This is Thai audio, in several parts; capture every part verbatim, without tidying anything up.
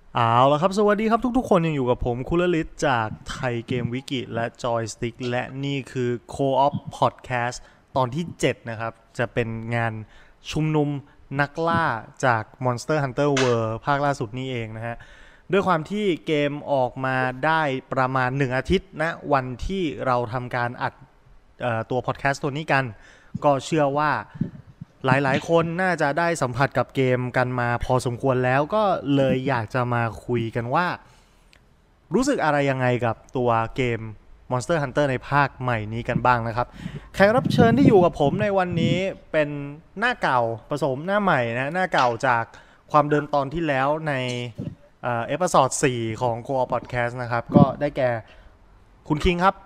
เอาละครับสวัสดีครับทุกๆคนยังอยู่กับผมคุลลิศจากไทยเกมวิกิและจอยสติ๊กและนี่คือ Co-op Podcast ตอนที่เจ็ดนะครับจะเป็นงานชุมนุมนักล่าจาก Monster Hunter World ภาคล่าสุดนี่เองนะฮะด้วยความที่เกมออกมาได้ประมาณหนึ่งอาทิตย์นะวันที่เราทำการอัดตัว Podcast ตัวนี้กันก็เชื่อว่าหลายๆคนน่าจะได้สัมผัสกับเกมกันมาพอสมควรแล้วก็เลยอยากจะมาคุยกันว่ารู้สึกอะไรยังไงกับตัวเกม Monster Hunter ในภาคใหม่นี้กันบ้างนะครับแขกรับเชิญที่อยู่กับผมในวันนี้เป็นหน้าเก่าผสมหน้าใหม่นะหน้าเก่าจากความเดิมตอนที่แล้วในเอพิโซดสี่ของ Co-op Podcast นะครับก็ได้แก่คุณคิงครับ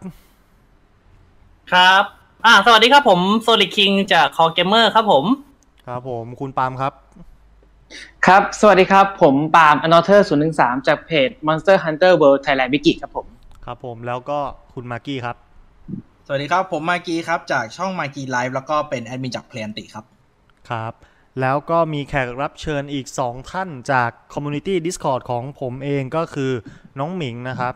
ครับอ่าสวัสดีครับผมโซลิคิงจากคอเกมเมอร์ครับผมครับผมคุณปาล์มครับครับสวัสดีครับผมปาล์มอนอเทอร์ศูนย์หนึ่งสามจากเพจ Monster Hunter World Thailand Wiki ครับผมครับผมแล้วก็คุณมากกี้ครับสวัสดีครับผมมากี้ครับจากช่องมากี้ไลฟ์แล้วก็เป็นแอดมินจากเพลนติครับครับแล้วก็มีแขกรับเชิญอีกสองท่านจากคอมมูนิตี้ Discord ของผมเองก็คือน้องหมิงนะครับ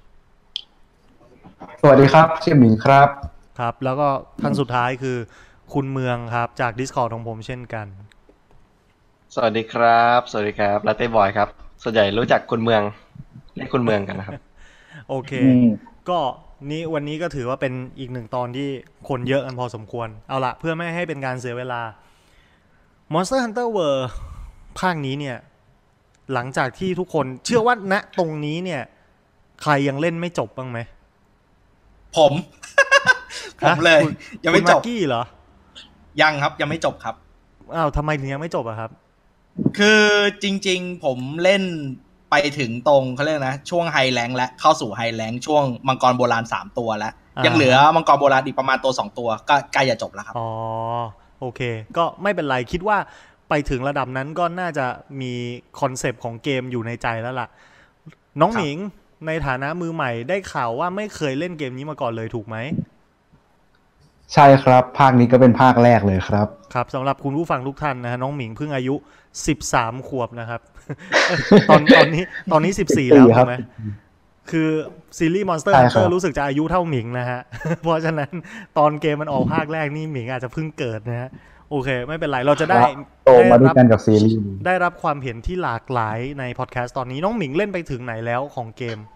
สวัสดีครับชื่อหมิงครับครับแล้วก็ท่านสุดท้ายคือคุณเมืองครับจาก Discord ของผมเช่นกันสวัสดีครับสวัสดีครับลาเต้บอยครับส่วนใหญ่รู้จักคุณเมืองเรียกคุณเมืองกันนะครับโอเคก็นี้วันนี้ก็ถือว่าเป็นอีกหนึ่งตอนที่คนเยอะกันพอสมควรเอาละเพื่อไม่ให้เป็นการเสียเวลา Monster Hunter World ภาคนี้เนี่ยหลังจากที่ทุกคนเชื่อว่าณตรงนี้เนี่ยใครยังเล่นไม่จบบ้างไหมผมผมเลยยังไม่จบกี้เหรอยังครับยังไม่จบครับอ้าวทำไมถึงยังไม่จบอะครับคือจริงๆผมเล่นไปถึงตรงเขาเรียกนะช่วงไฮแลงและเข้าสู่ไฮแลงช่วงมังกรโบราณสามตัวแล้วยังเหลือมังกรโบราณอีกประมาณตัวสองตัวก็ใกล้จะจบแล้วครับอ๋อโอเคก็ไม่เป็นไรคิดว่าไปถึงระดับนั้นก็น่าจะมีคอนเซปต์ของเกมอยู่ในใจแล้วล่ะน้องหมิงในฐานะมือใหม่ได้ข่าวว่าไม่เคยเล่นเกมนี้มาก่อนเลยถูกไหมใช่ครับภาคนี้ก็เป็นภาคแรกเลยครับครับสำหรับคุณผู้ฟังทุกท่านนะฮะน้องหมิงเพิ่งอายุสิบสามขวบนะครับตอนตอนนี้ตอนนี้สิบสี่แล้วถูกไหมคือซีรีส์ Monster Hunter รู้สึกจะอายุเท่าหมิงนะฮะเพราะฉะนั้นตอนเกมมันออกภาคแรกนี่หมิงอาจจะเพิ่งเกิดนะฮะโอเคไม่เป็นไรเราจะได้โตมาด้วยกันกับซีรีส์ได้รับความเห็นที่หลากหลายในพอดแคสต์ตอนนี้น้องหมิงเล่นไปถึงไหนแล้วของเกม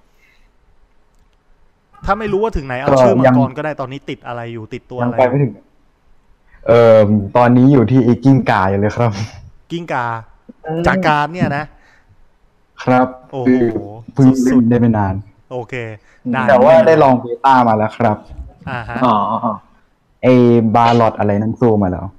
ถ้าไม่รู้ว่าถึงไหนเอาชื่อมังกรก็ได้ตอนนี้ติดอะไรอยู่ติดตัวอะไรยังไปไม่ถึงเอ่อตอนนี้อยู่ที่อีกิ้งกาอยู่เลยครับกิ้งกาจากการเนี่ยนะครับโอ้โหเพิ่งเล่นได้ไม่นานโอเคแต่ว่าได้ลองเบต้ามาแล้วครับอ่าฮะอ๋อไอบาร์ลอดอะไรนั่นสู้มาแล้ว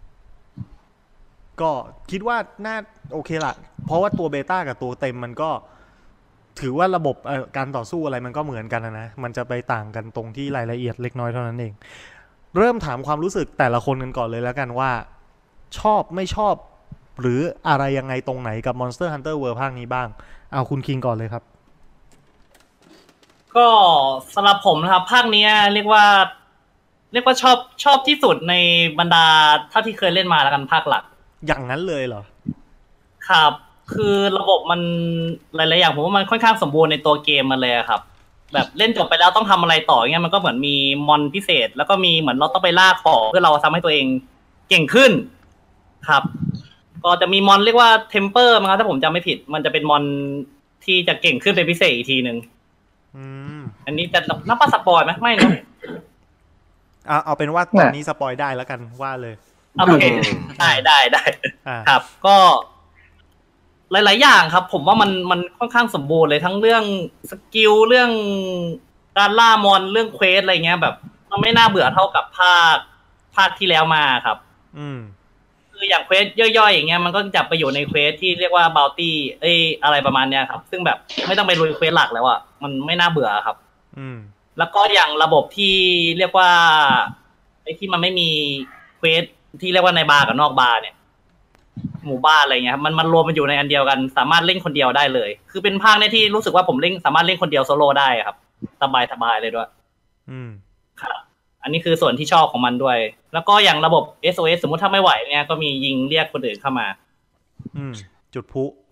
ก็คิดว่าน่าโอเคละเพราะว่าตัวเบต้ากับตัวเต็มมันก็ถือว่าระบบการต่อสู้อะไรมันก็เหมือนกันนะมันจะไปต่างกันตรงที่รายละเอียดเล็กน้อยเท่านั้นเองเริ่มถามความรู้สึกแต่ละคนกันก่อนเลยแล้วกันว่าชอบไม่ชอบหรืออะไรยังไงตรงไหนกับ Monster Hunter World ภาคนี้บ้างเอาคุณคิงก่อนเลยครับก็สำหรับผมนะครับภาคนี้เรียกว่าเรียกว่าชอบชอบที่สุดในบรรดาเท่าที่เคยเล่นมาแล้วกันภาคหลักอย่างนั้นเลยเหรอครับคือระบบมันหลายๆอย่างผมว่ามันค่อนข้างสมบูรณ์ในตัวเกมมันเลยครับแบบเล่นจบไปแล้วต้องทำอะไรต่อเงี้ยมันก็เหมือนมีมอนพิเศษแล้วก็มีเหมือนเราต้องไปล่าของเพื่อเราทำให้ตัวเองเก่งขึ้นครับก็จะมีมอนเรียกว่าเทมเปอร์มั้งครับถ้าผมจำไม่ผิดมันจะเป็นมอนที่จะเก่งขึ้นเป็นพิเศษอีกทีนึงอืมอันนี้จะนับว่าสปอยไหมไม่เนาะเอาเอาเป็นว่าตอนนี้สปอยได้แล้วกันว่าเลยโอเคได้ได้ได้ครับก็หลายๆอย่างครับผมว่ามันมันค่อนข้างสมบูรณ์เลยทั้งเรื่องสกิลเรื่องการล่ามอนเรื่องเควสอะไรเงี้ยแบบมันไม่น่าเบื่อเท่ากับภาคภาคที่แล้วมาครับอืมคืออย่างเควสย่อยๆอย่างเงี้ยมันก็จะไปอยู่ในเควสที่เรียกว่าบาวตี้เอ้ยอะไรประมาณเนี้ยครับซึ่งแบบไม่ต้องไปลุยเควสหลักแล้วอ่ะมันไม่น่าเบื่อครับอืมแล้วก็อย่างระบบที่เรียกว่าไอ้ที่มันไม่มีเควสที่เรียกว่าในบาร์กับนอกบาร์เนี่ยหมู่บ้านอะไรเงี้ยมันมันรวมมันอยู่ในอันเดียวกันสามารถเล่นคนเดียวได้เลยคือเป็นภาคในที่รู้สึกว่าผมเล่นสามารถเล่นคนเดียวโซโล่ได้ครับสบายสบายเลยด้วยอืมครับอันนี้คือส่วนที่ชอบของมันด้วยแล้วก็อย่างระบบ เอส โอ เอส สมมุติถ้าไม่ไหวเนี่ยก็มียิงเรียกคนอื่นเข้ามาอืมจุดพลุ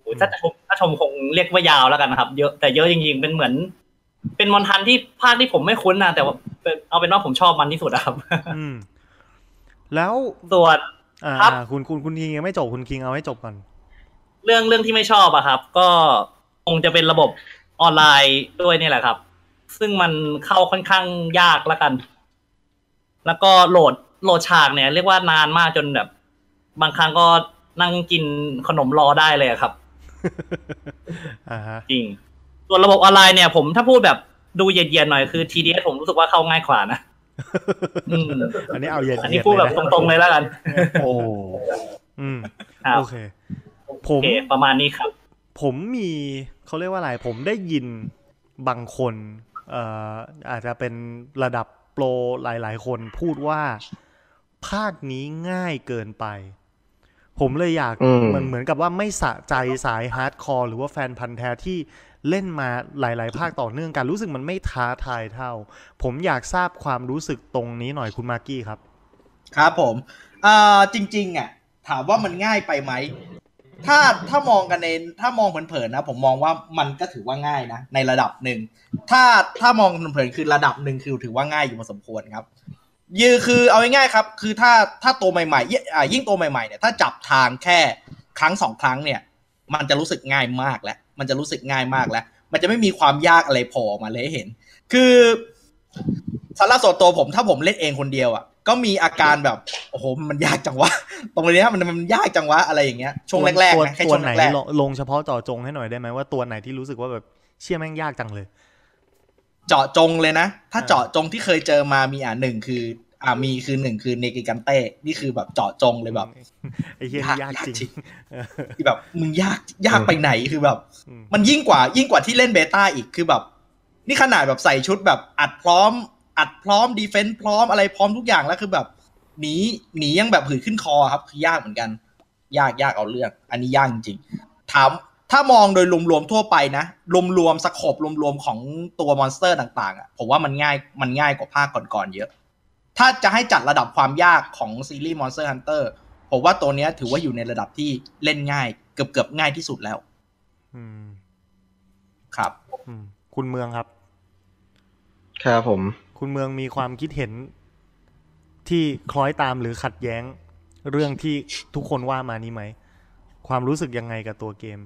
ถ้าชมถ้าชมคงเรียกว่ายาวแล้วกันนะครับเยอะแต่เยอะจริงๆเป็นเหมือนเป็นมอนทันที่ภาคที่ผมไม่คุ้นนะแต่ว่าเอาเป็นว่าผมชอบมันที่สุดครับอืมแล้วส่วนครับคุณคุณคุณคิงยังไม่จบคุณคิงเอาให้จบก่อนเรื่องเรื่องที่ไม่ชอบอะครับก็คงจะเป็นระบบออนไลน์ด้วยนี่แหละครับซึ่งมันเข้าค่อนข้างยากแล้วกันแล้วก็โหลดโหลดฉากเนี่ยเรียกว่านานมากจนแบบบางครั้งก็นั่งกินขนมรอได้เลยครับอ่าฮะจริงส่วนระบบออนไลน์เนี่ยผมถ้าพูดแบบดูเย็นๆหน่อยคือ ที ดี เอส ผมรู้สึกว่าเข้าง่ายกว่านะอันนี้เอาเย็นอันนี้พูดแบบตรงๆเลยแล้วกันโอ้อืมโอเคผมประมาณนี้ครับผมมีเขาเรียกว่าอะไรผมได้ยินบางคนเอ่ออาจจะเป็นระดับโปรหลายๆคนพูดว่าภาคนี้ง่ายเกินไปผมเลยอยากมันเหมือนกับว่าไม่สะใจสายฮาร์ดคอร์หรือว่าแฟนพันธุ์แท้ที่เล่นมาหลายๆภาคต่อเนื่องกันรู้สึกมันไม่ท้าทายเท่าผมอยากทราบความรู้สึกตรงนี้หน่อยคุณมากกี้ครับครับผมอ่าจริงๆอ่ะถามว่ามันง่ายไปไหมถ้าถ้ามองกันในถ้ามองเผินๆนะผมมองว่ามันก็ถือว่าง่ายนะในระดับหนึ่งถ้าถ้ามองเผินๆคือระดับหนึ่งคือถือว่าง่ายอยู่พอสมควรครับยือคือเอาง่ายๆครับคือถ้าถ้าตัวใหม่ๆยิ่งตัวใหม่ๆเนี่ยถ้าจับทางแค่ครั้งสองครั้งเนี่ยมันจะรู้สึกง่ายมากแล้วมันจะรู้สึกง่ายมากแล้วมันจะไม่มีความยากอะไรโผล่มาเลยให้เห็นคือสำหรับส่วนตัวผมถ้าผมเล่นเองคนเดียวอ่ะก็มีอาการแบบโอ้โหมันยากจังวะตรงนี้มันมันยากจังวะอะไรอย่างเงี้ยช่วงแรกๆนะแค่ช่วงแรกลงเฉพาะเจาะจงให้หน่อยได้ไหมว่าตัวไหนที่รู้สึกว่าแบบเชี่ยแม่งยากจังเลยเจาะจงเลยนะถ้าเจาะจงที่เคยเจอมามีอ่ะหนึ่งคืออ่ามีคือหนึ่งคือเนกิกันเต้นี่คือแบบเจาะจงเลยแบบไอ้เหี้ยยากจริงที่แบบมึงยากยากไปไหนคือแบบมันยิ่งกว่ายิ่งกว่าที่เล่นเบต้าอีกคือแบบนี่ขนาดแบบใส่ชุดแบบอัดพร้อมอัดพร้อมดีเฟนส์พร้อมอะไรพร้อมทุกอย่างแล้วคือแบบหนีหนียังแบบหืดขึ้นคอครับคือยากเหมือนกันยากยากเอาเรื่องอันนี้ยากจริงถามถ้ามองโดยรวมๆทั่วไปนะรวมๆสโคปรวมๆของตัวมอนสเตอร์ต่างๆอ่ะผมว่ามันง่ายมันง่ายกว่าภาคก่อนๆเยอะถ้าจะให้จัดระดับความยากของซีรีส์ Monster Hunter ผมว่าตัวนี้ถือว่าอยู่ในระดับที่เล่นง่ายเกือบๆง่ายที่สุดแล้วอืมครับอืมคุณเมืองครับครับผมคุณเมืองมีความคิดเห็นที่คล้อยตามหรือขัดแย้งเรื่องที่ทุกคนว่ามานี้ไหมความรู้สึกยังไงกับตัวเกม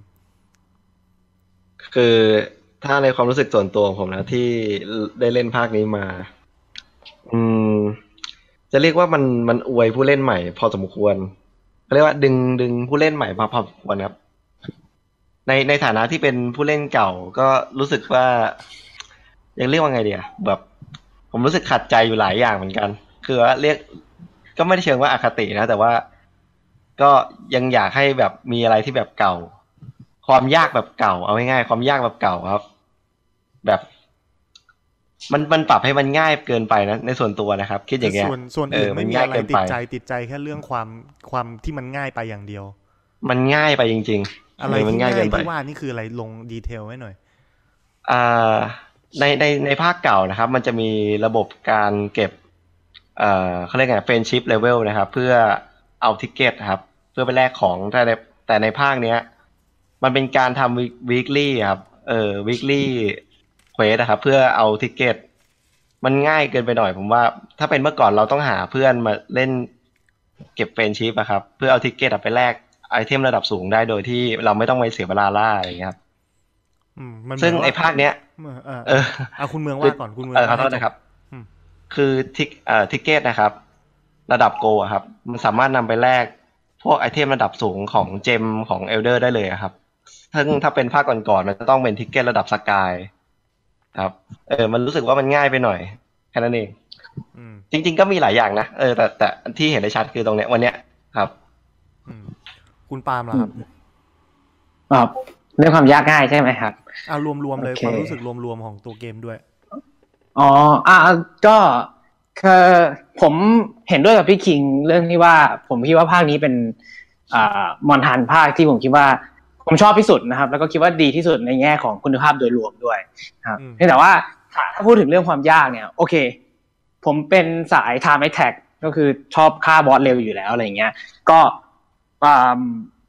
คือถ้าในความรู้สึกส่วนตัวของผมนะที่ได้เล่นภาคนี้มาอืมจะเรียกว่ามันมันอวยผู้เล่นใหม่พอสมควรเขาเรียกว่าดึงดึงผู้เล่นใหม่มาพอสมควรครับในในฐานะที่เป็นผู้เล่นเก่าก็รู้สึกว่ายังเรียกว่าไงเดียแบบผมรู้สึกขัดใจอยู่หลายอย่างเหมือนกันคือว่าเรียกก็ไม่ได้เชิงว่าอคตินะแต่ว่าก็ยังอยากให้แบบมีอะไรที่แบบเก่าความยากแบบเก่าเอาง่ายๆความยากแบบเก่าครับแบบมันมันปรับให้มันง่ายเกินไปนะในส่วนตัวนะครับคิดอย่างเงี้ยส่วนส่วนอื่นไม่มีอะไรติดใจติดใจแค่เรื่องความความที่มันง่ายไปอย่างเดียวมันง่ายไปจริงๆอะไรที่ง่ายที่ว่านี่คืออะไรลงดีเทลให้หน่อยอ่าในในในภาคเก่านะครับมันจะมีระบบการเก็บเอ่อเขาเรียกไงเฟรนชิพเลเวลนะครับเพื่อเอาทิกเก็ตครับเพื่อไปแลกของแต่ในแต่ในภาคเนี้ยมันเป็นการทำวีคลี่ครับเออวีคลี่เควสนะครับเพื่อเอาทิกเก็ตมันง่ายเกินไปหน่อยผมว่าถ้าเป็นเมื่อก่อนเราต้องหาเพื่อนมาเล่นเก็บเฟรนชิพอะครับเพื่อเอาทิกเก็ตไปแลกไอเทมระดับสูงได้โดยที่เราไม่ต้องไปเสียเวลาล่าอะไรอย่างเงี้ยครับซึ่งไอ้ภาคเนี้ยเออเอาคุณเมืองว่าก่อนคุณเมืองขอโทษนะครับคือทิกเอ่อทิกเก็ตนะครับระดับโกะครับมันสามารถนำไปแลกพวกไอเทมระดับสูงของเจมของเอลเดอร์ได้เลยครับซึ่งถ้าเป็นภาคก่อนๆมันจะต้องเป็นทิกเก็ตระดับสกายครับเออมันรู้สึกว่ามันง่ายไปหน่อยแค่นั้นเองจริงๆก็มีหลายอย่างนะเออแต่แต่ที่เห็นได้ชัดคือตรงเนี้ยวันเนี้ยครับคุณปาล์มล่ะครับอ๋อเรื่องความยากง่ายใช่ไหมครับเอารวมๆเลยความรู้สึกรวมๆของตัวเกมด้วยอ๋ออ่ะก็คือผมเห็นด้วยกับพี่คิงเรื่องที่ว่าผมคิดว่าภาคนี้เป็นอ่ามอนทันภาคที่ผมคิดว่าผมชอบที่สุดนะครับแล้วก็คิดว่าดีที่สุดในแง่ของคุณภาพโดยรวมด้วยครับแต่ว่าถ้าพูดถึงเรื่องความยากเนี่ยโอเคผมเป็นสาย time attack ก็คือชอบฆ่าบอสเร็วอยู่แล้วอะไรเงี้ยก็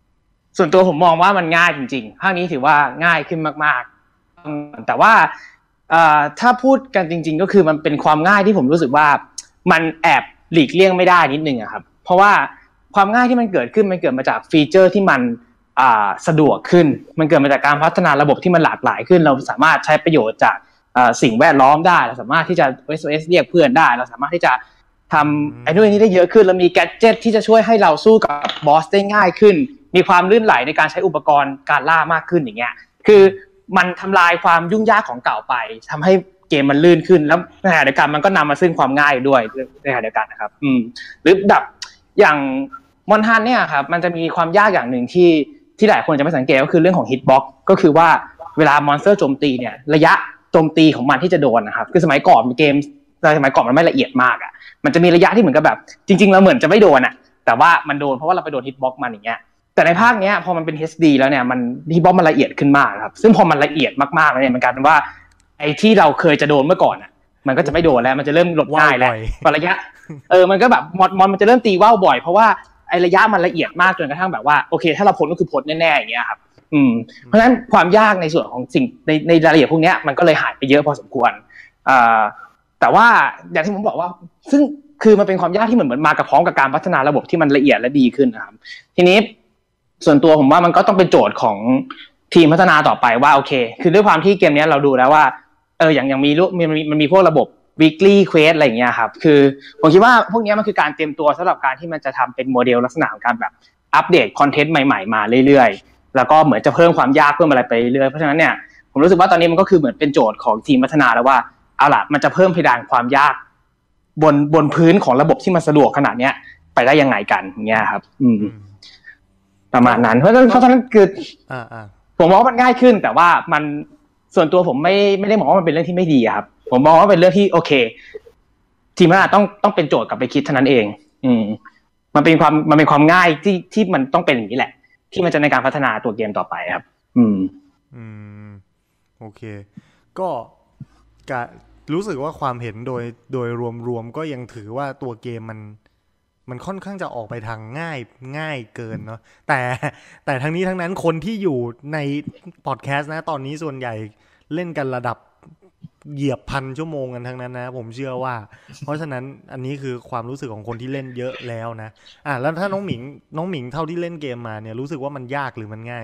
ส่วนตัวผมมองว่ามันง่ายจริงๆภาคนี้ถือว่าง่ายขึ้นมากๆแต่ว่าถ้าพูดกันจริงๆก็คือมันเป็นความง่ายที่ผมรู้สึกว่ามันแอบหลีกเลี่ยงไม่ได้นิดนึงอะครับเพราะว่าความง่ายที่มันเกิดขึ้นมันเกิดมาจากฟีเจอร์ที่มันสะดวกขึ้นมันเกิดมาจากการพัฒนาระบบที่มันหลากหลายขึ้นเราสามารถใช้ประโยชน์จากสิ่งแวดล้อมได้เราสามารถที่จะ เอส โอ เอส เรียกเพื่อนได้เราสามารถที่จะทำไอ้นู่นนี่ได้เยอะขึ้นแล้วมีแกดเจ็ตที่จะช่วยให้เราสู้กับบอสได้ง่ายขึ้นมีความลื่นไหลในการใช้อุปกรณ์การล่ามากขึ้นอย่างเงี้ยคือมันทำลายความยุ่งยากของเก่าไปทำให้เกมมันลื่นขึ้นแล้วในขณะเดียวกันมันก็นำมาซึ่งความง่ายด้วยในขณะเดียวกันนะครับอืมหรือแบบอย่างมอนฮันเนี่ยครับมันจะมีความยากอย่างหนึ่งที่ที่หลายคนจะไม่สังเกตก็คือเรื่องของฮิตบ็อกซ์ก็คือว่าเวลามอนสเตอร์โจมตีเนี่ยระยะโจมตีของมันที่จะโดนนะครับคือสมัยก่อนเกมสมัยก่อนมันไม่ละเอียดมากอ่ะมันจะมีระยะที่เหมือนกับแบบจริงๆเราเหมือนจะไม่โดนอ่ะแต่ว่ามันโดนเพราะว่าเราไปโดนฮิตบ็อกซ์มันอย่างเงี้ยแต่ในภาคนี้พอมันเป็น เอช ดี แล้วเนี่ยมันฮิตบ็อกซ์มันละเอียดขึ้นมากครับซึ่งพอมันละเอียดมากๆแล้วเนี่ยมันกลายเป็นว่าไอ้ที่เราเคยจะโดนเมื่อก่อนอ่ะมันก็จะไม่โดนแล้วมันจะเริ่มลดง่ายแล้วพอระยะเออมันก็แบบมอนมอนมันจะเริ่มตีว่าวบ่อยเพราะว่าไอ้ระยะมันละเอียดมากจนกระทั่งแบบว่าโอเคถ้าเราพ้นก็คือพ้นแน่ๆอย่างเงี้ยครับอืมเพราะฉะนั้นความยากในส่วนของสิ่งในในรายละเอียดพวกนี้มันก็เลยหายไปเยอะพอสมควรอ่าแต่ว่าอย่างที่ผมบอกว่าซึ่งคือมันเป็นความยากที่เหมือนเหมือนมากับพร้อมกับการพัฒนาระบบที่มันละเอียดและดีขึ้นนะครับทีนี้ส่วนตัวผมว่ามันก็ต้องเป็นโจทย์ของทีมพัฒนาต่อไปว่าโอเคคือด้วยความที่เกมนี้เราดูแล้วว่าเอออย่างอย่างมีมันมีมันมีพวกระบบ weekly quest อะไรอย่างเงี้ยครับคือผมคิดว่าพวกนี้มันคือการเตรียมตัวสำหรับการที่มันจะทำเป็นโมเดลลักษณะของการแบบอัปเดตคอนเทนต์ใหม่ๆมาเรื่อยๆแล้วก็เหมือนจะเพิ่มความยากเพิ่มอะไรไปเรื่อยๆเพราะฉะนั้นเนี่ยผมรู้สึกว่าตอนนี้มันก็คือเหมือนเป็นโจทย์ของทีมพัฒนาแล้วว่าเอาล่ะมันจะเพิ่มเพดานความยากบนบนพื้นของระบบที่มันสะดวกขนาดเนี้ยไปได้ยังไงกันเงี้ยครับอืมประมาณนั้นเพราะฉะนั้นเพราะฉะนั้นคืออ่าๆผมมองว่ามันง่ายขึ้นแต่ว่ามันส่วนตัวผมไม่ไม่ได้มองว่ามันเป็นเรื่องที่ไม่ดีครับผมมองว่าเป็นเรื่องที่โอเคทีมพัฒนาต้องต้องเป็นโจทย์กลับไปคิดเท่านั้นเองอืมมันเป็นความมันเป็นความง่ายที่ที่มันต้องเป็นอย่างนี้แหละที่มันจะในการพัฒนาตัวเกมต่อไปครับอืมอืมโอเคก็กะรู้สึกว่าความเห็นโดยโดยรวมๆก็ยังถือว่าตัวเกมมันมันค่อนข้างจะออกไปทางง่ายง่ายเกินเนาะแต่แต่ทั้งนี้ทั้งนั้นคนที่อยู่ในพอดแคสต์นะตอนนี้ส่วนใหญ่เล่นกันระดับเหยียบพันชั่วโมงกันทั้งนั้นนะผมเชื่อว่าเพราะฉะนั้นอันนี้คือความรู้สึกของคนที่เล่นเยอะแล้วนะอ่ะแล้วถ้าน้องหมิงน้องหมิงเท่าที่เล่นเกมมาเนี่ยรู้สึกว่ามันยากหรือมันง่าย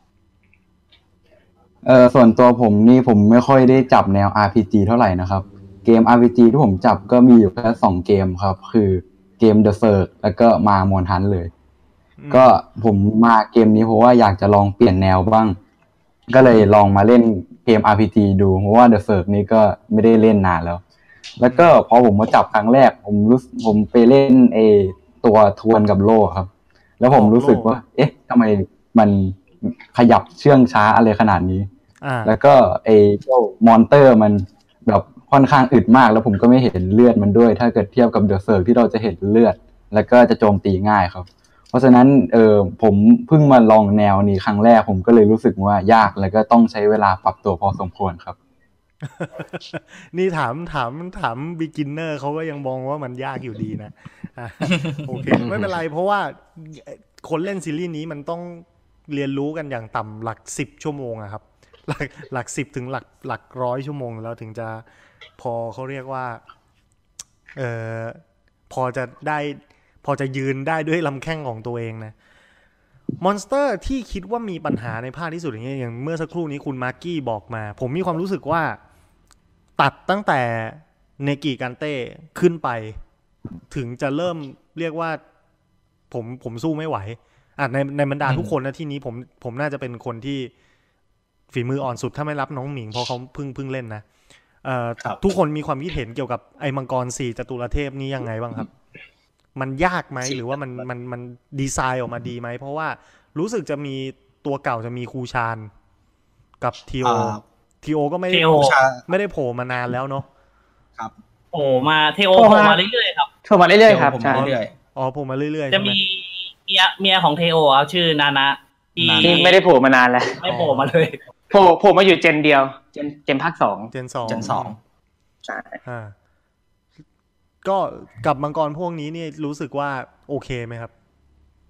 เออส่วนตัวผมนี่ผมไม่ค่อยได้จับแนว อาร์ พี จี เท่าไหร่นะครับเกม อาร์ พี จี ที่ผมจับก็มีอยู่แค่สองเกมครับคือเกม The Surge แล้วก็มา Monhunt เลยก็ผมมาเกมนี้เพราะว่าอยากจะลองเปลี่ยนแนวบ้างก็เลยลองมาเล่นเกม อาร์ พี จี ดูเพราะว่า The Surge นี่ก็ไม่ได้เล่นนานแล้วแล้วก็พอผมมาจับครั้งแรกผมรู้ผมไปเล่นไอตัวทวนกับโล่ครับแล้วผมรู้สึกว่าเอ๊ะทำไมมันขยับเชื่องช้าอะไรขนาดนี้แล้วก็ไอ้เจ้ามอนเตอร์มันแบบค่อนข้างอึดมากแล้วผมก็ไม่เห็นเลือดมันด้วยถ้าเกิดเทียบกับเดอะเซิร์ฟที่เราจะเห็นเลือดแล้วก็จะโจมตีง่ายครับเพราะฉะนั้นเออผมเพิ่งมาลองแนวนี้ครั้งแรกผมก็เลยรู้สึกว่ายากแล้วก็ต้องใช้เวลาปรับตัวพอสมควรครับนี่ถามถามถามบิ๊กินเนอร์เขาก็ยังมองว่ามันยากอยู่ดีนะ โอเคไม่เป็นไรเพราะว่าคนเล่นซีรีส์นี้มันต้องเรียนรู้กันอย่างต่ำหลักสิบชั่วโมงอะครับหลักหลักสิบถึงหลักหลักร้อยชั่วโมงแล้วถึงจะพอเขาเรียกว่าเอ่อพอจะได้พอจะยืนได้ด้วยลำแข้งของตัวเองนะมอนสเตอร์ที่คิดว่ามีปัญหาในภาคที่สุดอย่างเงี้ยอย่างเมื่อสักครู่นี้คุณมาร์กี้บอกมาผมมีความรู้สึกว่าตัดตั้งแต่เนกิกันเต้ขึ้นไปถึงจะเริ่มเรียกว่าผมผมสู้ไม่ไหวอ่ะในในบรรดาทุกคนนะที่นี้ผมผมน่าจะเป็นคนที่ฝีมืออ่อนสุดถ้าไม่รับน้องหมิงเพราะเขาเพิ่งเพิ่งเล่นนะเอ่อทุกคนมีความคิดเห็นเกี่ยวกับไอ้มังกรสี่จตุรเทพนี้ยังไงบ้างครับมันยากไหมหรือว่ามันมันมันดีไซน์ออกมาดีไหมเพราะว่ารู้สึกจะมีตัวเก่าจะมีคูชานกับทีโอทีโอก็ไม่ได้ไม่ได้โผล่มานานแล้วเนาะครับโผล่มาทีโอโผล่มาเรื่อยๆครับโผล่มาเรื่อยๆครับใช่อ๋อโผล่มาเรื่อยๆจะมีเมียเมียของเทโออ่ะชื่อนานะที่ไม่ได้โผล่มานานแล้วไม่โผล่มาเลยโผล่โผล่มาอยู่เจนเดียวเจนเจนภาคสองเจนสองเจนสองใช่อ่าก็กับมังกรพวกนี้นี่รู้สึกว่าโอเคไหมครับ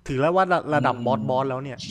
ถือแล้วว่าระดับบอสบอสแล้วเนี่ย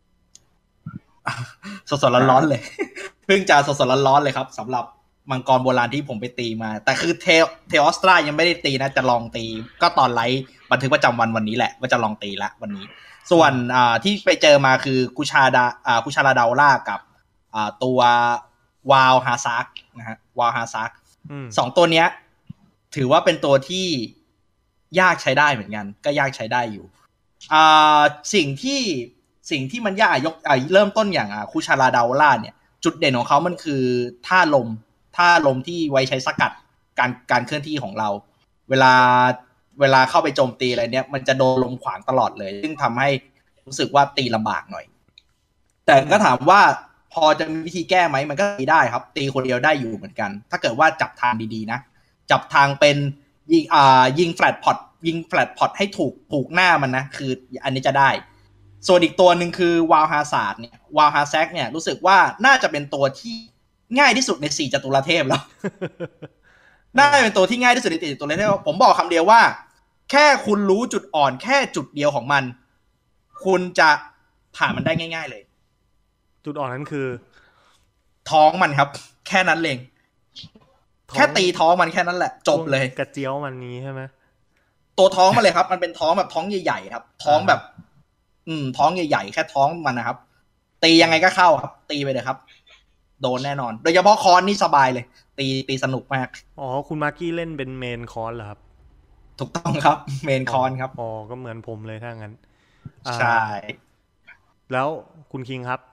สดๆร้อนๆเลย เพิ่งจะสดๆร้อนๆเลยครับสำหรับมังกรโบราณที่ผมไปตีมาแต่คือเทเทออสตรายังไม่ได้ตีนะจะลองตีก็ตอนไลฟ์บันทึกประจำวันวันนี้แหละว่าจะลองตีละวันนี้ส่วนอ่าที่ไปเจอมาคือกุชาดาอ่ากุชาราดาล่ากับอ่าตัววาวฮาซักนะฮะวาวฮาซักสองตัวเนี้ยถือว่าเป็นตัวที่ยากใช้ได้เหมือนกันก็ยากใช้ได้อยู่อ่าสิ่งที่สิ่งที่มันยากยกอ่าเริ่มต้นอย่างอ่ากุชาราดาล่าเนี่ยจุดเด่นของเขามันคือท่าลมท่าลมที่ไว้ใช้สกัดการการเคลื่อนที่ของเราเวลาเวลาเข้าไปโจมตีอะไรเนี้ยมันจะโดนลมขวางตลอดเลยซึ่งทำให้รู้สึกว่าตีลำบากหน่อยแต่ก็ถามว่าพอจะมีวิธีแก้ไหมมันก็ตีได้ครับตีคนเดียวได้อยู่เหมือนกันถ้าเกิดว่าจับทางดีๆนะจับทางเป็นยิงอ่ายิงแฟลตพอตยิงแฟลตพอตให้ถูกผูกหน้ามันนะคืออันนี้จะได้ส่วนอีกตัวหนึ่งคือวาลฮาซาร์ดเนี่ยวาลฮาแซกเนี่ยรู้สึกว่าน่าจะเป็นตัวที่ง่ายที่สุดในสี่จตุรเทพแล้ว น่าจะเป็นตัวที่ง่ายที่สุดในสี่จตุรเทพผมบอกคำเดียวว่าแค่คุณรู้จุดอ่อนแค่จุดเดียวของมันคุณจะผ่านมันได้ง่ายๆเลยจุดอ่อนนั้นคือท้องมันครับแค่นั้นเองแค่ตีท้องมันแค่นั้นแหละจบเลยกระเจียวมันนี้ใช่ไหมตัวท้องมันเลยครับมันเป็นท้องแบบท้องใหญ่ๆครับท้องแบบอืมท้องใหญ่ๆแค่ท้องมันนะครับตียังไงก็เข้าครับตีไปเลยครับโดนแน่นอนโดยเฉพาะคอนนี่สบายเลยตีตีสนุกมากอ๋อคุณมาร์กี้เล่นเป็นเมนคอนเหรอครับถูกต้องครับเมนคอนครับอ๋อก็เหมือนผมเลยถ้างั้นใช่แล้วคุณคิงครับ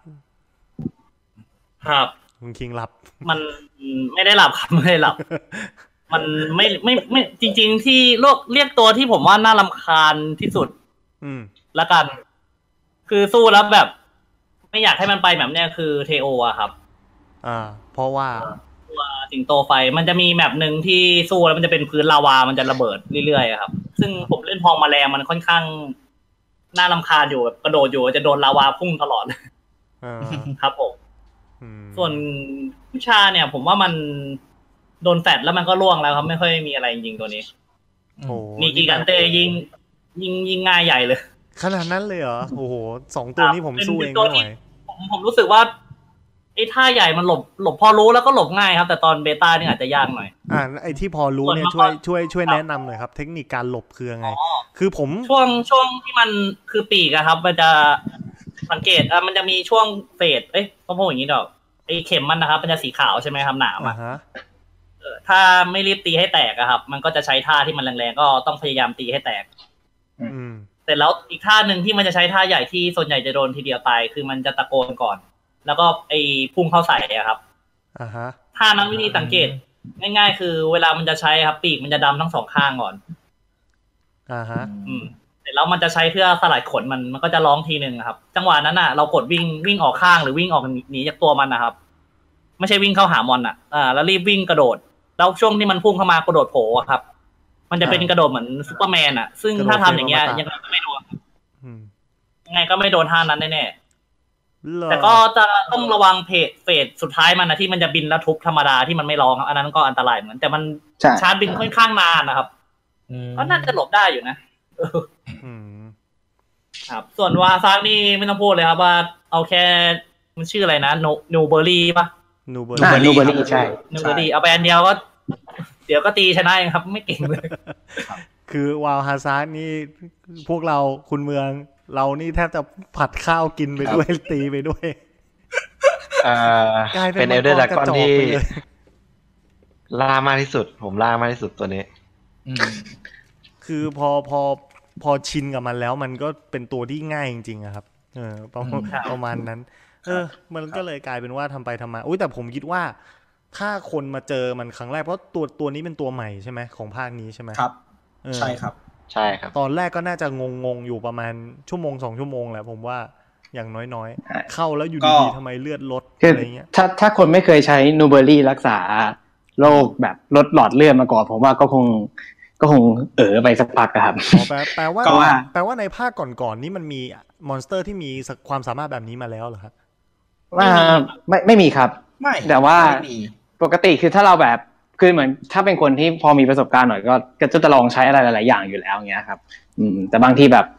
ครับคุณคิงหลับมันไม่ได้หลับครับไม่ได้หลับ มันไม่ไม่ไม่จริงๆที่เรียกเรียกตัวที่ผมว่าน่ารำคาญที่สุดอืมละกันคือสู้แล้วแบบไม่อยากให้มันไปแบบเนี้ยคือเทโออะครับอ่าเพราะว่าตัวสิงโตไฟมันจะมีแมปหนึ่งที่สู้แล้วมันจะเป็นพื้นลาวามันจะระเบิดเรื่อยๆครับซึ่งผมเล่นพองแมลงมันค่อนข้างน่ารำคาญอยู่แบบกระโดดอยู่จะโดนลาวาพุ่งตลอดครับผมส่วนวิชาเนี่ยผมว่ามันโดนแฟดแล้วมันก็ล่วงแล้วครับไม่ค่อยมีอะไรจริงๆตัวนี้มีกีกันเตยิงยิงยิงง่ายใหญ่เลยขนาดนั้นเลยเหรอโอ้โหสองตัวนี้ผมสู้เองไม่ไหวผมผมรู้สึกว่าไอ้ท่าใหญ่มันหลบหลบพอรู้แล้วก็หลบง่ายครับแต่ตอนเบต้านี่อาจจะยากหน่อยอ่าไอ้ที่พอรู้เนี่ยช่วยช่วยช่วยแนะนำหน่อยครับเทคนิคการหลบคือไงคือผมช่วงช่วงที่มันคือปีกอะครับมันจะสังเกตอ่ะมันจะมีช่วงเฟดเอ้ยต้องพูดอย่างนี้ดอกไอ้เข็มมันนะครับมันจะสีขาวใช่ไหมครับหนามอ่ะเออถ้าไม่รีบตีให้แตกอะครับมันก็จะใช้ท่าที่มันแรงๆก็ต้องพยายามตีให้แตกอืมแต่แล้วอีกท่าหนึ่งที่มันจะใช้ท่าใหญ่ที่ส่วนใหญ่จะโดนทีเดียวตายคือมันจะตะโกนก่อนแล้วก็ไอ้พุ่งเข้าใส่อะครับอ่าฮะท่านั้นวิธีสังเกตง่ายๆคือเวลามันจะใช้ครับปีกมันจะดำทั้งสองข้างก่อนอ่าฮะอืมเสร็จแล้วมันจะใช้เพื่อสลายขนมันมันก็จะร้องทีนึงครับจังหวะนั้นน่ะเรากดวิ่งวิ่งออกข้างหรือวิ่งออกหนีจากตัวมันนะครับไม่ใช่วิ่งเข้าหามอนอ่ะอ่าแล้วรีบวิ่งกระโดดแล้วช่วงที่มันพุ่งเข้ามากระโดดโผล่ครับมันจะเป็นกระโดดเหมือนซุปเปอร์แมนอ่ะซึ่งถ้าทำอย่างเงี้ยยังไงก็ไม่โดนยังไงก็ไม่โดนท่านั้นแน่ๆแต่ก็จะต้องระวังเพจเฟสสุดท้ายมันนะที่มันจะบินแล้วทุบธรรมดาที่มันไม่ร้องอันนั้นก็อันตรายเหมือนแต่มันชาร์จบินค่อนข้างนานนะครับก็น่าจะหลบได้อยู่นะ ครับส่วนวาซักนี่ไม่ต้องพูดเลยครับว่าเอาแค่มันชื่ออะไรนะโนนูเบอร์รี่ป่ะนูเบอร์รี่นูเบอร์รี่ใช่นูเบอร์รี่เอาไปอันเดียวก็เดี๋ยวก็ตีชนะเองครับไม่เก่งเลยคือวาวฮาซักนี่พวกเราคุณเมืองเรานี่แทบจะผัดข้าวกินไปด้วยตีไปด้วยกลายเป็นเอลเดอร์ดราก้อนที่ล่ามากที่สุดผมล่ามากที่สุดตัวนี้คือพอพอพอชินกับมันแล้วมันก็เป็นตัวที่ง่ายจริงๆอะครับเออประมาณประมาณนั้นเออมันก็เลยกลายเป็นว่าทำไปทำมาอุ้ยแต่ผมคิดว่าถ้าคนมาเจอมันครั้งแรกเพราะตัวตัวนี้เป็นตัวใหม่ใช่ไหมของภาคนี้ใช่ไหมครับใช่ครับใช่ครับตอนแรกก็น่าจะงงๆอยู่ประมาณชั่วโมงสองชั่วโมงแหละผมว่าอย่างน้อยๆเข้าแล้วอยู่ดีๆทำไมเลือดลดอะไรเงี้ยถ้าถ้าคนไม่เคยใช้นูเบอร์รี่รักษาโรคแบบลดหลอดเลือดมาก่อนผมว่าก็คงก็คงเออไปสักพักครับแปลแปลว่าแปลว่าในภาคก่อนๆนี่มันมีมอนสเตอร์ที่มีความสามารถแบบนี้มาแล้วเหรอครับว่าไม่ไม่มีครับไม่แต่ว่าปกติคือถ้าเราแบบคือเหมือนถ้าเป็นคนที่พอมีประสบการณ์หน่อยก็ก็จะลองใช้อะไรหลายๆอย่างอยู่แล้วเงี้ยครับอืมแต่บางทีแบบ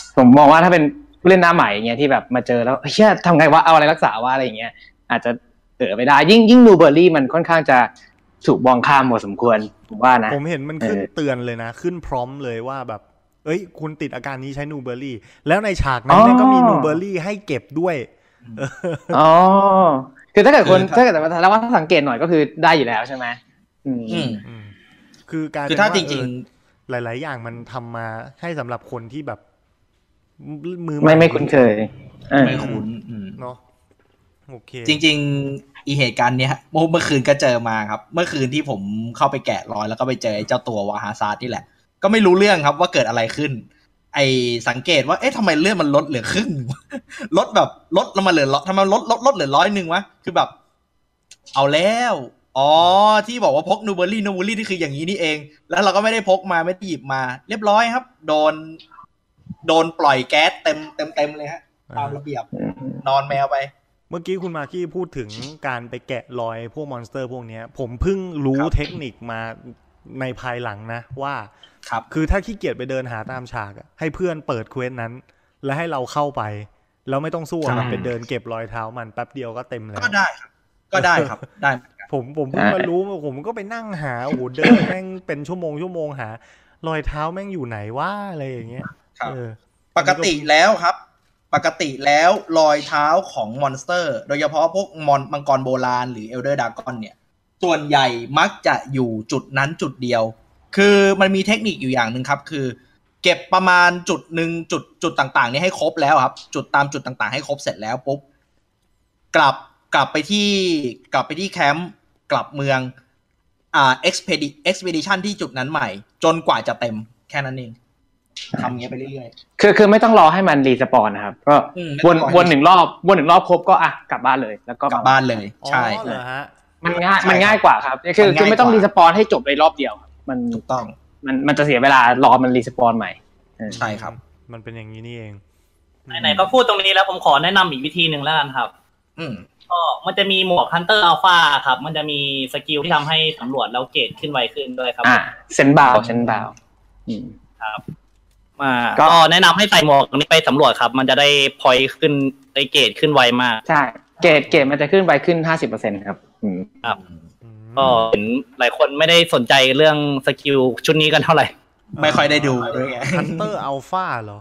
ผมมองว่าถ้าเป็นผู้เล่นหน้าใหม่อย่างเงี้ยที่แบบมาเจอแล้วเชี่ยทำไงวะเอาอะไรรักษาวะอะไรอย่างเงี้ยอาจจะเออไปได้ยิ่งยิ่งนูเบอร์รี่มันค่อนข้างจะถูกมองข้ามพอสมควรผมว่านะผมเห็นมันขึ้นเตือนเลยนะขึ้นพร้อมเลยว่าแบบเอ้ยคุณติดอาการนี้ใช้นูเบอร์รี่แล้วในฉากนั้นก็มีนูเบอร์รี่ให้เก็บด้วยอ๋อคือถ้าเกิดคนถ้าเกิดแต่ว่าสังเกตหน่อยก็คือได้อยู่แล้วใช่ไหมอืมคือการคือถ้าจริงๆหลายๆอย่างมันทำมาให้สำหรับคนที่แบบมือไม่ไม่คุ้นเคยไม่คุ้นเนาะโอเคจริงๆอีเหตุการณ์เนี้ยเมื่อคืนก็เจอมาครับเมื่อคืนที่ผมเข้าไปแกะรอยแล้วก็ไปเจอไอ้เจ้าตัววาฮาซาร์นี่แหละก็ไม่รู้เรื่องครับว่าเกิดอะไรขึ้นไอสังเกตว่าเอ๊ะทำไมเลือดมันลดเหลือครึ่งลดแบบลดลงมาเหลือทำไมลดลดลดเหลือร้อยหนึ่งวะคือแบบเอาแล้วอ๋อที่บอกว่าพกนูเบอร์รี่นูเบอร์รี่ที่คืออย่างนี้นี่เองแล้วเราก็ไม่ได้พกมาไม่ได้หยิบมาเรียบร้อยครับโดนโดนปล่อยแก๊สเต็มเต็มเต็มเลยฮะตามระเบียบนอนแมวไปเมื่อกี้คุณมากี้พูดถึงการไปแกะรอยพวกมอนสเตอร์พวกนี้ผมเพิ่งรู้เทคนิคมาในภายหลังนะว่าครับคือถ้าขี้เกียจไปเดินหาตามฉากให้เพื่อนเปิดเควสนั้นแล้วให้เราเข้าไปแล้วไม่ต้องสู้มันเป็นเดินเก็บรอยเท้ามันแป๊บเดียวก็เต็มแล้วก็ได้ครับก็ได้ครับได้ผมผมเพิ่งมารู้ผมก็ไปนั่งหาโอ้โหเดินแม่งเป็นชั่วโมงชั่วโมงหารอยเท้าแม่งอยู่ไหนว่าอะไรอย่างเงี้ยปกติแล้วครับปกติแล้วรอยเท้าของมอนสเตอร์โดยเฉพาะพวกมอนมังกรโบราณหรือเอลเดอร์ดากอนเนี่ยส่วนใหญ่มักจะอยู่จุดนั้นจุดเดียวคือมันมีเทคนิคอยู่อย่างหนึ่งครับคือเก็บประมาณจุดหนึ่งจุดจุดต่างๆนี่ให้ครบแล้วครับจุดตามจุดต่างๆให้ครบเสร็จแล้วปุ๊บกลับกลับไปที่กลับไปที่แคมป์กลับเมืองอ่า expedition ที่จุดนั้นใหม่จนกว่าจะเต็มแค่นั้นเองทำเงี้ยไปเรื่อยๆคือคือไม่ต้องรอให้มันรีสปอนนะครับก็วนวนหนึ่งรอบวนหนึ่งรอบครบก็อ่ะกลับบ้านเลยแล้วก็กลับบ้านเลยใช่มันง่ายมันง่ายกว่าครับคือคือไม่ต้องรีสปอนให้จบในรอบเดียวมันถูกต้องมันมันจะเสียเวลารอมันรีสปอนใหม่ใช่ครับมันเป็นอย่างนี้นี่เองไหนๆก็พูดตรงนี้แล้วผมขอแนะนำอีกวิธีหนึ่งแล้วกันครับอืมก็มันจะมีหมวก Hunter Alpha ครับมันจะมีสกิลที่ทำให้สำรวจแล้วเกรดขึ้นไวขึ้นด้วยครับอ่าเซนบาวเซนบาวอืมครับมาก็แนะนำให้ใส่หมวกนี้ไปสำรวจครับมันจะได้พอยต์ขึ้นได้เกรดขึ้นไวมากใช่เกรดเกรดมันจะขึ้นไวขึ้น ห้าสิบเปอร์เซ็นต์ ครับอืมครับก็เห็นหลายคนไม่ได้สนใจเรื่องสกิลชุดนี้กันเท่าไหร่ไม่ค่อยได้ดูด้วยไง Hunter Alpha เหรอ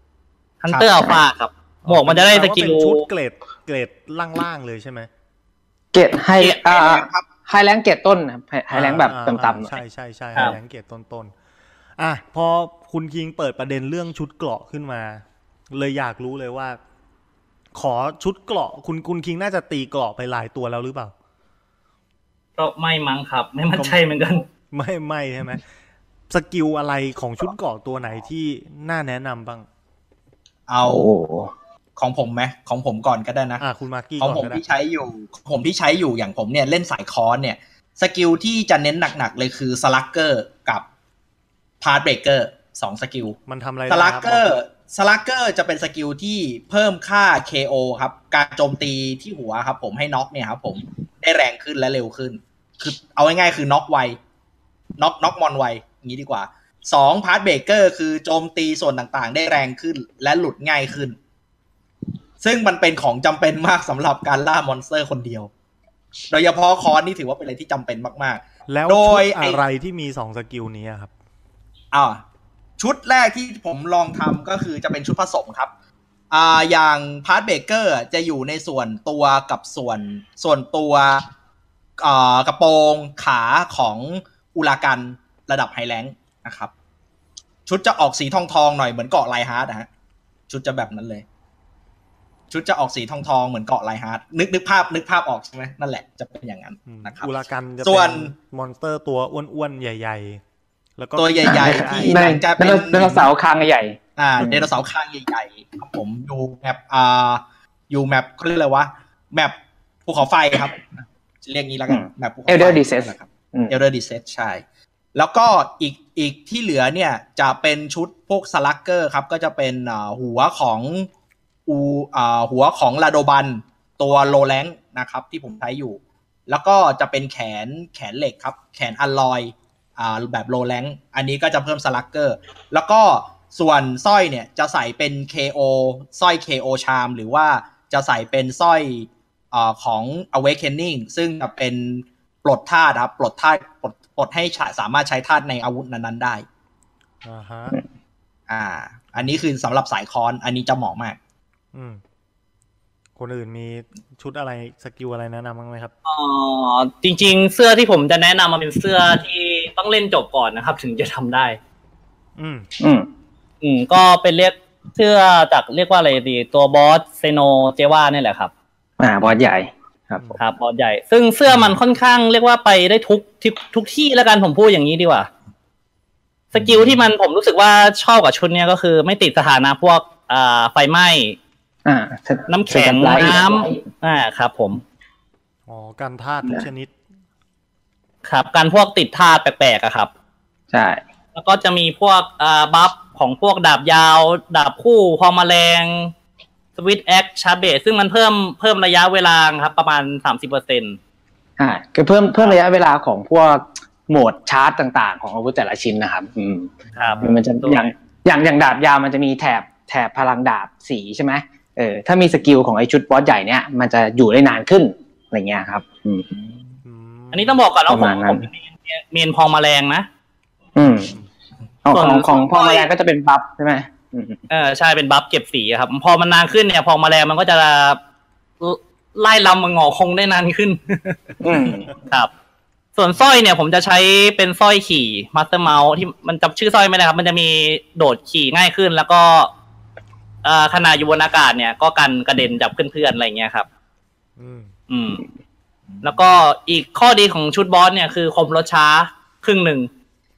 Hunter Alpha ครับหมวกมันจะได้สกิลชุดเกรดเกรดล่างๆเลยใช่ไหมเกรดไฮอ่าไฮแรงเกรดต้นครับไฮแรงแบบต่ำๆหน่อยใช่ใช่ใช่ไฮแรงเกรดต้นๆอ่ะพอคุณคิงเปิดประเด็นเรื่องชุดเกราะขึ้นมาเลยอยากรู้เลยว่าขอชุดเกราะคุณคุณคิงน่าจะตีเกราะไปหลายตัวแล้วหรือเปล่าก็ไม่มั้งครับไม่มั่นใจเหมือนกันไม่ไม่ใช่ไหมสกิลอะไรของชุดเกราะตัวไหนที่น่าแนะนำบ้างเอาของผมไหมของผมก่อนก็ได้นะอ่าคุณมาร์กี้ของผมที่ใช้อยู่ผมที่ใช้อยู่อย่างผมเนี่ยเล่นสายคอนเนี่ยสกิลที่จะเน้นหนักๆเลยคือสลักเกอร์กับพาร์ทเบรกเกอร์สองสกิลมันทำอะไรสลักเกอร์สลักเกอร์จะเป็นสกิลที่เพิ่มค่า เค โอ ครับการโจมตีที่หัวครับผมให้น็อกเนี่ยครับผมได้แรงขึ้นและเร็วขึ้นคือเอาง่ายๆคือน็อกไวน็อกน็อกมอนไวอย่างนี้ดีกว่าสองพาร์ทเบรกเกอร์คือโจมตีส่วนต่างๆได้แรงขึ้นและหลุดง่ายขึ้นซึ่งมันเป็นของจำเป็นมากสำหรับการล่ามอนสเตอร์คนเดียวโดยเฉพาะคอนนี่ถือว่าเป็นอะไรที่จำเป็นมากๆแล้วโดยอะไรที่มีสองสกิลนี้ครับอ่าชุดแรกที่ผมลองทำก็คือจะเป็นชุดผสมครับอ่าอย่างพาร์ทเบรกเกอร์จะอยู่ในส่วนตัวกับส่วนส่วนตัวอ่ากระโปรงขาของอุลากันระดับไฮแลนด์นะครับชุดจะออกสีทองทองหน่อยเหมือนเกาะไลฮาร์ดนะฮะชุดจะแบบนั้นเลยชุดจะออกสีทองทองเหมือนเกาะไลฮาร์ดนึกนึกภาพนึกภาพออกใช่ไหมนั่นแหละจะเป็นอย่างนั้นนะครับอุลากันจะเป็นมอนสเตอร์ตัวอ้วนๆใหญ่ๆแล้วก็ตัวใหญ่ๆที่จะเป็นไดโนเสาร์คางใหญ่อ่าไดโนเสาร์คางใหญ่ๆครับผมอยู่แมปอ่าอยู่แมปเขาเรียกอะไรวะแมปภูเขาไฟครับเรียกงี้แล้วกันแมปภูเขาไฟ Elder Descent ครับ Elder Descent ใช่แล้วก็อีกอีกที่เหลือเนี่ยจะเป็นชุดพวกสลักเกอร์ครับก็จะเป็นหัวของอูอ่าหัวของลาโดบันตัวโลแลงนะครับที่ผมใช้อยู่แล้วก็จะเป็นแขนแขนเหล็กครับแขนอัลลอยอ่าแบบโลแลงอันนี้ก็จะเพิ่มสลักเกอร์แล้วก็ส่วนสร้อยเนี่ยจะใส่เป็น เค โอ สร้อย เค โอ Charm หรือว่าจะใส่เป็นสร้อยเอ่อของ Awakening ซึ่งจะเป็นปลดธาตุครับปลดธาตุปลดปลดให้สามารถใช้ธาตุในอาวุธนั้นๆได้อ่าฮะอ่าอันนี้คือสำหรับสายคอนอันนี้จะเหมาะมากอืมคนอื่นมีชุดอะไรสกิลอะไรแนะนำบ้างไหมครับอ๋อจริงๆเสื้อที่ผมจะแนะนำมาเป็นเสื้อที่ต้องเล่นจบก่อนนะครับถึงจะทำได้อืมอืมอืมก็เป็นเรียกเสื้อจากเรียกว่าอะไรดีตัวบอสเซโนเจว่านี่แหละครับอ่าบอสใหญ่ครับครับบอสใหญ่ซึ่งเสื้อมันค่อนข้างเรียกว่าไปได้ทุกทุกทุกที่แล้วกันผมพูดอย่างนี้ดีกว่าสกิลที่มันผมรู้สึกว่าชอบกับชุดเนี้ยก็คือไม่ติดสถานะพวกอ่าไฟไหม้อ่าน้ำแข็งน้ำอ่าครับผมอ๋อกันธาตุทุกชนิดครับการพวกติดธาตุแปลกๆอะครับใช่แล้วก็จะมีพวกอ่าบัฟของพวกดาบยาวดาบคู่พอแมลงสวิตช์แอคชาร์เบตซึ่งมันเพิ่มเพิ่มระยะเวลาครับประมาณ สามสิบเปอร์เซ็นต์อ่าคือเพิ่มเพิ่มระยะเวลาของพวกโหมดชาร์จต่างๆของอาวุธแต่ละชิ้นนะครับอืมครับมันจะอย่างอย่างอย่างดาบยาวมันจะมีแถบแถบพลังดาบสีใช่ไหมเออถ้ามีสกิลของไอชุดบอสใหญ่เนี้ยมันจะอยู่ได้นานขึ้นอะไรเงี้ยครับอืมอันนี้ต้องบอกก่อนว่าผมผมเมนพอแมลงนะอืมของของพอแมลงก็จะเป็นบัฟใช่ไหมเออใช่เป็นบัฟเก็บสีครับพอมันนานขึ้นเนี่ยพอแมลงมันก็จะไล่ลำมันงอคงได้นานขึ้นครับส่วนสร้อยเนี่ยผมจะใช้เป็นสร้อยขี่มาสเตอร์เมาส์ที่มันจำชื่อสร้อยไม่ได้ครับมันจะมีโดดขี่ง่ายขึ้นแล้วก็เอ่อขณะอยู่บนอากาศเนี่ยก็กันกระเด็นจับเพื่อนๆอะไรเงี้ยครับอืมอืมแล้วก็อีกข้อดีของชุดบอสเนี่ยคือคมลดช้าครึ่งหนึ่ง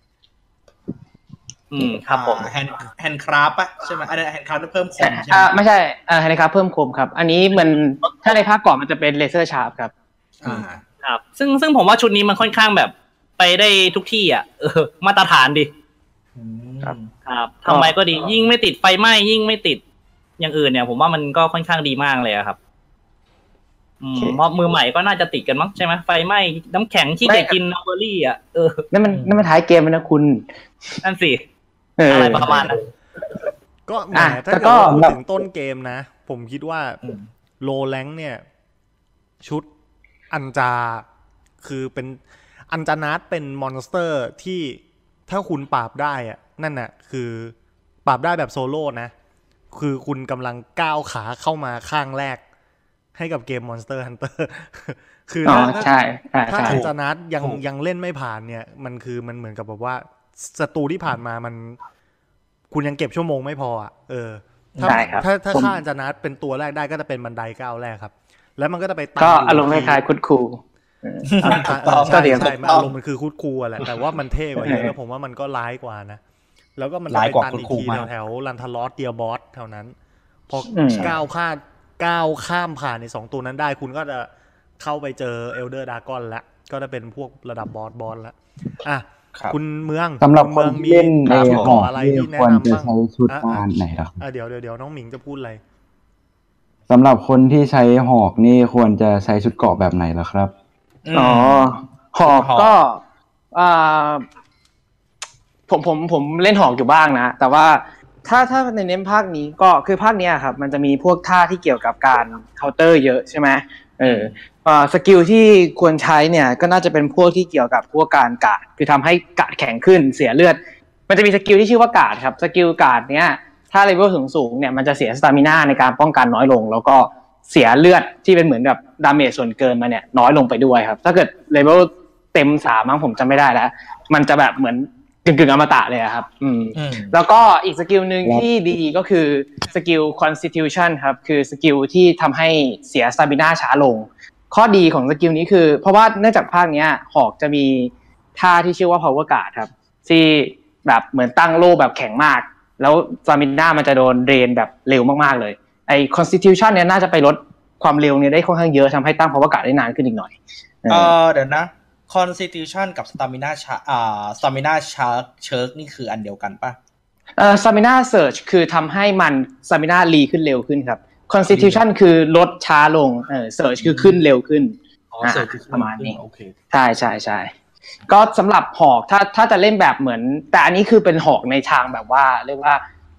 อืมครับผมแฮนด์แฮนด์คราฟป่ะใช่ไหมอันนี้แฮนด์คราฟเพิ่มคมใช่ไหมอ่าไม่ใช่อ่าแฮนด์คราฟเพิ่มคมครับอันนี้มันถ้าในภาคก่อนมันจะเป็นเลเซอร์ชาร์ปครับอ่าครับซึ่งซึ่งผมว่าชุดนี้มันค่อนข้างแบบไปได้ทุกที่อ่ะเออมาตรฐานดีครับครับทำไมก็ดียิ่งไม่ติดไฟไหม้ยิ่งไม่ติดอย่างอื่นเนี่ยผมว่ามันก็ค่อนข้างดีมากเลยครับอืมเพราะมือใหม่ก็น่าจะติดกันมั้งใช่ไหมไฟไหม้น้ำแข็งที่จะกินนัมเบอรี่อ่ะเออนั่นมันนั่นมันท้ายเกมนะคุณนั่นสิอะไรประมาณนั้นก็แหมถ้าเกิดพูดถึงต้นเกมนะผมคิดว่าโลแลงเนี่ยชุดอันจาคือเป็นอันจานาร์เป็นมอนสเตอร์ที่ถ้าคุณปราบได้อะนั่นน่ะคือปราบได้แบบโซโล่นะคือคุณกำลังก้าวขาเข้ามาข้างแรกให้กับเกม Monster Hunter คือถ้าถ้าอันจานาร์ยังยังเล่นไม่ผ่านเนี่ยมันคือมันเหมือนกับแบบว่าศัตรูที่ผ่านมามันคุณยังเก็บชั่วโมงไม่พออ่ะเออถ้าถ้าถ้าฆ่าอันจานาร์เป็นตัวแรกได้ก็จะเป็นบันไดก้าวแรกครับแล้วมันก็จะไปก็อารมณ์คล้ายๆคุดคูก็เดี๋ยวใช่อารมณ์มันคือคุดคูแหละแต่ว่ามันเท่กว่าเยอะแล้วผมว่ามันก็ร้ายกว่านะแล้วก็มันไปตันอีกทีแถวๆลันทารอสเดียบอสแถวนั้นพอก้าวข้ามก้าวข้ามผ่านในสองตัวนั้นได้คุณก็จะเข้าไปเจอเอลเดอร์ดากอนแล้วก็จะเป็นพวกระดับบอสบอสแล้วอ่ะคุณเมืองสำหรับคนเล่นในหอกอะไรที่แนะนำบ้างใช้ชุดประมาณไหนครับเดี๋ยวเดี๋ยวเดี๋ยวน้องหมิงจะพูดอะไรสำหรับคนที่ใช้หอกนี่ควรจะใช้ชุดเกราะแบบไหนล่ะครับอ๋อหอกก็อ่าผมผมผมเล่นหอกอยู่บ้างนะแต่ว่าถ้าถ้าในเน้นภาคนี้ก็คือภาคนี้ครับมันจะมีพวกท่าที่เกี่ยวกับการเคาน์เตอร์เยอะใช่ไหมเออสกิลที่ควรใช้เนี่ยก็น่าจะเป็นพวกที่เกี่ยวกับพวกการกาดคือทำให้กาดแข็งขึ้นเสียเลือดมันจะมีสกิลที่ชื่อว่ากาดครับสกิลกาดเนี้ยถ้าเลเวลถึงสูงเนี่ยมันจะเสียสตามิน่าในการป้องกันน้อยลงแล้วก็เสียเลือดที่เป็นเหมือนกับดาเมจส่วนเกินมาเนี่ยน้อยลงไปด้วยครับถ้าเกิดเลเวลเต็มสามมั้งผมจำไม่ได้แล้วมันจะแบบเหมือนกึ่งๆอมตะเลยครับอืมแล้วก็อีกสกิลหนึ่งที่ดีก็คือสกิล constitution ครับคือสกิลที่ทำให้เสีย stamina ช้าลงข้อดีของสกิลนี้คือเพราะว่าเนื่องจากภาคเนี้ยหอกจะมีท่าที่ชื่อว่า power guard ครับที่แบบเหมือนตั้งโล่แบบแข็งมากแล้ว stamina มันจะโดนเดรนแบบเร็วมากๆเลยไอ้ constitution เนี้ยน่าจะไปลดความเร็วเนี่ยได้ค่อนข้างเยอะทำให้ตั้ง power guard ได้นานขึ้นอีกหน่อยเออเดี๋ยวนะConstitution กับ Stamina อ่า Stamina Charge เชิร์กนี่คืออันเดียวกันป่ะเอ่อ Stamina Surge คือทำให้มัน Stamina รีขึ้นเร็วขึ้นครับ Constitution คือลดช้าลงเออ Surge คือขึ้นเร็วขึ้นอ๋อ Surge คือประมาณนี้โอเคใช่ๆๆก็สำหรับหอกถ้าถ้าจะเล่นแบบเหมือนแต่อันนี้คือเป็นหอกในทางแบบว่าเรียกว่า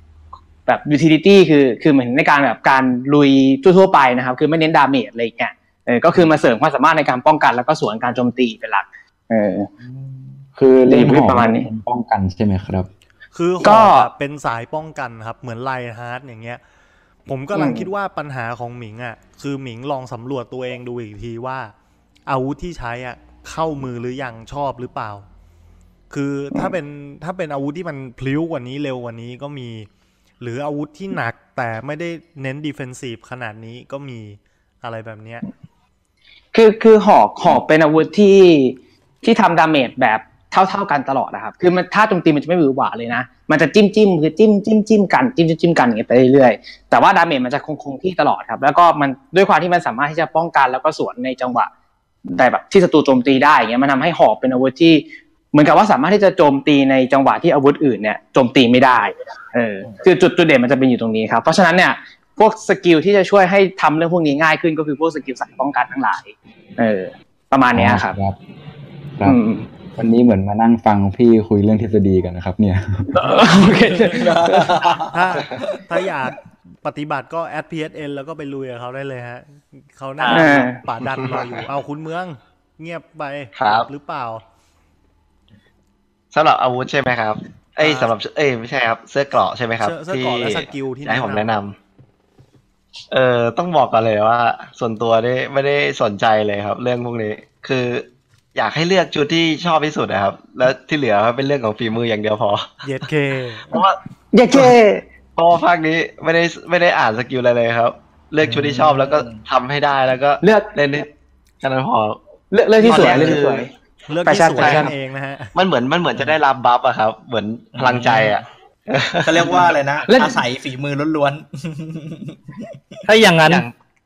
แบบ utility คือคือเหมือนในการแบบการลุยทั่วๆไปนะครับคือไม่เน้นดาเมจอะไรอย่างเงี้ยเออก็คือมาเสริมความสามารถในการป้องกันแล้วก็สวนการโจมตีเป็นหลักเออคือเล่นหอกประมาณนี้ป้องกันใช่ไหมครับคือหอกเป็นสายป้องกันครับเหมือนไลฮาร์ดอย่างเงี้ยผมกำลังคิดว่าปัญหาของหมิงอ่ะคือหมิงลองสำรวจตัวเองดูอีกทีว่าอาวุธที่ใช้อ่ะเข้ามือหรือยังชอบหรือเปล่าคือถ้าเป็นถ้าเป็นอาวุธที่มันพลิ้วกว่านี้เร็วกว่านี้ก็มีหรืออาวุธที่หนักแต่ไม่ได้เน้นดิเฟนซีฟขนาดนี้ก็มีอะไรแบบเนี้ยคือคือหอกหอกเป็นอาวุธที่ที่ทำดาเมจแบบเท่าๆกันตลอดนะครับคือมันถ้าโจมตีมันจะไม่หวือหวาเลยนะมันจะจิ้มจิ้มคือจิ้มจิ้มจิ้มกันจิ้มจิ้มกันอย่างเงี้ยไปเรื่อยๆแต่ว่าดาเมจมันจะคงคงที่ตลอดครับแล้วก็มันด้วยความที่มันสามารถที่จะป้องกันแล้วก็สวนในจังหวะแต่แบบที่ศัตรูโจมตีได้อย่างเงี้ยมันทำให้หอกเป็นอาวุธที่เหมือนกับว่าสามารถที่จะโจมตีในจังหวะที่อาวุธอื่นเนี่ยโจมตีไม่ได้เออคือจุดจุดเด่นมันจะเป็นอยู่ตรงนี้ครับเพราะฉะนั้นเนี่ยพวกสกิลที่จะช่วยให้ทำเรื่องพวกนี้ง่ายขึ้นก็คือพวกสกิลสายป้องกันทั้งหลายเออประมาณนี้ครับครับครับวันนี้เหมือนมานั่งฟังพี่คุยเรื่องทฤษฎีกันนะครับเนี่ยโอเคถ้าถ้าอยากปฏิบัติก็แอด พี เอส เอ็น แล้วก็ไปลุยกับเขาได้เลยฮะเขาหน้าป่าดันรออยู่เอาคุณเมืองเงียบไปหรือเปล่าสำหรับอาวุธใช่ไหมครับเอ้ยสำหรับเอ้ยไม่ใช่ครับเสื้อเกราะใช่ไหมครับเสื้อเกราะและสกิลที่ให้ผมแนะนำเออต้องบอกกันเลยว่าส่วนตัวได้ไม่ได้สนใจเลยครับเรื่องพวกนี้คืออยากให้เลือกชุดที่ชอบที่สุดนะครับแล้วที่เหลือเป็นเรื่องของฝีมืออย่างเดียวพอเย็ดเคเพราะว่าเย็ดเคเพราะว่าภาคนี้ไม่ได้ไม่ได้อ่านสกิลอะไรเลยครับเลือกชุดที่ชอบแล้วก็ทำให้ได้แล้วก็เลือกเล่นนี่แค่นั้นพอเลือกเลือกที่สวยเลือกที่สวยเลือกที่สวยเองนะฮะมันเหมือนมันเหมือนจะได้รับบัฟอะครับเหมือนพลังใจอะเขาเรียกว่าอะไรนะอาศัยฝีมือล้วนๆถ้าอย่างนั้น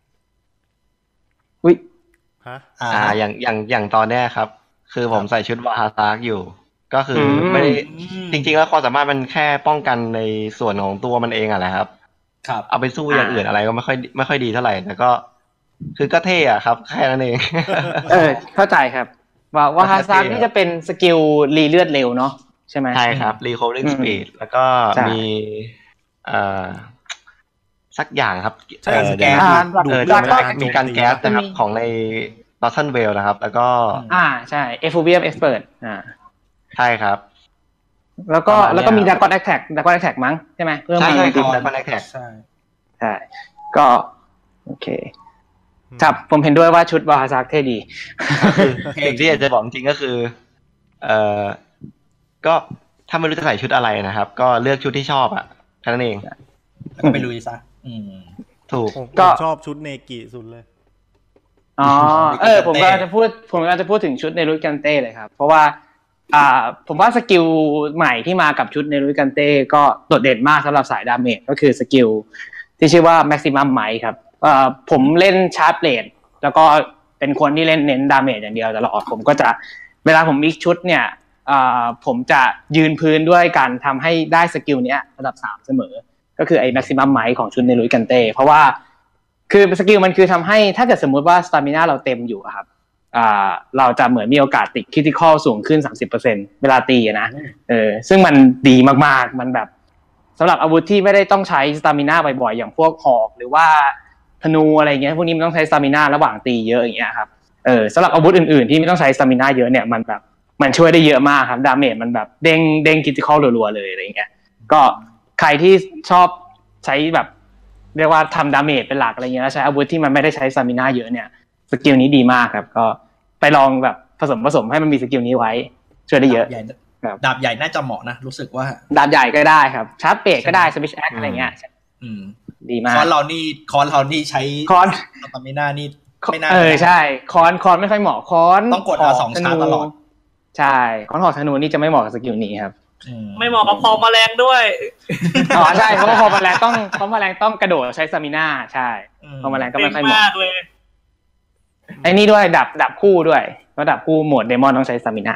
อุ้ยฮะอ่าอย่างอย่างอย่างตอนเนี้ยครับคือผมใส่ชุดวาฮาซากอยู่ก็คือไม่ได้จริงๆแล้วความสามารถมันแค่ป้องกันในส่วนของตัวมันเองอะแหละครับครับเอาไปสู้อย่างอื่นอะไรก็ไม่ค่อยไม่ค่อยดีเท่าไหร่แต่ก็คือก็เท่อะครับแค่นั้นเองเออเข้าใจครับว่าว่าฮาซากนี่จะเป็นสกิลรีเลือดเร็วเนาะใช่ไหมใช่ครับรีโคเวอริ่งสปีดแล้วก็มีเอ่อสักอย่างครับใช่แก๊สดูดแล้วก็มีการแก๊สนะครับของในลอสซันเวลนะครับแล้วก็อ่าใช่เอฟ โอ บี เอ็ม Expert อ่าใช่ครับแล้วก็แล้วก็มี Dragon Attack Dragon Attack มั้งใช่ไหมเพิ่มมาอีก Dragon Attack ใช่ใช่ก็โอเคครับผมเห็นด้วยว่าชุดวาฮาซากเท่ดีสิ่งที่อยากจะบอกจริงก็คือเอ่อก็ถ้าไม่รู้จะใส่ชุดอะไรนะครับก็เลือกชุดที่ชอบอ่ะแค่นั้นเองแล้วก็ไปลุยซะอืมถูกก็ชอบชุดเนกิสุดเลยอ๋อเออผมก็จะพูดผมก็จะพูดถึงชุดเนรุกันเต้เลยครับเพราะว่าอ่าผมว่าสกิลใหม่ที่มากับชุดเนรุกันเต้ก็โดดเด่นมากสำหรับสายดาเมจก็คือสกิลที่ชื่อว่า Maximum Might ครับเอ่อผมเล่นชาร์จเบลดแล้วก็เป็นคนที่เล่นเน้นดาเมจอย่างเดียวตลอดผมก็จะเวลาผมมิกชุดเนี่ยอ่าผมจะยืนพื้นด้วยการทำให้ได้สกิลเนี้ยระดับสามเสมอก็คือไอ้ Maximum Might ของชุดเนรุกันเต้เพราะว่าคือสกิลมันคือทำให้ถ้าเกิดสมมุติว่าสตามิน่าเราเต็มอยู่ครับอ่าเราจะเหมือนมีโอกาสติดคริติคอลสูงขึ้น สามสิบเปอร์เซ็นต์ เวลาตีนะเออซึ่งมันดีมากๆมันแบบสำหรับอาวุธที่ไม่ได้ต้องใช้สตามิน่าบ่อยๆอย่างพวกหอกหรือว่าธนูอะไรเงี้ยพวกนี้มันต้องใช้สตามิน่าระหว่างตีเยอะอย่างเงี้ยครับเออสำหรับอาวุธอื่นๆที่ไม่ต้องใช้สตามิน่าเยอะเนี่ยมันแบบมันช่วยได้เยอะมากครับดาเมจมันแบบเด้งเด้งคริติคอลรัวๆเลยอะไรเงี้ยก็ใครที่ชอบใช้แบบเรียกว่าทำดาเมจเป็นหลักอะไรเงี้ยแล้วใช้อาวุธที่มันไม่ได้ใช้สตามิน่าเยอะเนี่ยสกิลนี้ดีมากครับก็ไปลองแบบผสมผสมให้มันมีสกิลนี้ไว้ช่วยได้เยอะดาบใหญ่น่าจะเหมาะนะรู้สึกว่าดาบใหญ่ก็ได้ครับชาร์จเปดก็ได้สวิชแอคอะไรเงี้ยอืมดีมากคอนเรานี่คอนเรานี่ใช้คอนสตามิน่านี่ไม่น่าเออใช่คอนคอนไม่ค่อยเหมาะคอนต้องกด อาร์ สอง ชาร์จตลอดใช่คอนหอกธนูนี่จะไม่เหมาะกับสกิลนี้ครับไม่เหมาะกับพอแมลงด้วยอ๋อใช่เพราะว่าพอแมลงต้องพอแมลงต้องกระโดดใช้สตามิน่าใช่พอแมลงก็ไม่ค่อยเหมาะไอ้นี่ด้วยดับดับคู่ด้วยเพราะดับคู่โหมดเดมอนต้องใช้สตามิน่า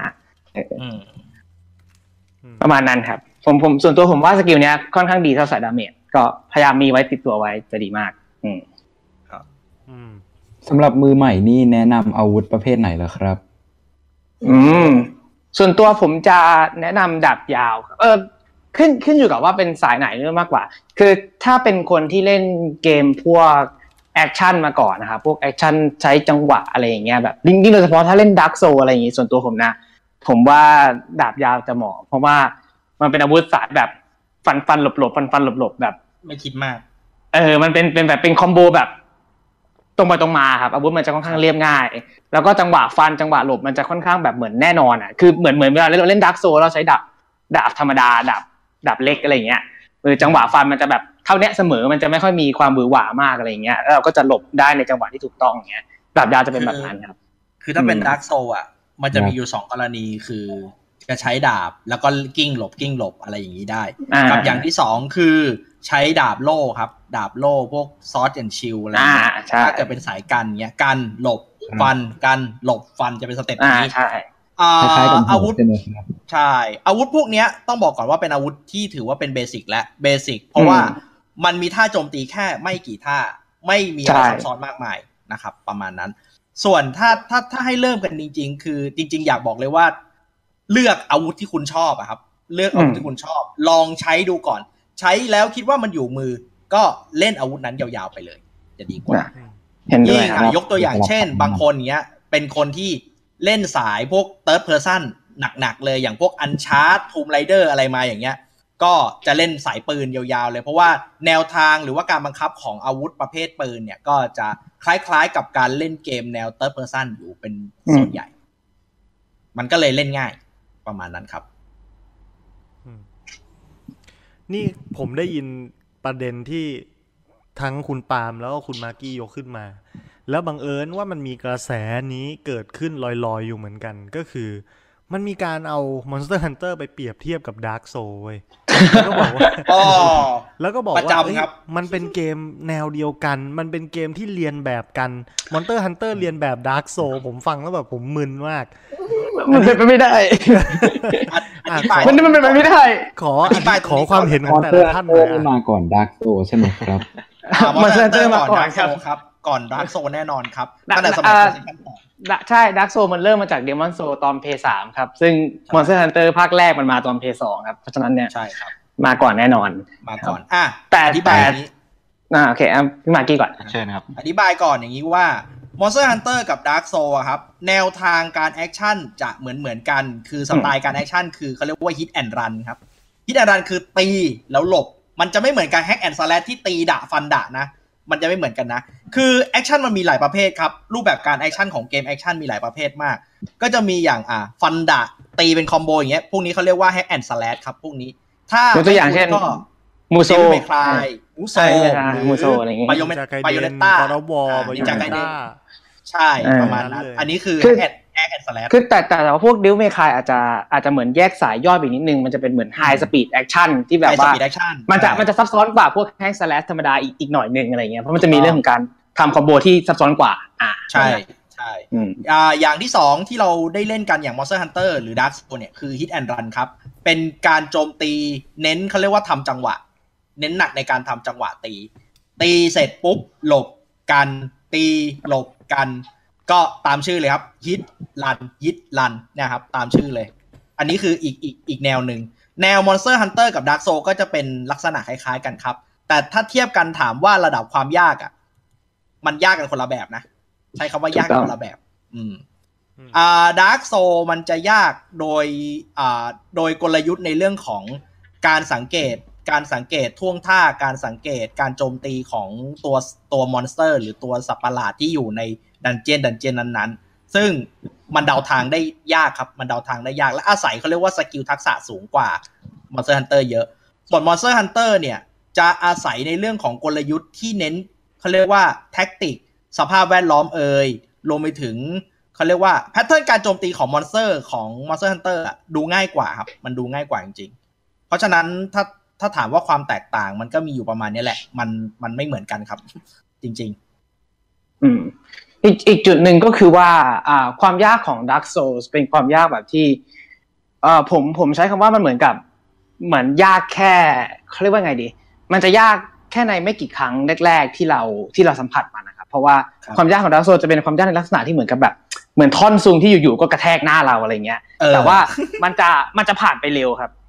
ประมาณนั้นครับผมผมส่วนตัวผมว่าสกิลเนี้ยค่อนข้างดีเท่าสายดาเมจก็พยายามมีไว้ติดตัวไว้จะดีมากอืมครับอืมสำหรับมือใหม่นี่แนะนำอาวุธประเภทไหนเหรอครับอืมส่วนตัวผมจะแนะนำดาบยาวเออขึ้นขึ้นอยู่กับว่าเป็นสายไหนเรื่องมากกว่าคือถ้าเป็นคนที่เล่นเกมพวกแอคชั่นมาก่อนนะครับพวกแอคชั่นใช้จังหวะอะไรอย่างเงี้ยแบบยิ่งโดยเฉพาะถ้าเล่นดาร์กโซอะไรอย่างงี้ส่วนตัวผมนะผมว่าดาบยาวจะเหมาะเพราะว่ามันเป็นอาวุธสายแบบฟันฟันหลบหลบฟันฟันหลบหลบแบบไม่คิดมากเออมันเป็นเป็นแบบเป็นคอมโบแบบตรงไปตรงมาครับอาวุธมันจะค่อนข้างเรียบง่ายแล้วก็จังหวะฟันจังหวะหลบมันจะค่อนข้างแบบเหมือนแน่นอนอ่ะคือเหมือนเหมือนเวลาเราเล่นดาร์กโซเราใช้ดาบดาบธรรมดาดาบดาบเล็กอะไรอย่างเงี้ยเออจังหวะฟันมันจะแบบเท่าเนี้ยเสมอมันจะไม่ค่อยมีความหวือหวามากอะไรอย่างเงี้ยแล้วเราก็จะหลบได้ในจังหวะที่ถูกต้องอย่างเงี้ยดาบยาวจะเป็นแบบนั้นครับคือถ้าเป็นดาร์กโซอ่ะมันจะมีอยู่สองกรณีคือจะใช้ดาบแล้วก็กิ้งหลบกิ้งหลบอะไรอย่างนี้ได้กับอย่างที่สองคือใช้ดาบโล่ครับดาบโล่พวกซอสแอนด์ชิลอะไรเงี้ยถ้าเกิดเป็นสายกันเงี้ยกันหลบฟันกันหลบฟันจะเป็นสเต็ปนี้ใช่อาวุธใช่อาวุธพวกนี้ต้องบอกก่อนว่าเป็นอาวุธที่ถือว่าเป็นเบสิกและเบสิกเพราะว่ามันมีท่าโจมตีแค่ไม่กี่ท่าไม่มีอะไรซับซ้อนมากมายนะครับประมาณนั้นส่วนถ้าถ้าถ้าให้เริ่มกันจริงๆคือจริงๆอยากบอกเลยว่าเลือกอาวุธที่คุณชอบอะครับเลือกอาวุธที่คุณชอบลองใช้ดูก่อนใช้แล้วคิดว่ามันอยู่มือก็เล่นอาวุธนั้นยาวๆไปเลยจะดีกว่ายิ่งยกตัวอย่างเช่นบางคนเนี้ยเป็นคนที่เล่นสายพวก third person หนักๆเลยอย่างพวก Uncharted Tomb Raider อะไรมาอย่างเงี้ยก็จะเล่นสายปืนยาวๆเลยเพราะว่าแนวทางหรือว่าการบังคับของอาวุธประเภทปืนเนี่ยก็จะคล้ายๆกับการเล่นเกมแนว third person อยู่เป็นส่วนใหญ่มันก็เลยเล่นง่ายประมาณนั้นครับนี่ผมได้ยินประเด็นที่ทั้งคุณปาล์มแล้วก็คุณมาร์กี้ยกขึ้นมาแล้วบังเอิญว่ามันมีกระแสนี้เกิดขึ้นลอยๆอยู่เหมือนกันก็คือมันมีการเอา Monster Hunter ไปเปรียบเทียบกับ Dark Soul เว้ยแล้วก็บอกว่าอ๋อแล้วก็บอกว่ามันเป็นเกมแนวเดียวกันมันเป็นเกมที่เรียนแบบกัน Monster Hunter เรียนแบบ Dark Soul ผมฟังแล้วแบบผมมึนมากมันเป็นไปไม่ได้มันมันเป็นไปไม่ได้ขออธิบายขอความเห็นของแต่ละท่านหน่อยมาก่อน Dark Soul ใช่ไหมครับ Monster Hunter มาก่อนครับก่อน Dark Soul แน่นอนครับตั้งแต่สมัยใช่ Dark Soul มันเริ่มมาจาก Demon Soul ตอน พี สาม ครับซึ่ง Monster Hunter ภาคแรกมันมาตอน พี สอง ครับเพราะฉะนั้นเนี่ยใช่ครับมาก่อนแน่นอนมาก่อนอ่ะแต่อธิบายอ่าโอเคอ่ะพี่มาร์กี้ก่อนเชิญครับอธิบายก่อนอย่างนี้ว่า Monster Hunter กับ Dark Soul อ่ะครับแนวทางการแอคชั่นจะเหมือนเหมือนกันคือสไตล์การแอคชั่นคือเขาเรียกว่า Hit and Run ครับ Hit and Run คือตีแล้วหลบมันจะไม่เหมือนการ Hack and Slash ที่ตีดะฟันดะนะมันจะไม่เหมือนกันนะคือแอคชั่นมันมีหลายประเภทครับรูปแบบการแอคชั่นของเกมแอคชั่นมีหลายประเภทมากก็จะมีอย่างอ่าฟันดะตีเป็นคอมโบอย่างเงี้ยพวกนี้เขาเรียกว่า Hack and Slash ครับพวกนี้ถ้าตัวอย่างเช่นก็มูโซเมคลายมูโซมูโซอะไรอย่างเงี้ยไบโอเมไบโอเนต้าคอร์วอร์ไบโอเนต้าใช่ประมาณนั้นอันนี้คือแอดแอดสแลชคือแต่แต่ว่าพวกดิวเมคายอาจจะอาจจะเหมือนแยกสายย่อยไปนิดนึงมันจะเป็นเหมือนไฮสปีดแอคชั่นที่แบบว่ามันจะมันจะซับซ้อนกว่าพวกแฮกสแลชธรรมดาอีกอีกหน่อยนึงอะไรเงี้ยเพราะมันจะมีเรื่องของการทำคอมโบที่ซับซ้อนกว่าอ่าใช่ใช่อ่าอย่างที่สองที่เราได้เล่นกันอย่าง Monster Hunter หรือ Dark Soul เนี่ยคือ Hit and Run ครับเป็นการโจมตีเน้นเขาเรียกว่าทำจังหวะเน้นหนักในการทำจังหวะตีตีเสร็จปุ๊บหลบกันตีหลบกันก็ตามชื่อเลยครับฮิตรันฮิตรันนะครับตามชื่อเลยอันนี้คืออีกอีกอีกแนวหนึ่งแนว Monster Hunter กับ Dark Soul ก็จะเป็นลักษณะคล้ายๆกันครับแต่ถ้าเทียบกันถามว่าระดับความยากอ่ะมันยากกันคนละแบบนะใช้คำว่ายากกันคนละแบบอืมอ่า Dark Soul มันจะยากโดยอ่าโดยกลยุทธ์ในเรื่องของการสังเกตการสังเกตท่วงท่าการสังเกตการโจมตีของตัวตัวมอนสเตอร์หรือตัวสัตว์ประหลาดที่อยู่ในดันเจียนดันเจียนนั้นๆซึ่งมันเดาทางได้ยากครับมันเดาทางได้ยากและอาศัยเขาเรียกว่าสกิลทักษะสูงกว่า Monster Hunter เยอะส่วน Monster Hunter เนี่ยจะอาศัยในเรื่องของกลยุทธ์ที่เน้นเขาเรียกว่าแท็กติกสภาพแวดล้อมเอ่ยรวมไปถึงเขาเรียกว่าแพทเทิร์นการโจมตีของมอนสเตอร์ของ Monster Hunter อ่ะดูง่ายกว่าครับมันดูง่ายกว่าจริงๆเพราะฉะนั้นถ้าถ้าถามว่าความแตกต่างมันก็มีอยู่ประมาณนี้แหละมันมันไม่เหมือนกันครับจริงๆอืมอีกอีกจุดหนึ่งก็คือว่าอ่าความยากของ Dark Souls เป็นความยากแบบที่เอ่อผมผมใช้คำว่ามันเหมือนกับเหมือนยากแค่เขาเรียกว่าไงดีมันจะยากแค่ในไม่กี่ครั้งแรกๆที่เราที่เราสัมผัสมันนะครับเพราะว่าความยากของ Dark Souls จะเป็นความยากในลักษณะที่เหมือนกับแบบเหมือนท่อนซุงที่อยู่ๆก็กระแทกหน้าเราอะไรเงี้ยแต่ว่ามันจะมันจะผ่านไปเร็วครับ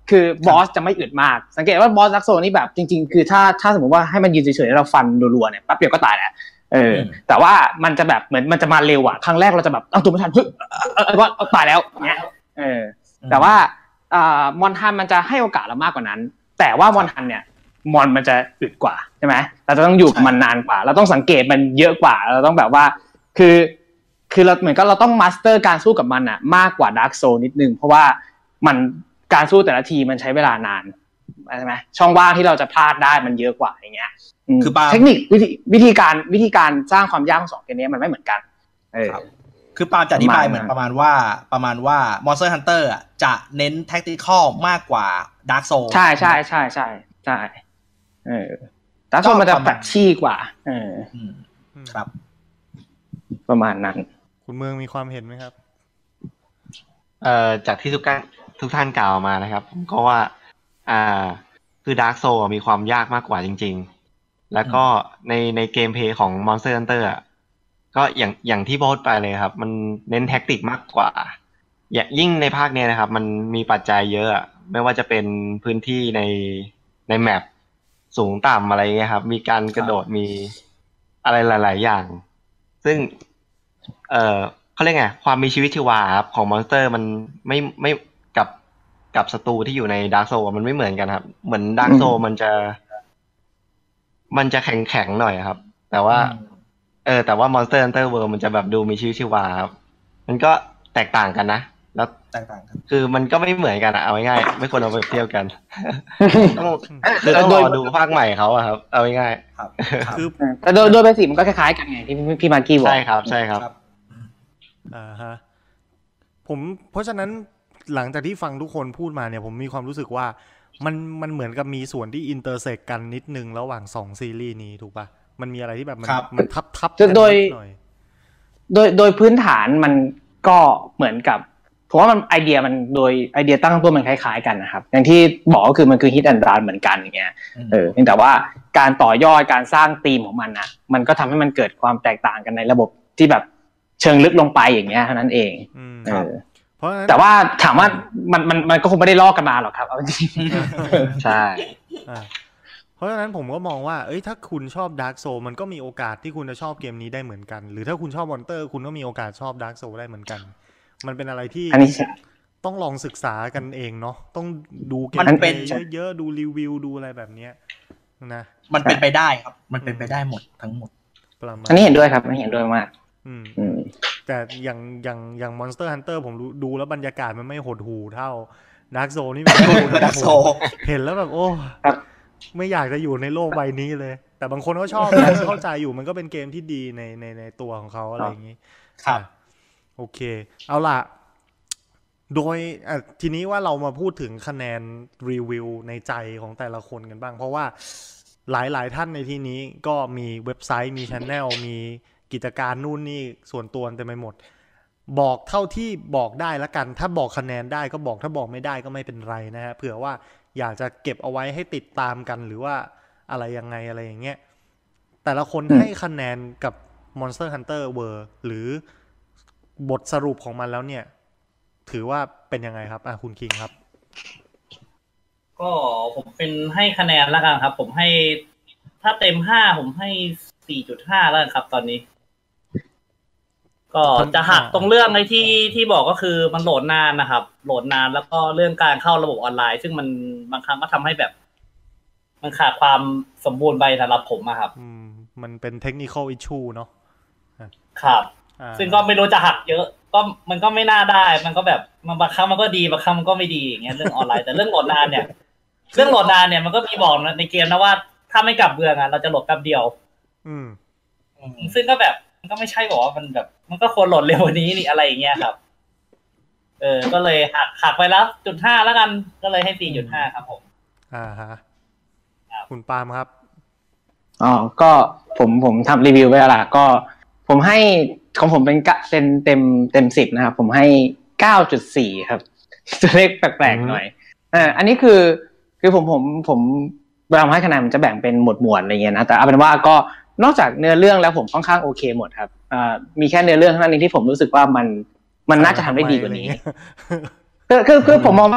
คือบอสจะไม่อึดมากสังเกตว่าบอสดักโซนี่แบบจริงๆคือถ้าถ้าสมมติว่าให้มันยืนเฉยๆแล้วเราฟันรัวๆเนี่ยแป๊บเดียวก็ตายแหละเออแต่ว่ามันจะแบบเหมือนมันจะมาเร็วอ่ะครั้งแรกเราจะแบบเอาตัวไม่ทันเฮ้ยบอสตายแล้วเงี้ยเออแต่ว่าอ่ามอนทันมันจะให้โอกาสเรามากกว่านั้นแต่ว่ามอนทันเนี่ยมอนมันจะอึดกว่าใช่ไหมเราจะต้องอยู่กับมันนานกว่าเราต้องสังเกตมันเยอะกว่าเราต้องแบบว่าคือคือเราเหมือนกับเราต้องมาสเตอร์การสู้กับมันอ่ะมากกว่าดาร์กโซลนิดนึงเพราะว่ามันการสู้แต่ละทีมันใช้เวลานานใช่ไหมช่องว่างที่เราจะพลาดได้มันเยอะกว่าอย่างเงี้ยคือเทคนิควิธีวิธีการวิธีการสร้างความยากของสองเกมนี้มันไม่เหมือนกันเออคือปาล์มจะอธิบายเหมือนประมาณว่าประมาณว่า Monster Hunter อ่ะจะเน้น tactical มากกว่า Dark Souls ใช่ใช่ใช่ใช่ใช่เออ Dark Souls มันจะแฟลชชี่กว่าเออครับประมาณนั้นคุณเมืองมีความเห็นไหมครับเอ่อจากที่ทุกท่านทุกท่านกล่าวมานะครับผมก็ว่าอ่าคือ Dark Souls มีความยากมากกว่าจริงๆแล้วก็ในในเกมเพลย์ของ Monster Hunter อ่ะก็อย่างอย่างที่โพสต์ไปเลยครับมันเน้นแท็กติกมากกว่าอย่างยิ่งในภาคนี้นะครับมันมีปัจจัยเยอะไม่ว่าจะเป็นพื้นที่ในในแมปสูงต่ำอะไรเงี้ยครับมีการกระโดดมีอะไรหลายๆอย่างซึ่งเอ่อเขาเรียกไงความมีชีวิตชีวาครับของมอนสเตอร์มันไม่ไม่กับกับศัตรูที่อยู่ในดาร์กโซมันไม่เหมือนกันครับเหมือนดาร์กโซมันจะมันจะแข็งแข็งหน่อยครับแต่ว่าเออแต่ว่า Monster Hunter World มันจะแบบดูมีชีวิตชีวาครับมันก็แตกต่างกันนะแล้วแตกต่างกันคือมันก็ไม่เหมือนกันอะเอาง่ายๆไม่ควรเอาไปเทียบกันต้องคือต้องรอดูภาคใหม่เขาอะครับเอาง่ายๆครับคือแต่โดยโดยเบสิกมันก็คล้ายๆกันไงที่พี่มาร์กี้บอกใช่ครับใช่ครับอ่าฮะผมเพราะฉะนั้นหลังจากที่ฟังทุกคนพูดมาเนี่ยผมมีความรู้สึกว่ามันมันเหมือนกับมีส่วนที่อินเตอร์เซกกันนิดนึงระหว่างสองซีรีส์นี้ถูกป่ะมันมีอะไรที่แบบมันมันทับทับโดยโดยโดยพื้นฐานมันก็เหมือนกับผมว่ามันไอเดียมันโดยไอเดียตั้งตัวมันคล้ายๆกันนะครับอย่างที่บอกก็คือมันคือฮิตแอนด์รันเหมือนกันอย่างเงี้ยเออเพียงแต่ว่าการต่อยอดการสร้างธีมของมันอ่ะมันก็ทำให้มันเกิดความแตกต่างกันในระบบที่แบบเชิงลึกลงไปอย่างเงี้ยเท่านั้นเองเออแต่ว่าถามว่ามันมันมันก็คงไม่ได้ลอกกันมาหรอกครับเอาจริงใช่เพราะฉะนั้นผมก็มองว่าเอ้ยถ้าคุณชอบ Dark Souls มันก็มีโอกาสที่คุณจะชอบเกมนี้ได้เหมือนกันหรือถ้าคุณชอบ Monster คุณก็มีโอกาสชอบ Dark Souls ได้เหมือนกันมันเป็นอะไรที่ต้องลองศึกษากันเองเนาะต้องดูเกมเยอะๆดูรีวิวดูอะไรแบบเนี้ยนะมันเป็นไปได้ครับมันเป็นไปได้หมดทั้งหมดอันนี้เห็นด้วยครับอันนี้เห็นด้วยมากอืมแต่อย่างอย่างอย่าง Monster Hunter ผมดูแล้วบรรยากาศมันไม่หดหู่เท่า Dark Souls นี่มันDark Souls เห็นแล้วแบบโอ้ไม่อยากจะอยู่ในโลกใบนี้เลยแต่บางคนก็ชอบเข้าใจอยู่มันก็เป็นเกมที่ดีในในในตัวของเขาอะไรอย่างนี้ครับโอเคเอาล่ะโดยทีนี้ว่าเรามาพูดถึงคะแนนรีวิวในใจของแต่ละคนกันบ้างเพราะว่าหลายๆท่านในที่นี้ก็มีเว็บไซต์มี channel มีกิจการนู่นนี่ส่วนตัวเต็มไปหมดบอกเท่าที่บอกได้ละกันถ้าบอกคะแนนได้ก็บอกถ้าบอกไม่ได้ก็ไม่เป็นไรนะฮะเผื่อว่าอยากจะเก็บเอาไว้ให้ติดตามกันหรือว่าอะไรยังไงอะไรอย่างเงี้ยแต่ละคนให้คะแนนกับ Monster Hunter World หรือบทสรุปของมันแล้วเนี่ยถือว่าเป็นยังไงครับอ่ะคุณคิงครับก็ผมเป็นให้คะแนนแล้วกันครับผมให้ถ้าเต็มห้าผมให้ สี่จุดห้า แล้วครับตอนนี้ก็จะหักตรงเรื่องไอ้ที่ที่บอกก็คือมันโหลดนานนะครับโหลดนานแล้วก็เรื่องการเข้าระบบออนไลน์ซึ่งมันบางครั้งก็ทำให้แบบมันขาดความสมบูรณ์ไปสำหรับผมอะครับอืมมันเป็น technical issue เนาะครับซึ่งก็ไม่รู้จะหักเยอะก็มันก็ไม่น่าได้มันก็แบบมันบางครั้งมันก็ดีบางครั้งมันก็ไม่ดีอย่างเงี้ยเรื่องออนไลน์แต่เรื่องโหลดนานเนี่ยเรื่องโหลดนานเนี่ยมันก็มีบอกในเกมนะว่าถ้าไม่กลับเมืองอ่ะเราจะโหลดแป๊บเดียวอืมซึ่งก็แบบมันก็ไม่ใช่บอกว่ามันแบบมันก็ควรโหลดเร็วกว่านี้นี่อะไรอย่างเงี้ยครับเออก็เลยหักหักไปแล้ว จุดห้า แล้วกันก็เลยให้ สี่จุดห้า ครับผมอ่าฮะคุณปาล์มครับอ๋อก็ผมผมทำรีวิวไว้แล้วล่ะก็ผมให้ของผมเป็นเต็มเต็มเต็มสิบนะครับผมให้ เก้าจุดสี่ ครับตัวเลขแปลกๆหน่อยอ่าอันนี้คือคือผมผมผมเวลาให้คะแนนมันจะแบ่งเป็นหมวดหมวดอะไรเงี้ยนะแต่เอาเป็นว่าก็นอกจากเนื้อเรื่องแล้วผมค่อนข้างโอเคหมดครับอ่ามีแค่เนื้อเรื่องเท่านั้นที่ผมรู้สึกว่ามันมันน่าจะทำได้ดีกว่านี้คือคือคือผมมองว่า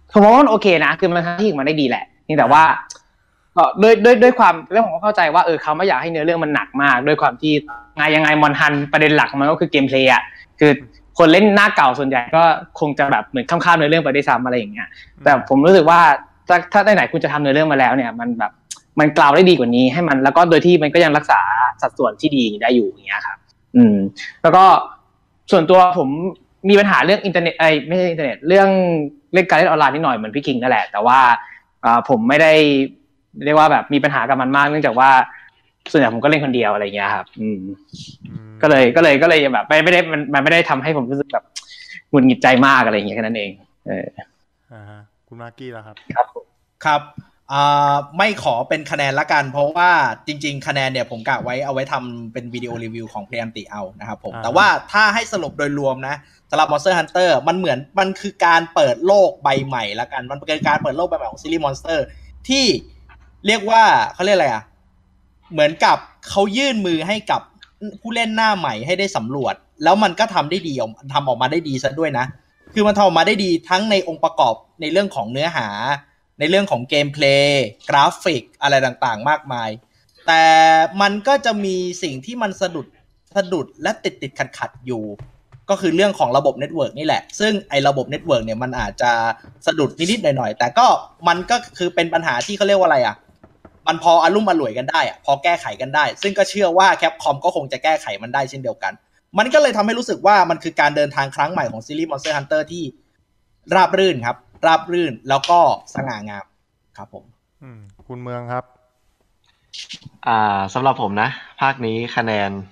ผมว่ามันโอเคนะคือมันทำที่มันได้ดีแหละนี่แต่ว่าก็ด้วยด้วยด้วยความเรื่องผมก็เข้าใจว่าเออเขาไม่อยากให้เนื้อเรื่องมันหนักมากด้วยความที่ไงยังไงมอนฮันประเด็นหลักมันก็คือเกมเพลย์อ่ะคือคนเล่นหน้าเก่าส่วนใหญ่ก็คงจะแบบเหมือนข้ามๆเนื้อเรื่องไปได้ซ้ำอะไรอย่างเงี้ยแต่ผมรู้สึกว่าถ้าถ้าได้ไหนคุณจะทำเนื้อเรื่องมาแล้วเนี่ยมันแบบมันกล่าวได้ดีกว่านี้ให้มันแล้วก็โดยที่มันก็ยังรักษาสัดส่วนที่ดีได้อยู่อย่างเงี้ยครับอืมแล้วก็ส่วนตัวผมมีปัญหาเรื่องอินเทอร์เน็ตไอ้ไม่ใช่อินเทอร์เน็ตเรื่องเล่นการเล่นออนไลน์นิดหน่อยเหมือนพี่คิงนั่นแหละแต่ว่าอ่าผมไม่ได้เรียกว่าแบบมีปัญหากับมันมากเนื่องจากว่าส่วนใหญ่ผมก็เล่นคนเดียวอะไรเงี้ยครับอืมก็เลยก็เลยก็เลยแบบไม่ไม่ได้มันมันไม่ได้ทำให้ผมรู้สึกแบบหงุดหงิดใจมากอะไรอย่างเงี้ยแค่นั้นเองเอออ่าฮะคุณมากกี้ล่ะครับครับครับอ่าไม่ขอเป็นคะแนนละกันเพราะว่าจริงๆคะแนนเนี่ยผมกะไว้เอาไว้ทำเป็นวิดีโอรีวิวของเพลย์อันติเอานะครับผมแต่ว่าถ้าให้สรุปโดยรวมนะสำหรับ Monster Hunter มันเหมือนมันคือการเปิดโลกใบใหม่ละกันมันเป็นการเปิดโลกใบใหม่ของซีรีส์ Monster ที่เรียกว่าเขาเรียกอะไรอ่ะเหมือนกับเขายื่นมือให้กับผู้เล่นหน้าใหม่ให้ได้สำรวจแล้วมันก็ทำได้ดีทำออกมาได้ดีซะด้วยนะคือมันทำออกมาได้ดีทั้งในองค์ประกอบในเรื่องของเนื้อหาในเรื่องของเกมเพลย์กราฟิกอะไรต่างๆมากมายแต่มันก็จะมีสิ่งที่มันสะดุดสะดุดและติดติดขัดขัดอยู่ก็คือเรื่องของระบบเน็ตเวิร์กนี่แหละซึ่งไอ้ระบบเน็ตเวิร์กเนี่ยมันอาจจะสะดุดนิดๆหน่อยๆแต่ก็มันก็คือเป็นปัญหาที่เขาเรียกว่าอะไรอ่ะมันพออลุ่มอล่วยกันได้อ่ะพอแก้ไขกันได้ซึ่งก็เชื่อว่าแคปคอมก็คงจะแก้ไขมันได้เช่นเดียวกันมันก็เลยทำให้รู้สึกว่ามันคือการเดินทางครั้งใหม่ของซีรีส์ Monster Hunter ที่ราบรื่นครับราบรื่นแล้วก็สง่างามครับผมอืมคุณเมืองครับอ่าสำหรับผมนะภาคนี้คะแนน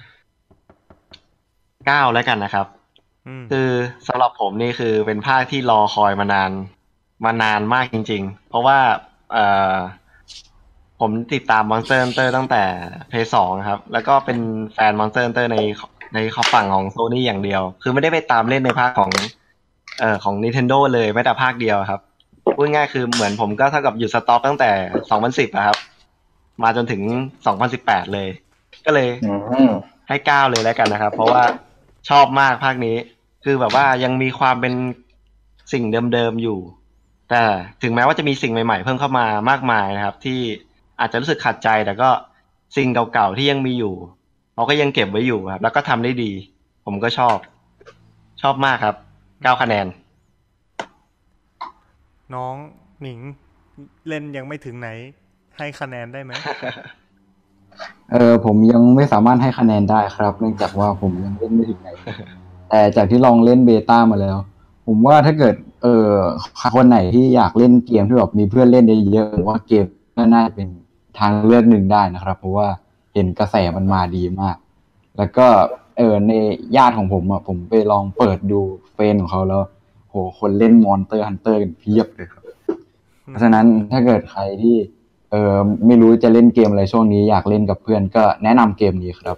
เก้าแล้วกันนะครับคือสำหรับผมนี่คือเป็นภาคที่รอคอยมานานมานานมากจริงๆเพราะว่าเอ่อผมติดตาม Monster Hunter ตั้งแต่ พี สอง ครับแล้วก็เป็นแฟน Monster Hunter ในในฝั่งของ Sony อย่างเดียวคือไม่ได้ไปตามเล่นในภาคของเอ่อของ Nintendo เลยแม้แต่ภาคเดียวครับพูดง่ายคือเหมือนผมก็เท่ากับหยุดสต็อกตั้งแต่สองพันสิบอะครับมาจนถึงสองพันสิบแปดเลยก็เลยให้เก้าเลยแล้วกันนะครับเพราะว่าชอบมากภาคนี้คือแบบว่ายังมีความเป็นสิ่งเดิมๆอยู่แต่ถึงแม้ว่าจะมีสิ่งใหม่ๆเพิ่มเข้ามามากมายนะครับที่อาจจะรู้สึกขัดใจแต่ก็สิ่งเก่าๆที่ยังมีอยู่เขาก็ยังเก็บไว้อยู่ครับแล้วก็ทำได้ดีผมก็ชอบชอบมากครับเก้าคะแนนน้องหนิงเล่นยังไม่ถึงไหนให้คะแนนได้ไหมเออผมยังไม่สามารถให้คะแนนได้ครับเนื่องจากว่าผมยังเล่นไม่ถึงไหนแต่จากที่ลองเล่นเบต้ามาแล้วผมว่าถ้าเกิดเออคนไหนที่อยากเล่นเกมที่แบบมีเพื่อนเล่นเยอะๆผมว่าเกมน่าจะเป็นทางเลือกหนึ่งได้นะครับเพราะว่าเห็นกระแสมันมาดีมากแล้วก็เออในญาติของผมอ่ะผมไปลองเปิดดูเฟซของเขาแล้วโหคนเล่น Monster Hunter กันเพียบเลยครับเพราะฉะนั้นถ้าเกิดใครที่เออไม่รู้จะเล่นเกมอะไรช่วงนี้อยากเล่นกับเพื่อนก็แนะนำเกมนี้ครับ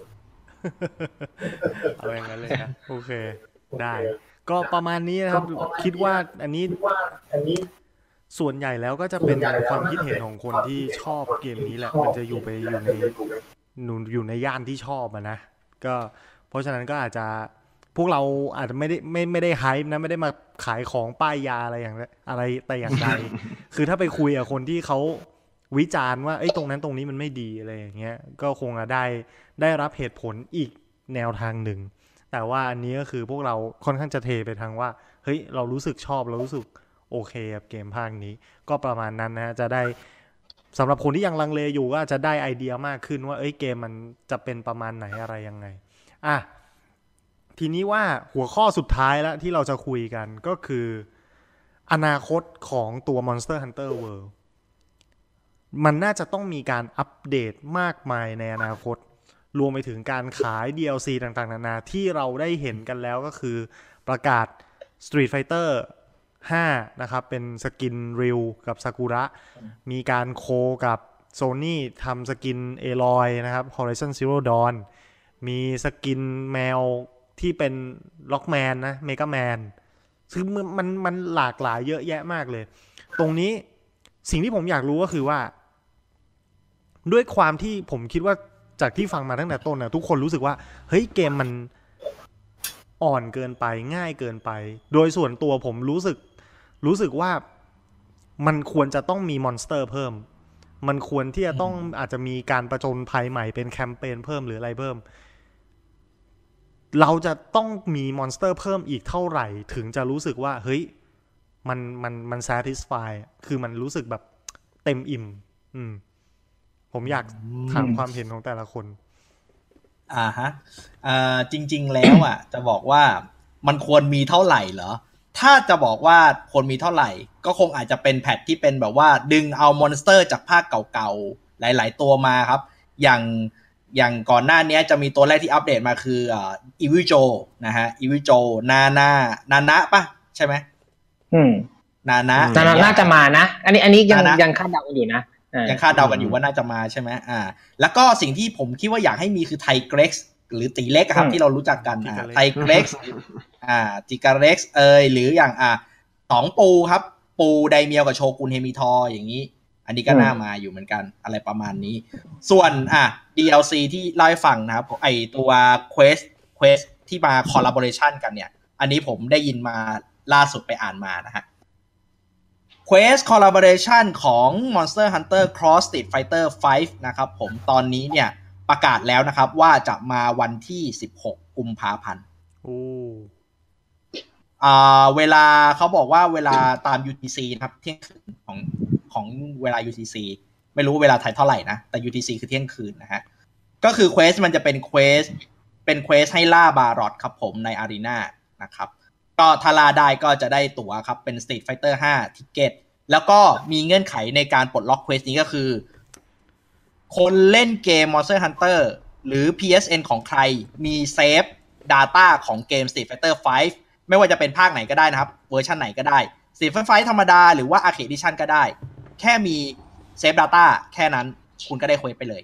เอาอย่างนั้นเลยนะโอเคได้ก็ประมาณนี้นะครับคิดว่าอันนี้ส่วนใหญ่แล้วก็จะเป็นความคิดเห็นของคนที่ชอบเกมนี้แหละมันจะอยู่ไปอยู่ในอยู่ในย่านที่ชอบอะนะก็เพราะฉะนั้นก็อาจจะพวกเราอาจจะไม่ได้ไม่ไม่ได้ไฮป์นะไม่ได้มาขายของป้ายยาอะไรอย่างอะไรแต่อย่างใด คือถ้าไปคุยกับคนที่เขาวิจารณ์ว่าไอ้ตรงนั้นตรงนี้มันไม่ดีอะไรอย่างเงี้ยก็คงจะได้ได้รับเหตุผลอีกแนวทางหนึ่งแต่ว่าอันนี้ก็คือพวกเราค่อนข้างจะเทไปทางว่าเฮ้ยเรารู้สึกชอบเรารู้สึกโอเคกับเกมภาคนี้ก็ประมาณนั้นนะจะได้สำหรับคนที่ยังลังเลอยู่ก็จะได้ไอเดียมากขึ้นว่าเอ้ยเกมมันจะเป็นประมาณไหนอะไรยังไงอ่ะทีนี้ว่าหัวข้อสุดท้ายแล้วที่เราจะคุยกันก็คืออนาคตของตัว Monster Hunter World มันน่าจะต้องมีการอัปเดตมากมายในอนาคตรวมไปถึงการขาย ดี แอล ซี ต่างๆนานาที่เราได้เห็นกันแล้วก็คือประกาศ Street Fighter ห้านะครับเป็นสกินริวกับซากุระมีการโคกับ Sony ทำสกินเอลอยนะครับ Horizon Zero Dawn มีสกินแมวที่เป็นล็อกแมนนะเมกาแมนซึ่งมันมันหลากหลายเยอะแยะมากเลยตรงนี้สิ่งที่ผมอยากรู้ก็คือว่าด้วยความที่ผมคิดว่าจากที่ฟังมาตั้งแต่ต้นนะทุกคนรู้สึกว่าเฮ้ยเกมมันอ่อนเกินไปง่ายเกินไปโดยส่วนตัวผมรู้สึกรู้สึกว่ามันควรจะต้องมีมอนสเตอร์เพิ่มมันควรที่จะต้องอาจจะมีการประจนภัยใหม่เป็นแคมเปญเพิ่มหรืออะไรเพิ่มเราจะต้องมีมอนสเตอร์เพิ่มอีกเท่าไหร่ถึงจะรู้สึกว่าเฮ้ยมันมันมัน satisfy คือมันรู้สึกแบบเต็มอิ่มอืมผมอยากถามความเห็นของแต่ละคนอ่าฮะอ่าจริงๆแล้วอ่ะ จะบอกว่ามันควรมีเท่าไหร่เหรอถ้าจะบอกว่าควรมีเท่าไหร่ก็คงอาจจะเป็นแพทที่เป็นแบบว่าดึงเอามอนสเตอร์จากภาคเก่าๆหลายๆตัวมาครับอย่างอย่างก่อนหน้านี้จะมีตัวแรกที่อัปเดตมาคืออ่าอีวิโจนะฮะอีวิโจนานานานะปะใช่ไหมอืมนานะนานะน่าจะมานะอันนี้อันนี้ยังยังคาดเดากันอยู่นะยังคาดเดากันอยู่ว่าน่าจะมาใช่ไหมอ่าแล้วก็สิ่งที่ผมคิดว่าอยากให้มีคือไทเกร็กซ์หรือตีเล็กครับที่เรารู้จักกันอ่าไทเกร็กซ์อ่าติกาเร็กซ์เอยหรืออย่างอ่าสองปูครับปูไดเมียวกับโชกุนเฮมิทออย่างนี้อันนี้ก็น่ามาอยู่เหมือนกันอะไรประมาณนี้ส่วนอ่ะ ดี แอล ซี ที่เล่าให้ฟังนะครับไอตัว Quest Quest ที่มา collaboration กันเนี่ยอันนี้ผมได้ยินมาล่าสุดไปอ่านมานะฮะQuest Collaboration ของ Monster Hunter Cross Street Fighter ไฟว์ นะครับผมตอนนี้เนี่ยประกาศแล้วนะครับว่าจะมาวันที่สิบหกกุมภาพันธ์โอ้อ่าเวลาเขาบอกว่าเวลาตาม ยู ที ซี นะครับเที่ยงคืนของของเวลา ยู ที ซี ไม่รู้เวลาไทยเท่าไหร่นะแต่ ยู ที ซี คือเที่ยงคืนนะฮะก็คือ Quest มันจะเป็น Quest เป็น Quest ให้ล่าบารอทครับผมใน Arena นะครับก็ถ้าล่าได้ก็จะได้ตั๋วครับเป็น Street Fighter ไฟว์ ทิกเก็ตแล้วก็มีเงื่อนไขในการปลดล็อก Quest นี้ก็คือคนเล่นเกม Monster Hunter หรือ พี เอส เอ็น ของใครมีเซฟ Data ของเกม Street Fighter ไฟว์ ไม่ว่าจะเป็นภาคไหนก็ได้นะครับเวอร์ชันไหนก็ได้ Street Fighter ไฟว์ ธรรมดาหรือว่า Arcade Edition ก็ได้แค่มีเซฟ Data แค่นั้นคุณก็ได้ Quest ไปเลย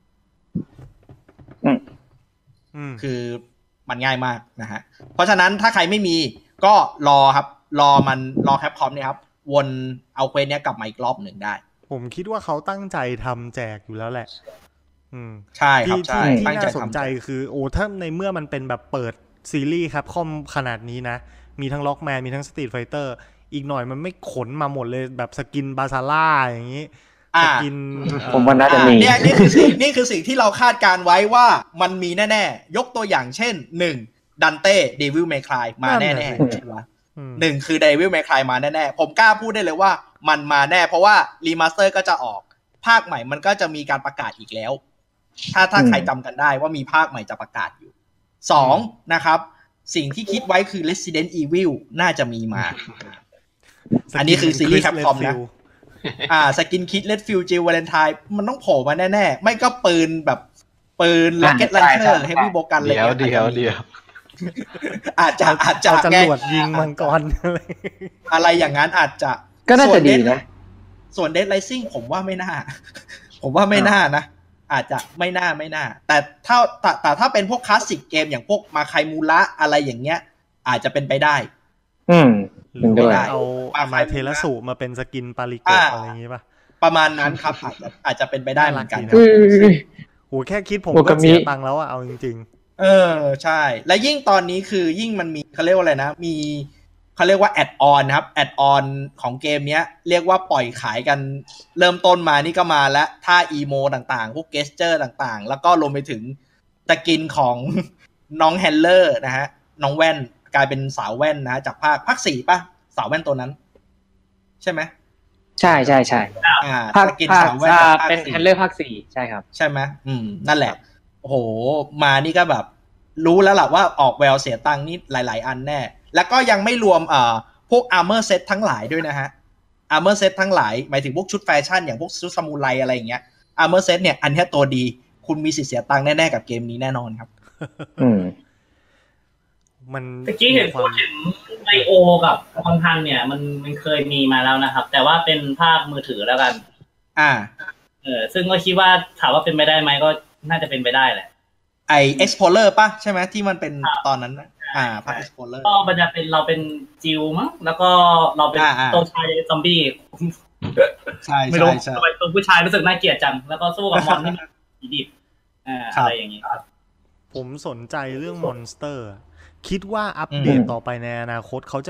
อืมคือมันง่ายมากนะฮะเพราะฉะนั้นถ้าใครไม่มีก็รอครับรอมันรอแคปคอมเนี่ยครับวนเอาเควสเนี้ยกลับมาอีกรอบหนึ่งได้ผมคิดว่าเขาตั้งใจทำแจกอยู่แล้วแหละอืมใช่ครับใช่ที่น่าสนใจคือโอ้ถ้าในเมื่อมันเป็นแบบเปิดซีรีส์ครับคอมขนาดนี้นะมีทั้งล็อกแมนมีทั้งสตรีทไฟเตอร์อีกหน่อยมันไม่ขนมาหมดเลยแบบสกินบาซาร่าอย่างนี้สกินผมว่าน่าจะมีเนี่ยนี่คือสิ่งนี่คือสิ่งที่เราคาดการไว้ว่ามันมีแน่ๆยกตัวอย่างเช่นหนึ่งดันเต้เดวิลเมคลายมาแน่ๆใช่ไหมหนึ่งคือเดวิลเมคลายมาแน่ๆผมกล้าพูดได้เลยว่ามันมาแน่เพราะว่ารีมาสเตอร์ก็จะออกภาคใหม่มันก็จะมีการประกาศอีกแล้วถ้าถ้าใครจำกันได้ว่ามีภาคใหม่จะประกาศอยู่สองนะครับสิ่งที่คิดไว้คือ Resident Evil น่าจะมีมาอันนี้คือซีรีส์แคปคอมนะอ่าสกินคิดเลดฟิลจิลวาเลนไทน์มันต้องโผล่มาแน่ๆไม่ก็ปืนแบบปืนล็อกเก็ตแลนเชอร์เฮฟวี่โบกันเลยเดี๋ยวเดี๋ยวเดี๋ยวอาจจะอาจจะจรวดยิงมังกรอะไรอย่างนั้นอาจจะก็น่าจะดีนะส่วนเดดไลซิ่งผมว่าไม่น่าผมว่าไม่น่านะอาจจะไม่น่าไม่น่าแต่ถ้าแต่แต่ถ้าเป็นพวกคลาสสิกเกมอย่างพวกมาไคมูระอะไรอย่างเงี้ยอาจจะเป็นไปได้อืมหรือว่าเอาอามาเทระสุมาเป็นสกินปาริโกะอะไรอย่างงี้ป่ะประมาณนั้นครับอาจจะอาจจะเป็นไปได้เหมือนกันโหแค่คิดผมก็เสียตังค์แล้วอะเอาจริงๆเออใช่และยิ่งตอนนี้คือยิ่งมันมีเขาเรียกว่าอะไรนะมีเขาเรียกว่าแอดออนครับแอดออนของเกมเนี้ยเรียกว่าปล่อยขายกันเริ่มต้นมานี่ก็มาแล้วท่าอีโมต่างๆพวกเกสเจอร์ต่างๆแล้วก็รวมไปถึงสกินของน้องแฮนเลอร์นะฮะน้องแว่นกลายเป็นสาวแว่นนะจากภาคภาคสี่ป่ะสาวแว่นตัวนั้นใช่ไหมใช่ใช่ใช่อ่าภาคกินสาวแว่นเป็นแฮนเลอร์ภาคสี่ใช่ครับใช่ไหมอืมนั่นแหละโอ้โหมานี่ก็แบบรู้แล้วล่ะว่าออกแววเสียตังค์นี่หลายๆอันแน่แล้วก็ยังไม่รวมเอ่อพวก armor set ทั้งหลายด้วยนะฮะ armor set ทั้งหลายหมายถึงพวกชุดแฟชั่นอย่างพวกชุดซามูไรอะไรอย่างเงี้ย armor set เนี่ยอันนี้ตัวดีคุณมีสิทธิ์เสียตังค์แน่ๆกับเกมนี้แน่นอนครับอืมมันเมื่อกี้เห็นพูดถึงไอโอกับคอนทันเนี่ยมันมันเคยมีมาแล้วนะครับแต่ว่าเป็นภาคมือถือแล้วกันอ่าเออซึ่งก็คิดว่าถามว่าเป็นไปได้ไหมก็น่าจะเป็นไปได้แหละไอ Explorer ป่ะใช่ไหมที่มันเป็นตอนนั้นอ่าภาค Explorer ก็มันจะเป็นเราเป็นจิวมั้งแล้วก็เราเป็นตัวชายซอมบี้ใช่ไม่รู้ทำไมตัวผู้ชายรู้สึกน่าเกลียดจังแล้วก็สู้กับมอนที่มันดิบอ่าอะไรอย่างงี้ครับผมสนใจเรื่องมอนสเตอร์คิดว่าอัปเดตต่อไปในอนาคตเขาจะ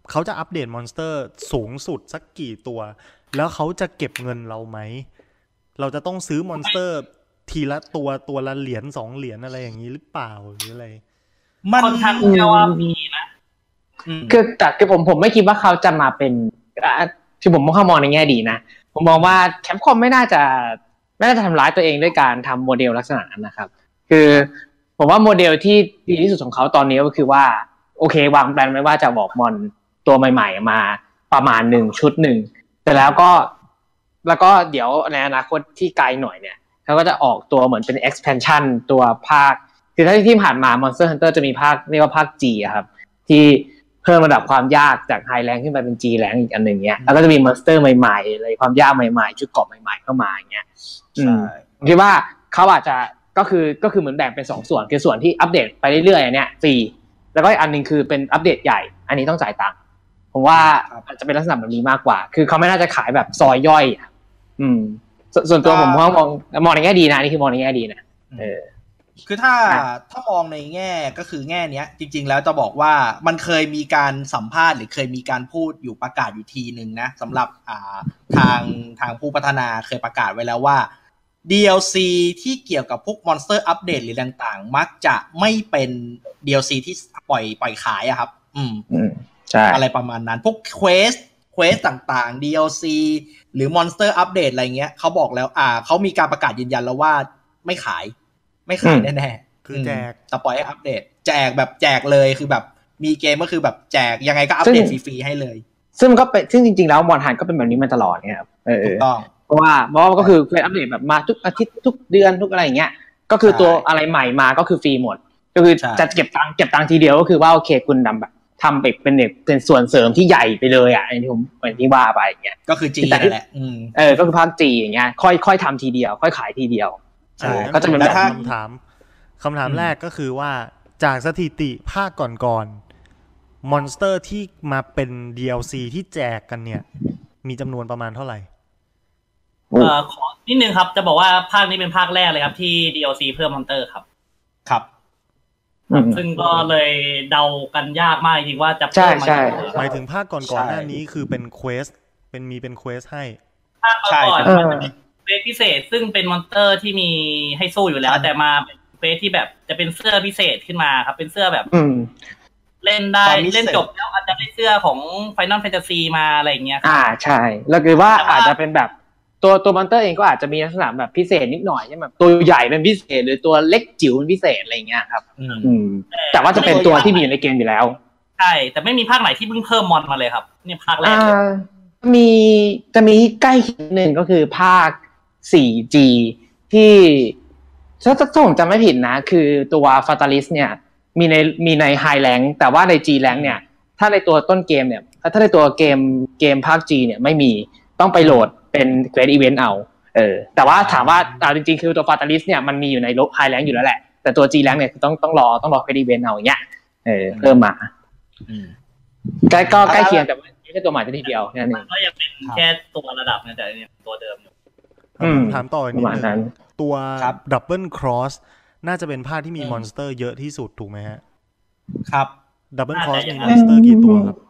เขาจะอัปเดตมอนสเตอร์สูงสุดสักกี่ตัวแล้วเขาจะเก็บเงินเราไหมเราจะต้องซื้อมอนสเตอร์ทีละตัวตัวละเหรียญสองเหรียญอะไรอย่างนี้หรือเปล่าหรืออะไรมันค่อนข้างจะว่ามีนะคือแต่คือผมผมไม่คิดว่าเขาจะมาเป็นคือผมมองมองในแง่ดีนะผมมองว่าแคปคอมไม่น่าจะไม่น่าจะทำร้ายตัวเองด้วยการทำโมเดลลักษณะนั้นนะครับคือผมว่าโมเดลที่ดีที่สุดของเขาตอนนี้ก็คือว่าโอเควางแผนไว้ว่าจะบอกมอนตัวใหม่ๆมาประมาณหนึ่งชุดหนึ่งแต่แล้วก็แล้วก็เดี๋ยวในอนาคตที่ไกลหน่อยเนี่ยเขาก็จะออกตัวเหมือนเป็น expansion ตัวภาคคือถ้าที่ผ่านมา Monster Hunter จะมีภาคเรียกว่าภาค G อะครับที่เพิ่มระดับความยากจาก High Rank ขึ้นไปเป็น G Rank อีกอันหนึ่งเงี้ยแล้วก็จะมี Monster ใหม่ๆอะไรความยากใหม่ๆชุดเกราะใหม่ๆเข้ามาอย่างเงี้ยใช่ผมคิดว่าเขาอาจจะก็คือก็คือเหมือนแบ่งเป็นสองส่วนคือส่วนที่อัปเดตไปเรื่อยๆเนี่ยฟรีแล้วก็อีกอันนึงคือเป็นอัปเดตใหญ่อันนี้ต้องจ่ายตังค์ผมว่าอาจจะเป็นลักษณะแบบนี้มากกว่าคือเขาไม่น่าจะขายแบบซอยย่อยอืมส่วนตัวผมมองมองในแง่ดีนะนี่คือมองในแง่ดีนะเออคือถ้าถ้ามองในแง่ก็คือแง่เนี้ยจริงๆแล้วจะบอกว่ามันเคยมีการสัมภาษณ์หรือเคยมีการพูดอยู่ประกาศอยู่ทีนึงนะสำหรับอ่าทางทางผู้พัฒนาเคยประกาศไว้แล้วว่า ดี แอล ซี ที่เกี่ยวกับพวก Monster Update หรือต่างๆมักจะไม่เป็น ดี แอล ซี ที่ปล่อยปล่อยขายอะครับอืมใช่อะไรประมาณนั้นพวก Quest Quest ต่างๆ ดี แอล ซี หรือ Monster Update อะไรเงี้ยเขาบอกแล้วอ่าเขามีการประกาศยืนยันแล้วว่าไม่ขายไม่ขายแน่ๆคือแจกแต่ปล่อยให้อัปเดตแจกแบบแจกเลยคือแบบมีเกมก็คือแบบแจกยังไงก็อัปเดตฟรีๆให้เลยซึ่งมันก็เป็นซึ่งจริงๆแล้วมอนฮันก็เป็นแบบนี้มาตลอดเนี่ยครับเออถูกต้องเพราะว่าเพราะว่าก็คือเป็นอัปเดตแบบมาทุกอาทิตย์ทุกเดือนทุกอะไรอย่างเงี้ยก็คือตัวอะไรใหม่มาก็คือฟรีหมดก็คือจะเก็บตังค์เก็บตังค์ทีเดียวก็คือว่าโอเคคุณนำแบบทำไปเป็นเป็นส่วนเสริมที่ใหญ่ไปเลยอ่ะอย่างที่ผมอย่างที่ว่าไปอย่างเงี้ยก็คือ G นั่นแหละเออก็คือภาค G อย่างเงี้ยค่อยค่อยทำทีเดียวค่อยขายทีเดียวใช่ก็จะเป็นแบบคำถามคำถามแรกก็คือว่าจากสถิติภาคก่อนๆมอนสเตอร์ที่มาเป็น ดี แอล ซี ที่แจกกันเนี่ยมีจำนวนประมาณเท่าไหร่เอ่อขอนิดนึงครับจะบอกว่าภาคนี้เป็นภาคแรกเลยครับที่ ดี แอล ซี เพิ่มมอนสเตอร์ครับครับซึ่งก็เลยเดากันยากมากจริงว่าจะเพิ่มมาหมายถึงภาคก่อนๆหน้านี้คือเป็นเควสเป็นมีเป็นเควสให้ภาคก่อนมันจะเป็นเควสพิเศษซึ่งเป็นมอนสเตอร์ที่มีให้สู้อยู่แล้วแต่มาเป็นเควสที่แบบจะเป็นเสื้อพิเศษขึ้นมาครับเป็นเสื้อแบบเล่นได้เล่นจบแล้วอาจจะได้เสื้อของ Final Fantasy มาอะไรอย่างเงี้ยอ่าใช่แล้วคือว่าอาจจะเป็นแบบตัวตัวมอนสเตอร์เองก็อาจจะมีลักษณะแบบพิเศษนิดหน่อยใช่ไหมตัวใหญ่เป็นพิเศษหรือตัวเล็กจิ๋วเป็นพิเศษอะไรอย่างเงี้ยครับอืมแต่ว่าจะเป็นตัวที่มีอยู่ในเกมอยู่แล้วใช่แต่ไม่มีภาคไหนที่เพิ่งเพิ่มมอนมาเลยครับนี่ภาคแรกเลยมีจะมีใกล้หนึ่งก็คือภาค โฟร์ จี ที่ถ้าถ้าผมจำไม่ผิดนะคือตัว Fatalis เนี่ยมีในมีใน High Rank แต่ว่าใน G Rank เนี่ยถ้าในตัวต้นเกมเนี่ยถ้าในตัวเกมเกมภาค G เนี่ยไม่มีต้องไปโหลดเป็นเควสอีเวนต์เอาเออแต่ว่าถามว่าเอาจริงๆคือตัว Fatalis เนี่ยมันมีอยู่ในลบ High Rank อยู่แล้วแหละแต่ตัว G Rank เนี่ยคือต้องต้องรอต้องรอเควสอีเวนต์เอาอย่างเงี้ยเออเพิ่มมาใกล้ก็ใกล้เคียงแต่ไม่ใช่ตัวใหม่ทีเดียวนั่นเองก็ยังเป็นแค่ตัวระดับนะแต่เนี่ยตัวเดิมอยู่ถามต่ออีกนิดนึงตัว Double Cross น่าจะเป็นภาคที่มีมอนสเตอร์เยอะที่สุดถูกไหมฮะครับ Double Cross มีมอนสเตอร์กี่ตัวครับ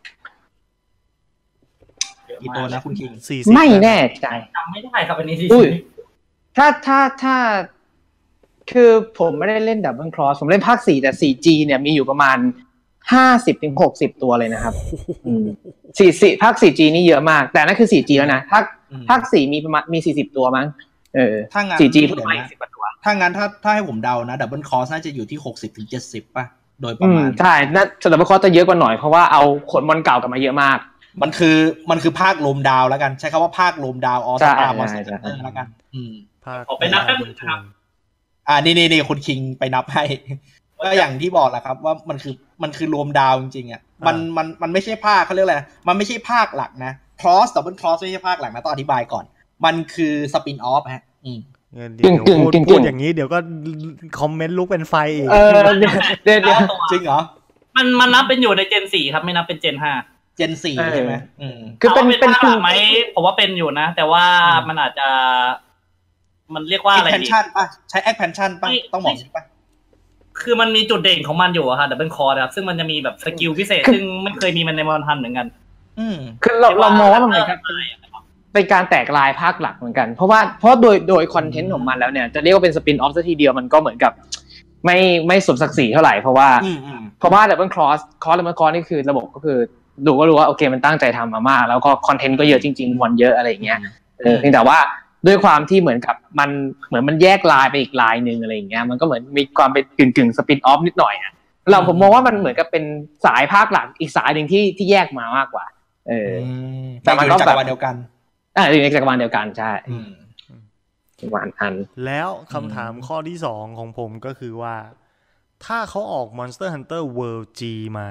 กี่ตัวนะคุณคิงสี่สิบไม่แน่ใจจำไม่ได้ครับอันนี้ที่ถ้าถ้าถ้าคือผมไม่ได้เล่น Double Cross ผมเล่นภาคสี่แต่ โฟร์ จี เนี่ยมีอยู่ประมาณห้าสิบถึงหกสิบตัวเลยนะครับอืมสี่สิบภาค โฟร์ จี นี่เยอะมากแต่นั่นคือ โฟร์ จี แล้วนะภาคภาคสี่มีประมาณมีสี่สิบตัวมั้งเออถ้างั้นโฟร์ จี เพิ่มมาอีกสิบตัวถ้างั้นถ้าถ้าให้ผมเดานะ Double Cross น่าจะอยู่ที่หกสิบถึงเจ็ดสิบป่ะโดยประมาณใช่น่า Double Cross จะเยอะกว่าหน่อยเพราะว่าเอาขนมอนเก่ากลับมาเยอะมากมันคือมันคือภาครวมดาวแล้วกันใช้คำว่าภาครวมดาวออสตาร์มอนสเตอร์แล้วกันอืมภาคไปนับแป๊บนึงครับอ่านี่ๆๆคุณคิงไปนับให้ก็อย่างที่บอกแหละครับว่ามันคือมันคือรวมดาวจริงๆอ่ะมันมันมันไม่ใช่ภาคเขาเรียกอะไรมันไม่ใช่ภาคหลักนะ cross double cross ไม่ใช่ภาคหลักนะต้องอธิบายก่อนมันคือสปินออฟฮะอืมเดี๋ยวพูดพูดอย่างนี้เดี๋ยวก็คอมเมนต์ลุกเป็นไฟอีกเออเดี๋ยวเดี๋ยวจริงเหรอมันมันนับเป็นอยู่ในเจนสี่ครับไม่นับเป็นเจนห้าเจนสี่ใช่ไหมอืมคือเป็นเป็นภาคไหมผมว่าเป็นอยู่นะแต่ว่ามันอาจจะมันเรียกว่าอะไรดี expansion ป่ะใช้ expansion ป่ะต้องบอกป่ะคือมันมีจุดเด่นของมันอยู่อะค่ะดับเบิลคอร์นะครับซึ่งมันจะมีแบบสกิลพิเศษซึ่งไม่เคยมีมันในมอนทันเหมือนกันอืมคือเราเรามองว่ามันเป็นการเป็นการแตกลายภาคหลักเหมือนกันเพราะว่าเพราะโดยโดยคอนเทนต์ของมันแล้วเนี่ยจะเรียกว่าเป็นสปินออฟซะทีเดียวมันก็เหมือนกับไม่ไม่สมศักดิ์ศรีเท่าไหร่เพราะว่าเพราะว่าดับเบิลครอสคอร์สดับเบิลคอร์สนี่คือระบบก็คือดูก็รู้ว่าโอเคมันตั้งใจทำมามากแล้วก็คอนเทนต์ก็เยอะจริงๆวันเยอะอะไรอย่างเงี้ยเออเพียงแต่ว่าด้วยความที่เหมือนกับมันเหมือนมันแยกลายไปอีกลายนึงอะไรอย่างเงี้ยมันก็เหมือนมีความเป็นกึ่งๆสปินออฟนิดหน่อยอ่ะเราผมมองว่ามันเหมือนกับเป็นสายภาคหลักอีกสายนึงที่ที่แยกมามากกว่าเออแต่มันก็จักรวาลเดียวกันอ่าอยู่ในจักรวาลเดียวกันใช่ประมาณนั้นแล้วคำถามข้อที่สองของผมก็คือว่าถ้าเขาออก Monster Hunter World G มา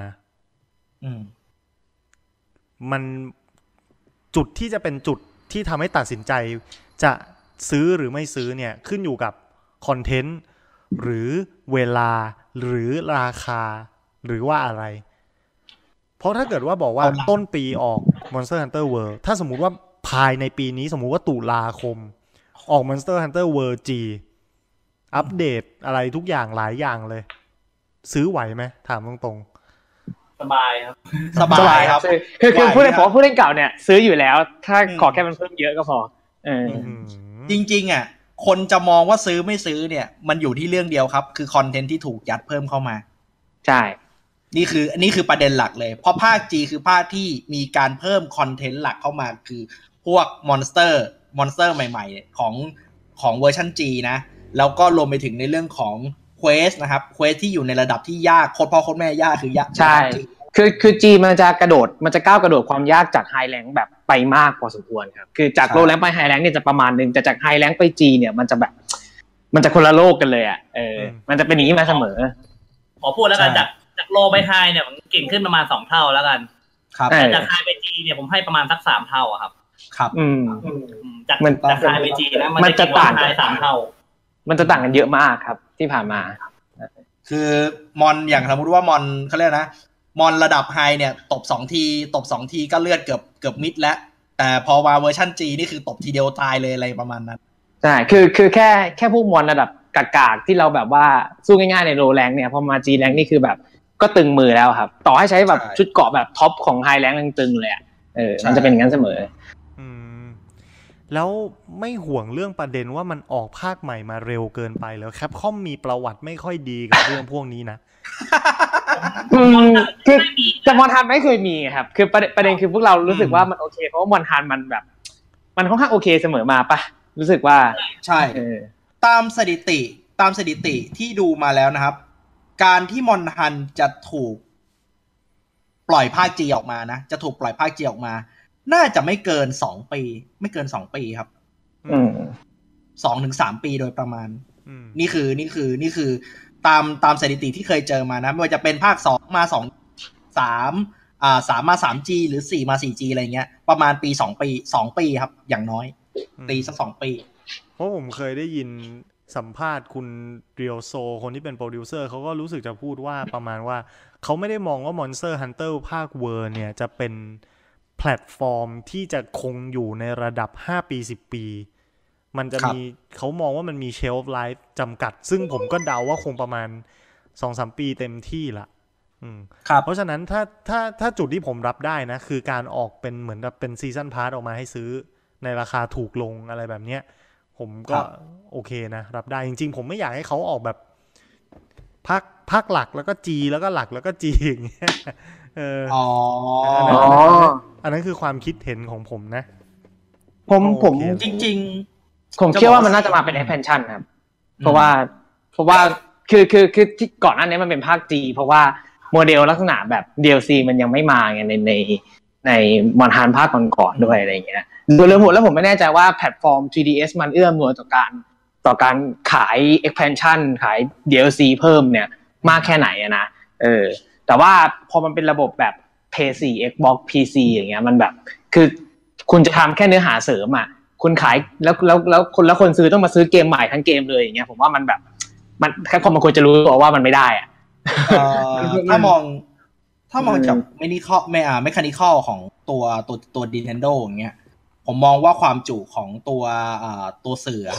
มันจุดที่จะเป็นจุดที่ทำให้ตัดสินใจจะซื้อหรือไม่ซื้อเนี่ยขึ้นอยู่กับคอนเทนต์หรือเวลาหรือราคาหรือว่าอะไรเพราะถ้าเกิดว่าบอกว่าต้นปีออก Monster Hunter World ถ้าสมมุติว่าภายในปีนี้สมมุติว่าตุลาคมออก Monster Hunter World G อัปเดตอะไรทุกอย่างหลายอย่างเลยซื้อไหวไหมถามตรงๆสบายครับสบายครับคือคือผู้เล่นผมผู้เล่นเก่าเนี่ยซื้ออยู่แล้วถ้าขอแค่มันเพิ่มเยอะก็พอเออจริงๆอ่ะคนจะมองว่าซื้อไม่ซื้อเนี่ยมันอยู่ที่เรื่องเดียวครับคือคอนเทนต์ที่ถูกยัดเพิ่มเข้ามาใช่นี่คืออันนี้คือประเด็นหลักเลยเพราะภาค G คือภาคที่มีการเพิ่มคอนเทนต์หลักเข้ามาคือพวกมอนสเตอร์มอนสเตอร์ใหม่ๆของของเวอร์ชัน G นะแล้วก็รวมไปถึงในเรื่องของเควสนะครับเควสที่อยู่ในระดับที่ยากโคตรพ่อโคตรแม่ยากคือยากใช่คือคือ G มันจะกระโดดมันจะก้าวกระโดดความยากจากไฮแรงค์แบบไปมากพอสมควรครับคือจากโลแรงค์ไปไฮแรงค์เนี่ยจะประมาณนึงแต่จากไฮแรงค์ไป G เนี่ยมันจะแบบมันจะคนละโลกกันเลยอ่ะเออมันจะเป็นอย่างนี้มาเสมอขอพูดแล้วกันจากจากโลไปไฮเนี่ยมันเก่งขึ้นประมาณสองเท่าแล้วกันครับแต่จากไฮไป G เนี่ยผมให้ประมาณสักสามเท่าอ่ะครับครับอืมจากจากไฮไป G นะมันจะต่างกันสามเท่ามันจะต่างกันเยอะมากครับที่ผ่านมาคือมอนอย่างสมมติว่ามอนเขาเรียกนะมอนระดับไฮเนี่ยตบสองทีตบสองทีก็เลือดเกือบเกือบมิดแล้วแต่พอมาเวอร์ชัน G นี่คือตบทีเดียวตายเลยอะไรประมาณนั้นใช่คือคือแค่แค่พวกมอนระดับกากๆที่เราแบบว่าสู้ง่ายๆในโลแรงเนี่ยพอมา G แรงนี่คือแบบก็ตึงมือแล้วครับต่อให้ใช้แบบชุดเกราะแบบท็อปของไฮแรงยังตึงเลยอ่ะเออมันจะเป็นอย่างนั้นเสมออืมแล้วไม่ห่วงเรื่องประเด็นว่ามันออกภาคใหม่มาเร็วเกินไปแล้วแคปคอมมีประวัติไม่ค่อยดีกับเรื่องพวกนี้นะอืมคือแต่มอนทันไม่เคยมีครับคือประเด็นประเด็นคือพวกเรารู้สึกว่ามันโอเคเพราะว่ามอนทันมันแบบมันค่อนข้างโอเคเสมอมาปะรู้สึกว่าใช่ตามสถิติตามสถิติที่ดูมาแล้วนะครับการที่มอนทันจะถูกปล่อยภาค G ออกมานะจะถูกปล่อยภาค G ออกมาน่าจะไม่เกินสองปีไม่เกินสองปีครับอืมสองถึงสาม ปีโดยประมาณนี่คือนี่คือนี่คือตามตามสถิติที่เคยเจอมานะไม่ว่าจะเป็นภาคสองมาสอง สามอ่าสามมา สามจี หรือสี่มา สี่จี อะไรเงี้ยประมาณปีสองปีสองปีครับอย่างน้อยตีสักสองปีเพราะผมเคยได้ยินสัมภาษณ์คุณเรียวโซคนที่เป็นโปรดิวเซอร์เขาก็รู้สึกจะพูดว่าประมาณว่าเขาไม่ได้มองว่า Monster Hunter ภาคเวอร์เนี่ยจะเป็นแพลตฟอร์มที่จะคงอยู่ในระดับห้าปีสิบปีมันจะมีเขามองว่ามันมีเชลฟ์ไลฟ์จำกัดซึ่งผมก็เดาว่าคงประมาณ สองถึงสาม ปีเต็มที่ละเพราะฉะนั้นถ้าถ้าถ้าจุดที่ผมรับได้นะคือการออกเป็นเหมือนกับเป็นซีซั่นพาสออกมาให้ซื้อในราคาถูกลงอะไรแบบเนี้ยผมก็โอเคนะรับได้จริงๆผมไม่อยากให้เขาออกแบบภาคภาคหลักแล้วก็ G แล้วก็หลักแล้วก็ G อย่างเงี้ยเอออ๋ออันนั้นคือความคิดเห็นของผมนะผมผมจริงๆผมเชื่อว่ามันน่าจะมาเป็น expansion ครับเพราะว่าเพราะว่าคือคือคือที่ก่อนหน้านี้มันเป็นภาค G เพราะว่าโมเดลลักษณะแบบ ดี แอล ซี มันยังไม่มาไงในในในมอนทันภาคก่อนๆด้วยอะไรอย่างเงี้ยโดยรวมแล้วผมไม่แน่ใจว่าแพลตฟอร์ม ทรี ดี เอส มันเอื้อมหน่วยต่อการต่อการขาย expansion ขาย ดี แอล ซี เพิ่มเนี่ยมากแค่ไหนอะนะเออแต่ว่าพอมันเป็นระบบแบบ พี โฟร์ Xbox พี ซี อย่างเงี้ยมันแบบคือคุณจะทำแค่เนื้อหาเสริมอ่ะคุณขายแล้วแล้วแล้วคนแล้วคนซื้อต้องมาซื้อเกมใหม่ทั้งเกมเลยอย่างเงี้ยผมว่ามันแบบมันแค่คนมันควรจะรู้ตัวว่ามันไม่ได้อ่ะถ้ามองถ้ามองจากไม่นิคอไม่อ่าไม่คานิคอลของตัวตัวตัว Nintendo อย่างเงี้ยผมมองว่าความจุของตัวอ่าตัวสื่อครับ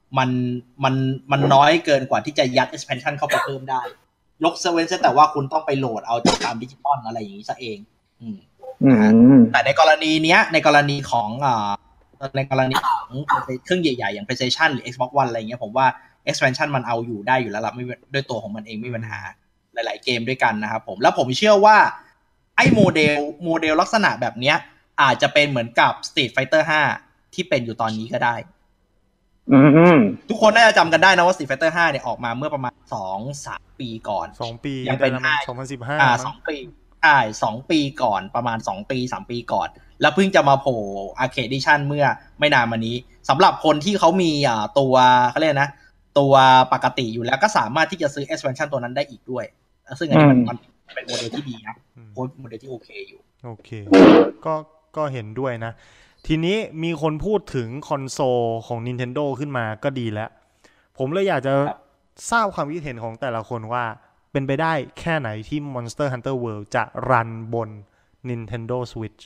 มันมันมันน้อยเกินกว่าที่จะยัด expansion เข้าไปเพิ่มได้ยกเว้นแต่ว่าคุณต้องไปโหลดเอาจากตามดิจิตอลอะไรอย่างนี้ซะเองอืมแต่ในกรณีเนี้ยในกรณีของอ่าในกรณีของเครื่องใหญ่ๆอย่าง PlayStation หรือ Xbox One อะไรเงี้ยผมว่า expansion มันเอาอยู่ได้อยู่แล้วล่ะไม่ด้วยตัวของมันเองไม่มีปัญหาหลายๆเกมด้วยกันนะครับผมแล้วผมเชื่อว่าไอ้โมเดลโมเดลลักษณะแบบเนี้ยอาจจะเป็นเหมือนกับ Street Fighter ห้าที่เป็นอยู่ตอนนี้ก็ได้ทุกคนน่าจะจำกันได้นะว่า Street Fighter ห้าเนี่ยออกมาเมื่อประมาณ สองถึงสาม ปีก่อนสองปียังเป็นสองพันสิบห้าอ่าสองปีใช่สองปีก่อนประมาณสองปีสามปีก่อนแล้วเพิ่งจะมาโผล่ Arcade Edition เมื่อไม่นานมานี้สำหรับคนที่เขามีอ่าตัวเขาเรียกนะตัวปกติอยู่แล้วก็สามารถที่จะซื้อ expansion ตัวนั้นได้อีกด้วยซึ่งอันนี้มันมันเป็นโมเดลที่ดีนะโค้ดโมเดลที่โอเคอยู่โอเคก็ก็เห็นด้วยนะทีนี้มีคนพูดถึงคอนโซลของ Nintendo ขึ้นมาก็ดีแล้วผมเลยอยากจะทราบความคิดเห็นของแต่ละคนว่าเป็นไปได้แค่ไหนที่ Monster Hunter World จะรันบน Nintendo Switch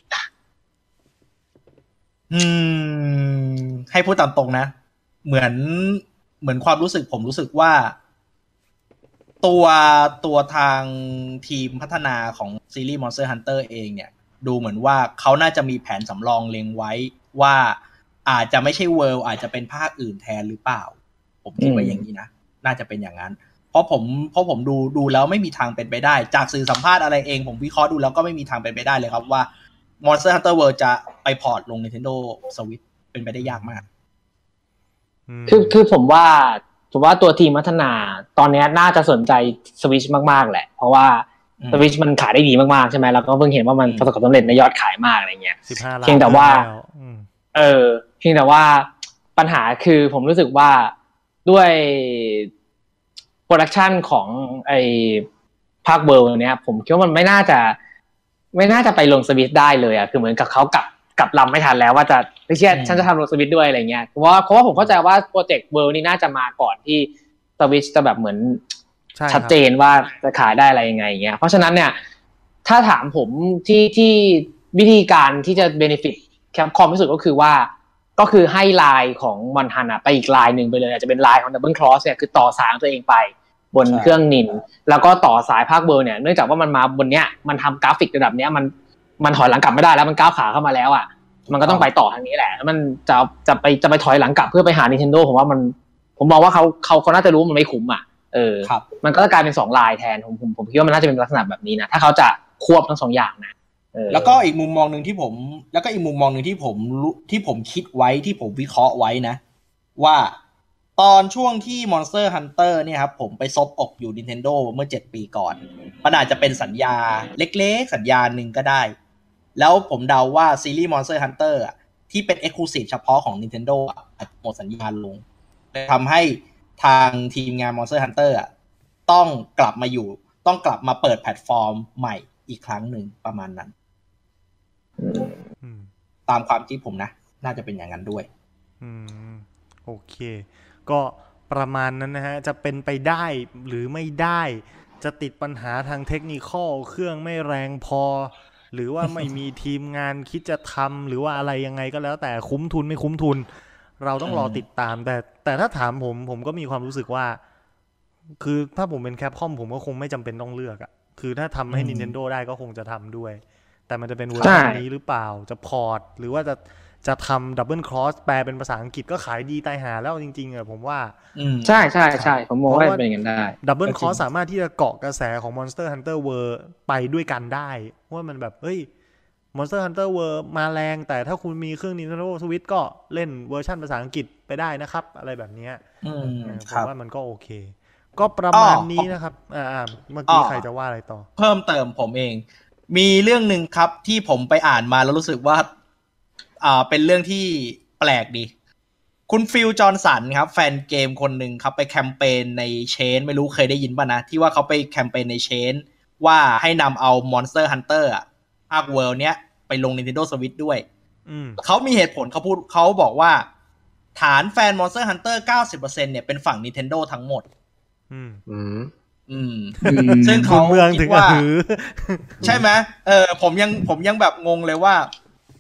อืมให้พูดตามตรงนะเหมือนเหมือนความรู้สึกผมรู้สึกว่าตัวตัวทางทีมพัฒนาของซีรีส์ Monster Hunter เองเนี่ยดูเหมือนว่าเขาน่าจะมีแผนสำรองเล็งไว้ว่าอาจจะไม่ใช่ World อาจจะเป็นภาคอื่นแทนหรือเปล่าผมคิดว่าอย่างนี้นะน่าจะเป็นอย่างนั้นเพราะผมเพราะผมดูดูแล้วไม่มีทางเป็นไปได้จากสื่อสัมภาษณ์อะไรเองผมวิเคราะห์ดูแล้วก็ไม่มีทางเป็นไปได้เลยครับว่า Monster Hunter World จะไปพอร์ตลง Nintendo Switch เป็นไปได้ยากมากคือคือผมว่าผมว่าตัวทีมพัฒนาตอนนี้น่าจะสนใจ Switch มากๆแหละเพราะว่า Switch มันขายได้ดีมากๆใช่ไหมแล้วก็เพิ่งเห็นว่ามันประสบความสำเร็จในยอดขายมากอะไรเงี้ยสิบห้าล้านเพียงแต่ว่าเออเพียงแต่ว่าปัญหาคือผมรู้สึกว่าด้วยโปรดักชันของไอ้ภาคเวิลด์เนี้ยผมคิดว่ามันไม่น่าจะไม่น่าจะไปลงสวิตช์ได้เลยอ่ะคือเหมือนกับเขากลับกลับลำไม่ทันแล้วว่าจะไม่เชื่อฉันจะทำลงสวิตช์ด้วยอะไรเงี้ยเพราะว่าเพราะว่าผมเข้าใจว่าโปรเจกต์เวิลด์นี่น่าจะมาก่อนที่สวิตช์จะแบบเหมือนชัดเจนว่าจะขายได้อะไรยังไงอย่างเงี้ยเพราะฉะนั้นเนี่ยถ้าถามผมที่ที่วิธีการที่จะเบเนฟิตแคปคอมที่สุดก็คือว่าก็คือให้ไลน์ของมอนทันอ่ะไปอีกไลน์หนึ่งไปเลยอาจจะเป็นไลน์ของ Double Cross เนี่ยคือต่อสายของตัวเองไปบนเครื่องนินแล้วก็ต่อสายภาคเวิลด์เนี่ยเนื่องจากว่ามันมาบนเนี้ยมันทำกราฟิกระดับเนี้ยมันมันถอยหลังกลับไม่ได้แล้วมันก้าวขาเข้ามาแล้วอ่ะมันก็ต้องไปต่อทางนี้แหละมันจะจะไปจะไปถอยหลังกลับเพื่อไปหา Nintendo ผมว่ามันผมมองว่าเขาเขาเขาน่าจะรู้มันไม่คุ้มอ่ะเออมันก็จะกลายเป็นสองไลน์แทนผมผมผมคิดว่ามันน่าจะเป็นลักษณะแบบนี้นะถ้าเขาจะควบทั้งสองอย่างนะแล้วก็อีกมุมมองนึงที่ผมแล้วก็อีกมุมมองนึงที่ผมที่ผมคิดไว้ที่ผมวิเคราะห์ไว้นะว่าตอนช่วงที่ Monster Hunter เนี่ยครับผมไปซบอกอยู่ Nintendo เมื่อเจ็ดปีก่อนมันอาจจะเป็นสัญญาเล็กๆสัญญาหนึ่งก็ได้แล้วผมเดาว่าซีรีส์ Monster Hunter อ่ะที่เป็น Exclusive เฉพาะของ Nintendo อาจจะหมดสัญญาลงทำให้ทางทีมงาน Monster Hunter อ่ะต้องกลับมาอยู่ต้องกลับมาเปิดแพลตฟอร์มใหม่อีกครั้งหนึ่งประมาณนั้นตามความคิดผมนะน่าจะเป็นอย่างนั้นด้วยอืมโอเคก็ประมาณนั้นนะฮะจะเป็นไปได้หรือไม่ได้จะติดปัญหาทางเทคนิคอลเครื่องไม่แรงพอหรือว่าไม่มีทีมงานคิดจะทำหรือว่าอะไรยังไงก็แล้วแต่คุ้มทุนไม่คุ้มทุนเราต้องรอติดตามแต่แต่ถ้าถามผมผมก็มีความรู้สึกว่าคือถ้าผมเป็นแคปคอมผมก็คงไม่จำเป็นต้องเลือกอ่ะคือถ้าทำให้ Nintendo ได้ก็คงจะทำด้วยแต่มันจะเป็นเวอร์ชันนี้หรือเปล่าจะพอร์ตหรือว่าจะจะทำ Double Cross แปลเป็นภาษาอังกฤษก็ขายดีตายหาแล้วจริงๆอ่ะผมว่าใช่ใช่ใช่ผมมองว่าเป็นอย่างนั้นได้ Double Cross สามารถที่จะเกาะกระแสของ Monster Hunter World ไปด้วยกันได้ว่ามันแบบเฮ้ย Monster Hunter World มาแรงแต่ถ้าคุณมีเครื่อง Nintendo Switch ก็เล่นเวอร์ชันภาษาอังกฤษไปได้นะครับอะไรแบบนี้ผมว่ามันก็โอเคก็ประมาณนี้นะครับอ่าเมื่อกี้ใครจะว่าอะไรต่อเพิ่มเติมผมเองมีเรื่องนึงครับที่ผมไปอ่านมาแล้วรู้สึกว่าอ่าเป็นเรื่องที่แปลกดีคุณฟิลจอห์นสันครับแฟนเกมคนหนึ่งครับไปแคมเปญในเชนไม่รู้เคยได้ยินป่ะนะที่ว่าเขาไปแคมเปญในเชนว่าให้นำเอา Monster Hunter อ่ะภาค World เนี้ยไปลง Nintendo Switch ด้วยเขามีเหตุผลเขาพูดเขาบอกว่าฐานแฟน Monster Hunter เก้าสิบเปอร์เซ็นต์ เนี่ยเป็นฝั่ง Nintendo ทั้งหมดอืมอืมซึ่งเขาคิดว่าใช่ไหมเออผมยังผมยังแบบงงเลยว่า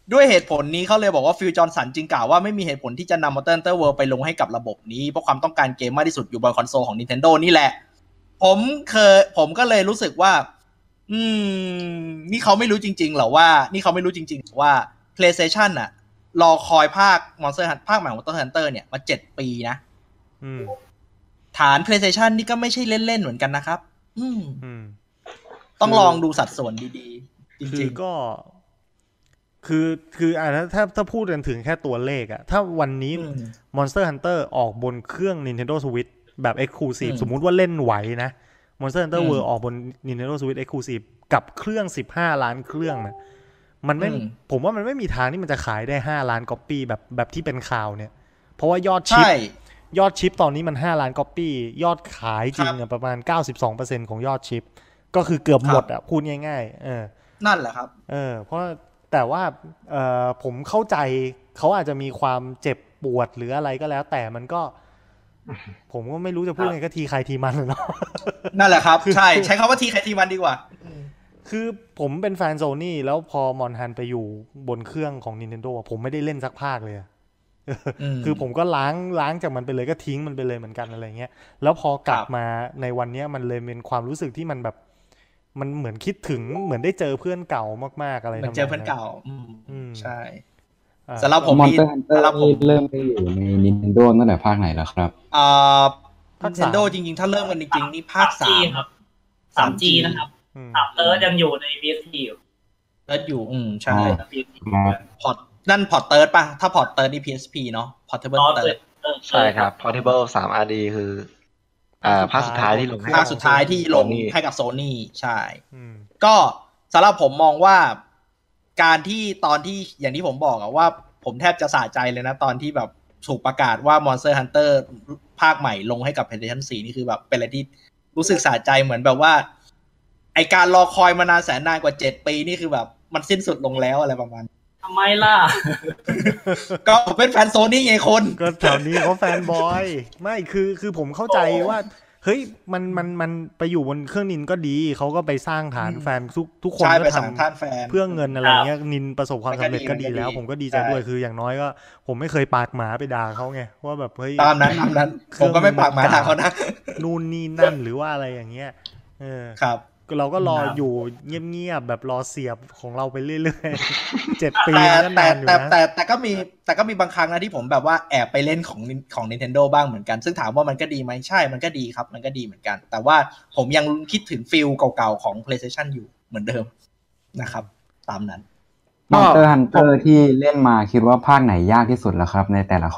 ด้วยเหตุผลนี้เขาเลยบอกว่าฟิลจอห์นสันจึงกล่าวว่าไม่มีเหตุผลที่จะนำ Monster Hunter World ไปลงให้กับระบบนี้เพราะความต้องการเกมมากที่สุดอยู่บนคอนโซลของ Nintendo นี่แหละผมเคยผมก็เลยรู้สึกว่าอืมนี่เขาไม่รู้จริงๆหรอว่านี่เขาไม่รู้จริงๆว่า PlayStation น่ะรอคอยภาค Monster Hunter ภาคใหม่ของ Monster Hunter เนี่ยมาเจ็ดปีนะอืมฐาน PlayStation นี่ก็ไม่ใช่เล่นๆเหมือนกันนะครับอืมอืมต้องลองดูสัดส่วนดีๆจริงๆก็คือคืออ่าถ้าถ้าพูดกันถึงแค่ตัวเลขอะถ้าวันนี้ Monster Hunter ออกบนเครื่อง Nintendo Switch แบบ Exclusive สมมุติว่าเล่นไหวนะ Monster Hunter World ออกบน Nintendo Switch Exclusive กับเครื่องสิบห้าล้านเครื่องนะมันไม่ผมว่ามันไม่มีทางที่มันจะขายได้ห้าล้านก๊อปปี้แบบแบบที่เป็นข่าวเนี่ยเพราะว่ายอดชิปยอดชิปตอนนี้มันห้าล้านก๊อปปี้ยอดขายจริงอ่ะประมาณ เก้าสิบสองเปอร์เซ็นต์ ของยอดชิปก็คือเกือบหมดอ่ะพูดง่ายๆเออนั่นแหละครับเออเพราะแต่ว่าเอ่อผมเข้าใจเขาอาจจะมีความเจ็บปวดหรืออะไรก็แล้วแต่มันก็ผมก็ไม่รู้จะพูดไงก็ทีใครทีมันเนาะนั่นแหละครับใช่ใช้คำว่าทีใครทีมันดีกว่าคือผมเป็นแฟนโซนี่แล้วพอมอนฮันไปอยู่บนเครื่องของ Nintendo ผมไม่ได้เล่นสักภาคเลยคือผมก็ล้างล้างจากมันไปเลยก็ทิ้งมันไปเลยเหมือนกันอะไรเงี้ยแล้วพอกลับมาในวันนี้มันเลยเป็นความรู้สึกที่มันแบบมันเหมือนคิดถึงเหมือนได้เจอเพื่อนเก่ามากๆอะไรเหมือนเจอเพื่อนเก่าอืมใช่สำหรับผมนี่สำหรับผมเริ่มไปอยู่ใน Nintendo ตั้งแต่ภาคไหนแล้วครับอ่า Nintendo จริงๆถ้าเริ่มกันจริงๆนี่ภาคสามครับ ทรีจี นะครับสามเติร์ดยังอยู่ใน พี เอส พี อยู่เติร์ดอยู่อืมใช่พอร์ตนั่นพอร์ตเติร์ดป่ะถ้าพอร์ตเติร์ดนี่ พี เอส พี เนาะ Portable เติร์ดใช่ครับ Portable ทรี อาร์ ดี คืออ่าภาคสุดท้ายที่ลงภาคสุดท้ายที่ลงให้กับ Sony ใช่ก็สำหรับผมมองว่าการที่ตอนที่อย่างที่ผมบอกอะว่าผมแทบจะสะใจเลยนะตอนที่แบบถูกประกาศว่า Monster Hunter ภาคใหม่ลงให้กับ PlayStation โฟร์นี่คือแบบเป็นอะไรที่รู้สึกสะใจเหมือนแบบว่าไอการรอคอยมานานแสนนานกว่าเจ็ดปีนี่คือแบบมันสิ้นสุดลงแล้วอะไรประมาณทำไมล่ะก็เป็นแฟนโซนี่ไงคนก็แถวนี้เขาแฟนบอยไม่คือคือผมเข้าใจว่าเฮ้ยมันมันมันไปอยู่บนเครื่องนินก็ดีเขาก็ไปสร้างฐานแฟนทุกทุกคนก็ทำเพื่อเงินอะไรเงี้ยนินประสบความสำเร็จก็ดีแล้วผมก็ดีใจด้วยคืออย่างน้อยก็ผมไม่เคยปากหมาไปด่าเขาไงว่าแบบเฮ้ยตามนั้นตามนั้นผมก็ไม่ปากหมาด่าเขานะนู่นนี่นั่นหรือว่าอะไรอย่างเงี้ยเออครับเราก็รออยู่เงียบๆแบบรอเสียบของเราไปเรื่อยๆเจ็ดปีก็นานอยู่นะแต่แต่ก็มีแต่ก็มีบางครั้งนะที่ผมแบบว่าแอบไปเล่นของของ Nintendo บ้างเหมือนกันซึ่งถามว่ามันก็ดีไหมใช่มันก็ดีครับมันก็ดีเหมือนกันแต่ว่าผมยังคิดถึงฟีลเก่าๆของ PlayStation อยู่เหมือนเดิมนะครับตามนั้น Monster Hunter ที่เล่นมาคิดว่าภาคไหนยากที่สุดแล้วครับในแต่ละคน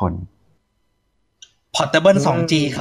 Portable ทู จี ครับ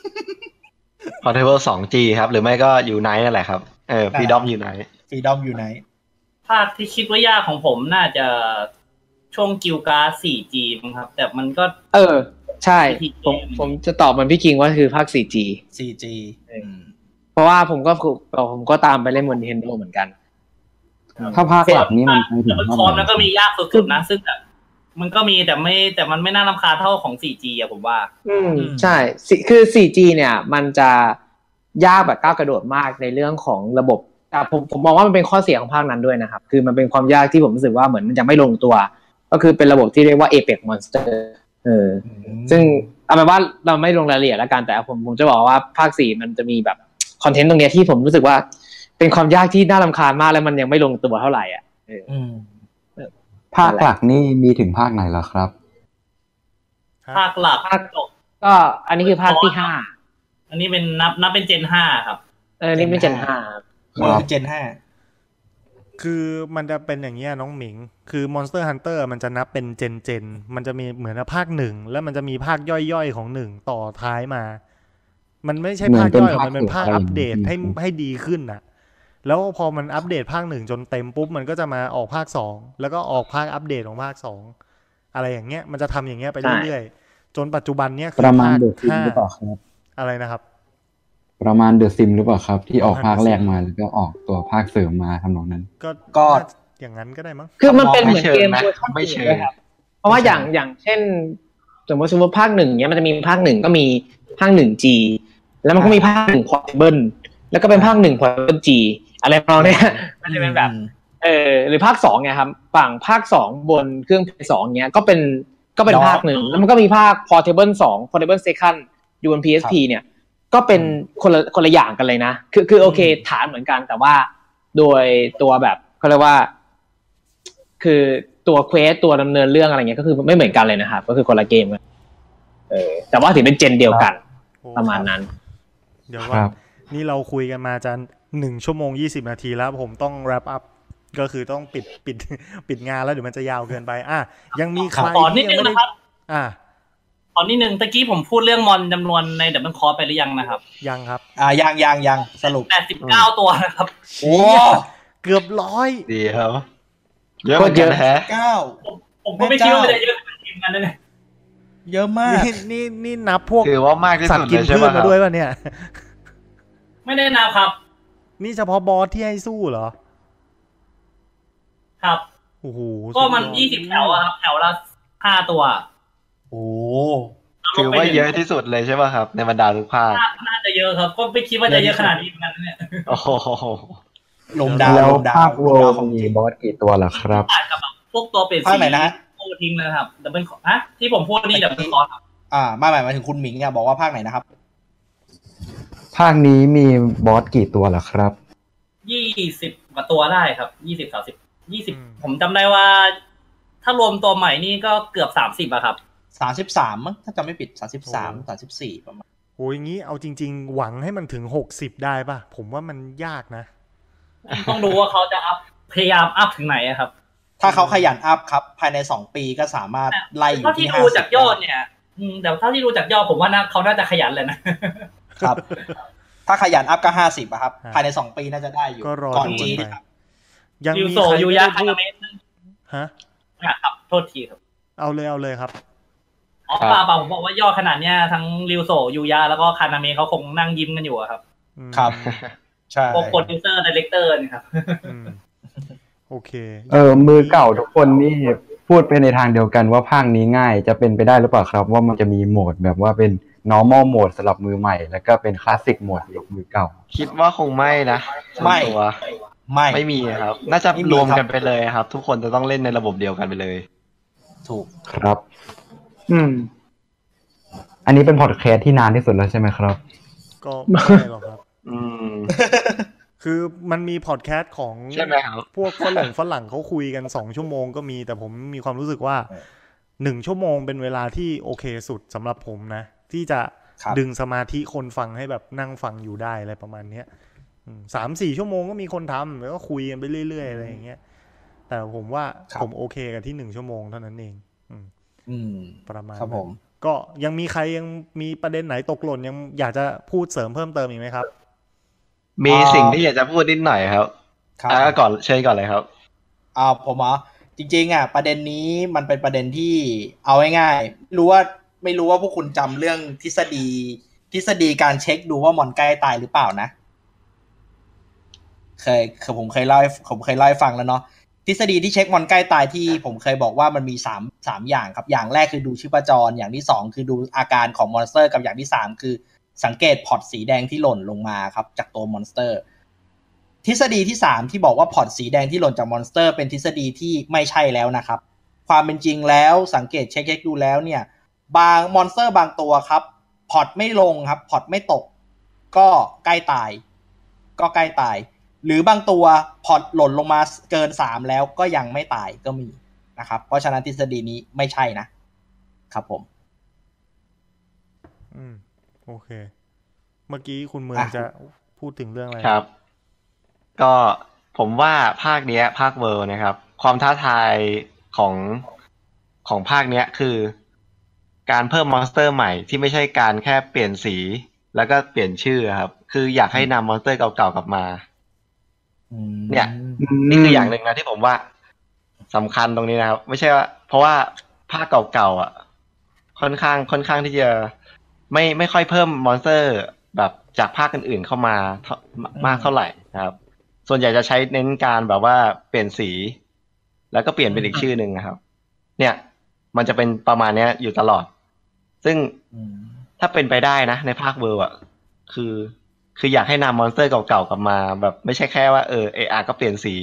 Portable ทู จี ครับหรือไม่ก็ Unite นั่นแหละครับเออ Freedom Unite Freedom Unite ภาคที่คิดว่ายากของผมน่าจะช่วงกิลการ์ด โฟร์จี มั้งครับแต่มันก็เออใช่ผมผมจะตอบเหมือนพี่คิงว่าคือภาค โฟร์จีโฟร์จี อืมเพราะว่าผมก็ผมก็ตามไปเล่นบน Nintendo เหมือนกันถ้าภาคหลักนี้มันไปถึงคอมแล้วก็มียากสุดๆนะซึ่งแบบมันก็มีแต่ไม่แต่มันไม่น่ารำคาญเท่าของ โฟร์จี อ่ะผมว่าอืมใช่คือ โฟร์จี เนี่ยมันจะยากแบบก้าวกระโดดมากในเรื่องของระบบแต่ผมผมมองว่ามันเป็นข้อเสียของภาคนั้นด้วยนะครับคือมันเป็นความยากที่ผมรู้สึกว่าเหมือนมันยังไม่ลงตัวก็คือเป็นระบบที่เรียกว่า Apex Monster เออซึ่งเอาเป็นว่าเราไม่ลงรายละเอียดแล้วกันแต่ผมผมจะบอกว่าภาคสี่มันจะมีแบบคอนเทนต์ตรงนี้ที่ผมรู้สึกว่าเป็นความยากที่น่ารำคาญมากแล้วมันยังไม่ลงตัวเท่าไหร่อ่ะเออภาคหลักนี่มีถึงภาคไหนแล้วครับภาคหลักภาคก็อันนี้คือภาคที่ห้าอันนี้เป็นนับนับเป็นเจนห้าครับเออนี่เป็นเจนห้าเป็นเจนห้าคือมันจะเป็นอย่างเงี้ยน้องหมิงคือ Monster Hunter มันจะนับเป็นเจนเจนมันจะมีเหมือนภาคหนึ่งแล้วมันจะมีภาคย่อยๆของหนึ่งต่อท้ายมามันไม่ใช่ภาคย่อยมันเป็นภาคอัปเดตให้ให้ดีขึ้นน่ะแล้วพอมันอัปเดตภาคหนึ่งจนเต็มปุ๊บมันก็จะมาออกภาคสองแล้วก็ออกภาคอัปเดตของภาคสองอะไรอย่างเงี้ยมันจะทำอย่างเงี้ยไปเรื่อยๆจนปัจจุบันเนี้ยคือภาคห้าอะไรนะครับประมาณเดอะซิมหรือเปล่าครับที่ออกภาคแรกมาแล้วก็ออกตัวภาคเสริมมาทำนองนั้นก็ก็อย่างนั้นก็ได้มั้งคือมันเป็นเหมือนเกมเวอร์ชันไม่เชิงครับเพราะว่าอย่างอย่างเช่นสมมติสมมติภาคหนึ่งเนี้ยมันจะมีภาคหนึ่งก็มีภาคหนึ่ง G แล้วมันก็มีภาคหนึ่ง Portable แล้วก็เป็นภาคหนึ่ง Portable G อะไรประมาณนี้มันจะเป็นแบบเอเออหรือภาคสองไงครับฝั่งภาคสองบนเครื่อง พี เอส สองเงี้ยก็เป็นก็เป็นภาคหนึ่งแล้วมันก็มีภาค Portable สอง Portable Second อยู่บน พี เอส พี เนี่ยก็เป็นคนละคนละอย่างกันเลยนะคือคือโอเคฐานเหมือนกันแต่ว่าโดยตัวแบบเขาเรียกว่าคือตัวเควสตัวดำเนินเรื่องอะไรเงี้ยก็คือไม่เหมือนกันเลยนะครับก็คือคนละเกมกันเออแต่ว่าถือเป็นเจนเดียวกันประมาณนั้นเดี๋ยวว่านี่เราคุยกันมาจะหนึ่งชั่วโมงยี่สิบนาทีแล้วผมต้อง wrap up ก็คือต้องปิดปิดปิดงานแล้วเดี๋ยวมันจะยาวเกินไปอ่ะยังมีใครที่ยังไม่ได้อ่ะตอนนี้หนึ่งตะกี้ผมพูดเรื่องมอนจำนวนในดับเบิลคอร์ไปหรือยังนะครับยังครับอ่ายังยังยังสรุปแปดสิบเก้าตัวนะครับโอ้เกือบร้อยดีครับเยอะเหมือนกันแฮะเก้าผมก็ไม่คิดว่าจะเยอะเป็นทีมกันเลยเยอะมากนี่นี่นี่นับพวกถือว่ามากที่สุดเลยใช่ไหมมาด้วยป่ะเนี่ยไม่ได้นับครับนี่เฉพาะบอสที่ให้สู้เหรอครับโอ้โหก็มันยี่สิบแถวอะครับแถวละห้าตัวโอ้ถือว่าเยอะที่สุดเลยใช่ป่ะครับในบรรดาทุกภาคน่าจะเยอะครับก็ไม่คิดว่าจะเยอะขนาดนี้เหมือนกันเนี่ยโอ้โหลมดาวแล้วภาคโวมีบอสกี่ตัวล่ะครับกับพวกตัวเป็นสีโอทิ้งนะครับดับเบิลคอร์ฮะที่ผมพูดนี่ดับเบิลคอร์ครับอ่ามาหมายถึงคุณหมิงเนี่ยบอกว่าภาคไหนนะครับภาคนี้มีบอสกี่ตัวล่ะครับยี่สิบกว่าตัวได้ครับยี่สิบสามสิบยี่สิบผมจำได้ว่าถ้ารวมตัวใหม่นี่ก็เกือบสามสิบอะครับสามสิบสามมั้งถ้าจำไม่ผิดสามสิบสามสามสิบสี่ประมาณโอ้ยงี้เอาจริงๆหวังให้มันถึงหกสิบได้ป่ะผมว่ามันยากนะต้องดูว่าเขาจะอัพพยายามอัพถึงไหนครับถ้าเขาขยันอัพครับภายในสองปีก็สามารถไล่อยู่ที่ห้าสิบเท่าที่ดูจากยอดเนี่ยแต่เท่าที่ดูจากยอดผมว่านะเขาน่าจะขยันเลยนะครับถ้าขยันอัพก็ห้าสิบอะครับภายในสองปีน่าจะได้อยู่ก่อนจีครับยังมีใครยูยาคานาเมะฮะครับโทษทีครับเอาเลยเอาเลยครับอ๋อป่าวผมบอกว่ายอดขนาดเนี้ยทั้งริวโซยูยาแล้วก็คานาเมะเขาคงนั่งยิ้มกันอยู่ครับครับใช่พวกโปรดิวเซอร์ไดเรคเตอร์นี่ครับโอเคเออมือเก่าทุกคนนี่พูดไปในทางเดียวกันว่าภาคนี้ง่ายจะเป็นไปได้หรือเปล่าครับว่ามันจะมีโหมดแบบว่าเป็น normal mode สำหรับมือใหม่แล้วก็เป็น classic mode สำหรับมือเก่าคิดว่าคงไม่นะไม่ไม่ไม่มีครับน่าจะรวมกันไปเลยครับทุกคนจะต้องเล่นในระบบเดียวกันไปเลยถูกครับอืมอันนี้เป็นพอดแคสต์ที่นานที่สุดแล้วใช่ไหมครับก็ไม่ใช่หรอกครับอืมคือมันมีพอดแคสต์ของใช่ไหมครับพวกฝรั่งฝรั่งเขาคุยกันสองชั่วโมงก็มีแต่ผมมีความรู้สึกว่าหนึ่งชั่วโมงเป็นเวลาที่โอเคสุดสำหรับผมนะที่จะดึงสมาธิคนฟังให้แบบนั่งฟังอยู่ได้อะไรประมาณเนี้ยสามสี่ชั่วโมงก็มีคนทำแล้วก็คุยกันไปเรื่อยๆอะไรอย่างเงี้ยแต่ผมว่าผมโอเคกับที่หนึ่งชั่วโมงเท่านั้นเองอืมประมาณครับผมก็ยังมีใครยังมีประเด็นไหนตกหล่นยังอยากจะพูดเสริมเพิ่มเติมอีกไหมครับมีสิ่งที่อยากจะพูดนิดหน่อยครับอ่าก่อนเชิญก่อนเลยครับอ่าผมอ่ะจริงๆอ่ะประเด็นนี้มันเป็นประเด็นที่เอาง่ายๆไม่รู้ว่าไม่รู้ว่าพวกคุณจำเรื่องทฤษฎีทฤษฎีการเช็คดูว่ามอนใกล้ตายหรือเปล่านะเคยคือผมเคยเล่าผมเคยเล่าให้ฟังแล้วเนาะทฤษฎีที่เช็คมอนใกล้ตายที่ผมเคยบอกว่ามันมีสาม สามอย่างครับอย่างแรกคือดูชีพจรอย่างที่สองคือดูอาการของมอนสเตอร์กับอย่างที่สามคือสังเกตพอร์ตสีแดงที่หล่นลงมาครับจากตัวมอนสเตอร์ทฤษฎีที่สามที่บอกว่าพอร์ตสีแดงที่หล่นจากมอนสเตอร์เป็นทฤษฎีที่ไม่ใช่แล้วนะครับความเป็นจริงแล้วสังเกตเช็คเช็คดูแล้วเนี่ยบางมอนสเตอร์บางตัวครับพอร์ตไม่ลงครับพอร์ตไม่ตกก็ใกล้ตายก็ใกล้ตายหรือบางตัวพอร์ตหล่นลงมาเกินสามแล้วก็ยังไม่ตายก็มีนะครับเพราะฉะนั้นทฤษฎีนี้ไม่ใช่นะครับผมอืมโอเคเมื่อกี้คุณเมืองจะพูดถึงเรื่องอะไรครับก็ผมว่าภาคเนี้ยภาคเวิลด์นะครับความท้าทายของของภาคเนี้ยคือการเพิ่มมอนสเตอร์ใหม่ที่ไม่ใช่การแค่เปลี่ยนสีแล้วก็เปลี่ยนชื่อครับคืออยากให้นำมอนสเตอร์เก่าๆกลับมาเนี่ยนี่คืออย่างหนึ่งนะที่ผมว่าสำคัญตรงนี้นะครับไม่ใช่ว่าเพราะว่าภาคเก่าๆอ่ะค่อนข้างค่อนข้างที่จะไม่ไม่ค่อยเพิ่มมอนสเตอร์แบบจากภาคอื่นๆเข้ามามากเท่าไหร่นะครับส่วนใหญ่จะใช้เน้นการแบบว่าเปลี่ยนสีแล้วก็เปลี่ยนเป็นอีกชื่อหนึ่งนะครับเนี่ยมันจะเป็นประมาณนี้อยู่ตลอดซึ่งถ้าเป็นไปได้นะในภาคเวิลด์อ่ะคือคืออยากให้นำมอนสเตอร์เก่าๆกลับมาแบบไม่ใช่แค่ว่าเออเออาก็เปลี่ยนสี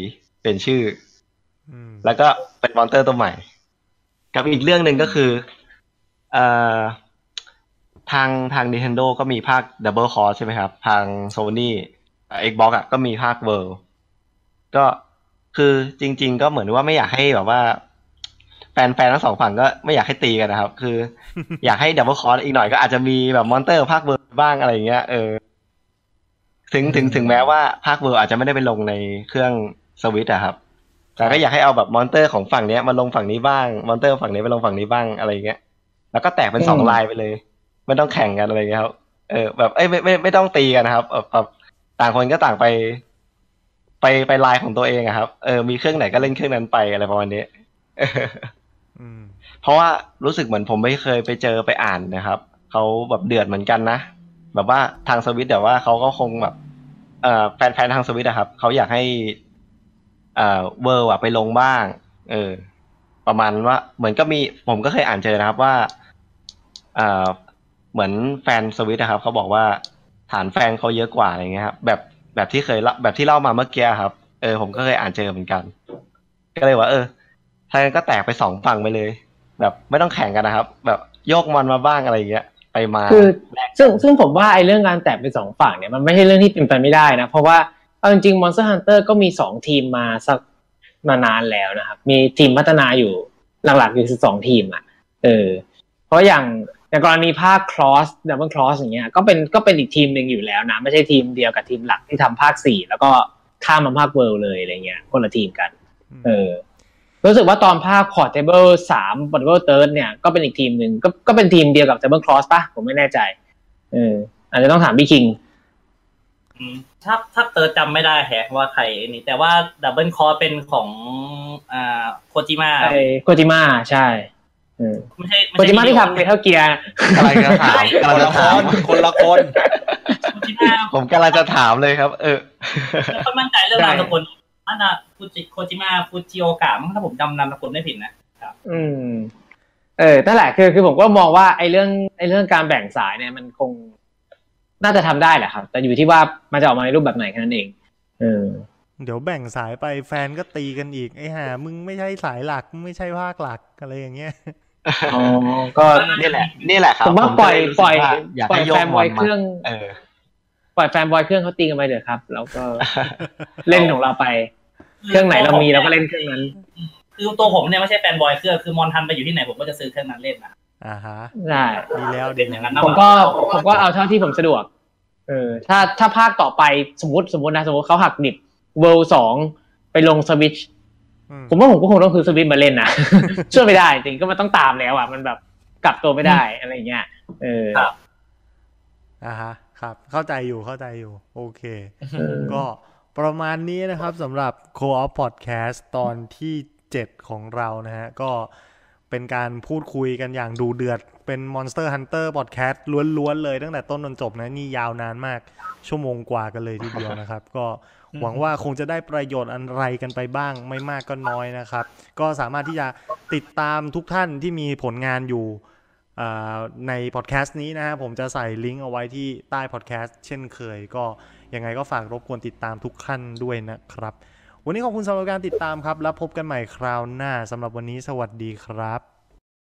เปลี่ยนชื่ออืมแล้วก็เป็นมอนเตอร์ตัวใหม่กับอีกเรื่องหนึ่งก็คือเอ่อทางทาง Nintendo ก็มีภาค Double Cross ใช่ไหมครับทาง Sony อ่า Xbox อ่ะก็มีภาค World ก็คือจริงๆก็เหมือนว่าไม่อยากให้แบบว่าแฟนแฟนทั้งสองฝั่งก็ไม่อยากให้ตีกันนะครับ คือ อยากให้ Double Cross อีกหน่อยก็อาจจะมีแบบมอนเตอร์ภาค World บ้างอะไรอย่างเงี้ยเออถึงถึงถึงแม้ว่าภาค World อาจจะไม่ได้ไปลงในเครื่องสวิตช์อะครับแต่ก็อยากให้เอาแบบมอนเตอร์ของฝั่งเนี้ยมาลงฝั่งนี้บ้างมอนเตอร์ฝั่งนี้ไปลงฝั่งนี้บ้างอะไรอย่างเงี้ยแล้วก็แตกเป็นสองลายไปเลยไม่ต้องแข่งกันอะไรอย่างเงี้ยครับเออแบบเอ้ยไม่ไม่ไม่ต้องตีกันนะครับแบบแบบต่างคนก็ต่างไป ไปไปลายของตัวเองอะครับเออมีเครื่องไหนก็เล่นเครื่องนั้นไปอะไรประมาณนี้อืมเพราะว่ารู้สึกเหมือนผมไม่เคยไปเจอไปอ่านนะครับเขาแบบเดือดเหมือนกันนะแบบว่าทางสวิตแต่ว่าเขาก็คงแบบเอ่อแฟนแฟนทางสวิตอะครับเขาอยากให้เอ่อเวอร์อะไปลงบ้างเออประมาณว่าเหมือนก็มีผมก็เคยอ่านเจอนะครับว่าเอ่อเหมือนแฟนสวิตนะครับเขาบอกว่าฐานแฟนเขาเยอะกว่าอะไรเงี้ยครับแบบแบบที่เคยเล่าแบบที่เล่ามาเมื่อกี้ครับเออผมก็เคยอ่านเจอเหมือนกันก็เลยว่าเออถ้างั้นก็แตกไปสองฝั่งไปเลย แบบไม่ต้องแข่งกันนะครับ แบบโยกมอนมาบ้างอะไรอย่างเงี้ยไปมาคือซึ่งซึ่งผมว่าไอ้เรื่องการแตกเป็นสองฝั่งเนี่ยมันไม่ใช่เรื่องที่เป็นไปไม่ได้นะเพราะว่าเอาจริงๆ Monster Hunter ก็มีสองทีมมาสักมานานแล้วนะครับมีทีมพัฒนาอยู่หลักๆอยู่สองทีมอ่ะเออเพราะอย่างในกรณีภาค Cross Double Cross อย่างเงี้ยก็เป็นก็เป็นอีกทีมหนึ่งอยู่แล้วนะไม่ใช่ทีมเดียวกับทีมหลักที่ทำภาคสี่แล้วก็ข้ามมาภาค World เลยอะไรเงี้ยคนละทีมกันเออรู้สึกว่าตอนภาค Portable สาม Portable Third เนี่ยก็เป็นอีกทีมหนึ่งก็ก็เป็นทีมเดียวกับ Double Cross ป่ะผมไม่แน่ใจเอออาจจะต้องถามพี่คิงอืมถ้าถ้าเติร์ดจำไม่ได้แฮะว่าใครนี่แต่ว่าดับเบิลคอร์เป็นของอ่าโคจิมะไอ้โคจิมะใช่เออไม่ใช่โคจิมะที่ทำ Metal Gear อะไรจะถามคกำลังนจะละคถามนคนละคนโคจิมะผมกำลังจะถามเลยครับ เออไม่ค่อยมั่นใจเรื่องนามสกุลนั่นน่ะฟูจิโคจิมะฟูจิโอกะมั้งถ้าผมจำนามสกุลไม่ผิดนะครับอืมเออนั่นแหละคือคือผมก็มองว่าไอ้เรื่องไอ้เรื่องการแบ่งสายเนี่ยมันคงน่าจะทำได้แหละครับแต่อยู่ที่ว่ามันจะออกมาในรูปแบบไหนแค่นั้นเองเออเดี๋ยวแบ่งสายไปแฟนก็ตีกันอีกไอ้ห่ามึงไม่ใช่สายหลักมึงไม่ใช่ภาคหลักอะไรอย่างเงี้ยอ๋อก็นี่แหละ นี่แหละครับผมว่าปล่อยผมก็ปล่อยรู้สึกว่าอยากปล่อให้ยโยแฟกนมบออน ยมาเครื่องเออปล่อยแฟนบอยเครื่องเขาตีกันไปเถอะครับแล้วก็ เล่นของเราไป เครื่องไหนเรามีเราก็เล่นเครื่องนั้นคือตัวผมเนี่ยไม่ใช่แฟนบอยเครื่องคือมอนทันไปอยู่ที่ไหนผมก็จะซื้อเครื่องนั้นเล่นนะอ่าฮะใช่ดีแล้วเป็ดีนอย่างแล้วนั้นนะผมก็ผมก็เอาเท่าที่ผมสะดวกเออถ้าถ้าภาคต่อไปสมมติสมมตินะสมมติเขาหักดิบเวิลด์สองไปลงสวิตช์อืมผมว่าผมก็คงต้องซื้อสวิตช์มาเล่นนะ ช่วยไม่ได้จริงก็มันต้องตามแล้วอ่ะมันแบบกลับตัวไม่ได้อะไรเงี้ยเอออ่าฮะครับเข้าใจอยู่เข้าใจอยู่โอเคเออก็ประมาณนี้นะครับสำหรับ Co-op Podcast ตอนที่เจ็ดของเรานะฮะก็เป็นการพูดคุยกันอย่างดูเดือดเป็น Monster Hunter Podcast ล้วนๆเลยตั้งแต่ต้นจนจบนะนี่ยาวนานมากชั่วโมงกว่ากันเลยทีเดียวนะครับ ก็หวังว่าคงจะได้ประโยชน์อะไรกันไปบ้างไม่มากก็น้อยนะครับก็สามารถที่จะติดตามทุกท่านที่มีผลงานอยู่ในพอดแคสต์นี้นะฮะผมจะใส่ลิงก์เอาไว้ที่ใต้พอดแคสต์เช่นเคยก็ยังไงก็ฝากรบกวนติดตามทุกท่านด้วยนะครับวันนี้ขอบคุณสำหรับการติดตามครับแล้วพบกันใหม่คราวหน้าสำหรับวันนี้สวัสดีครับ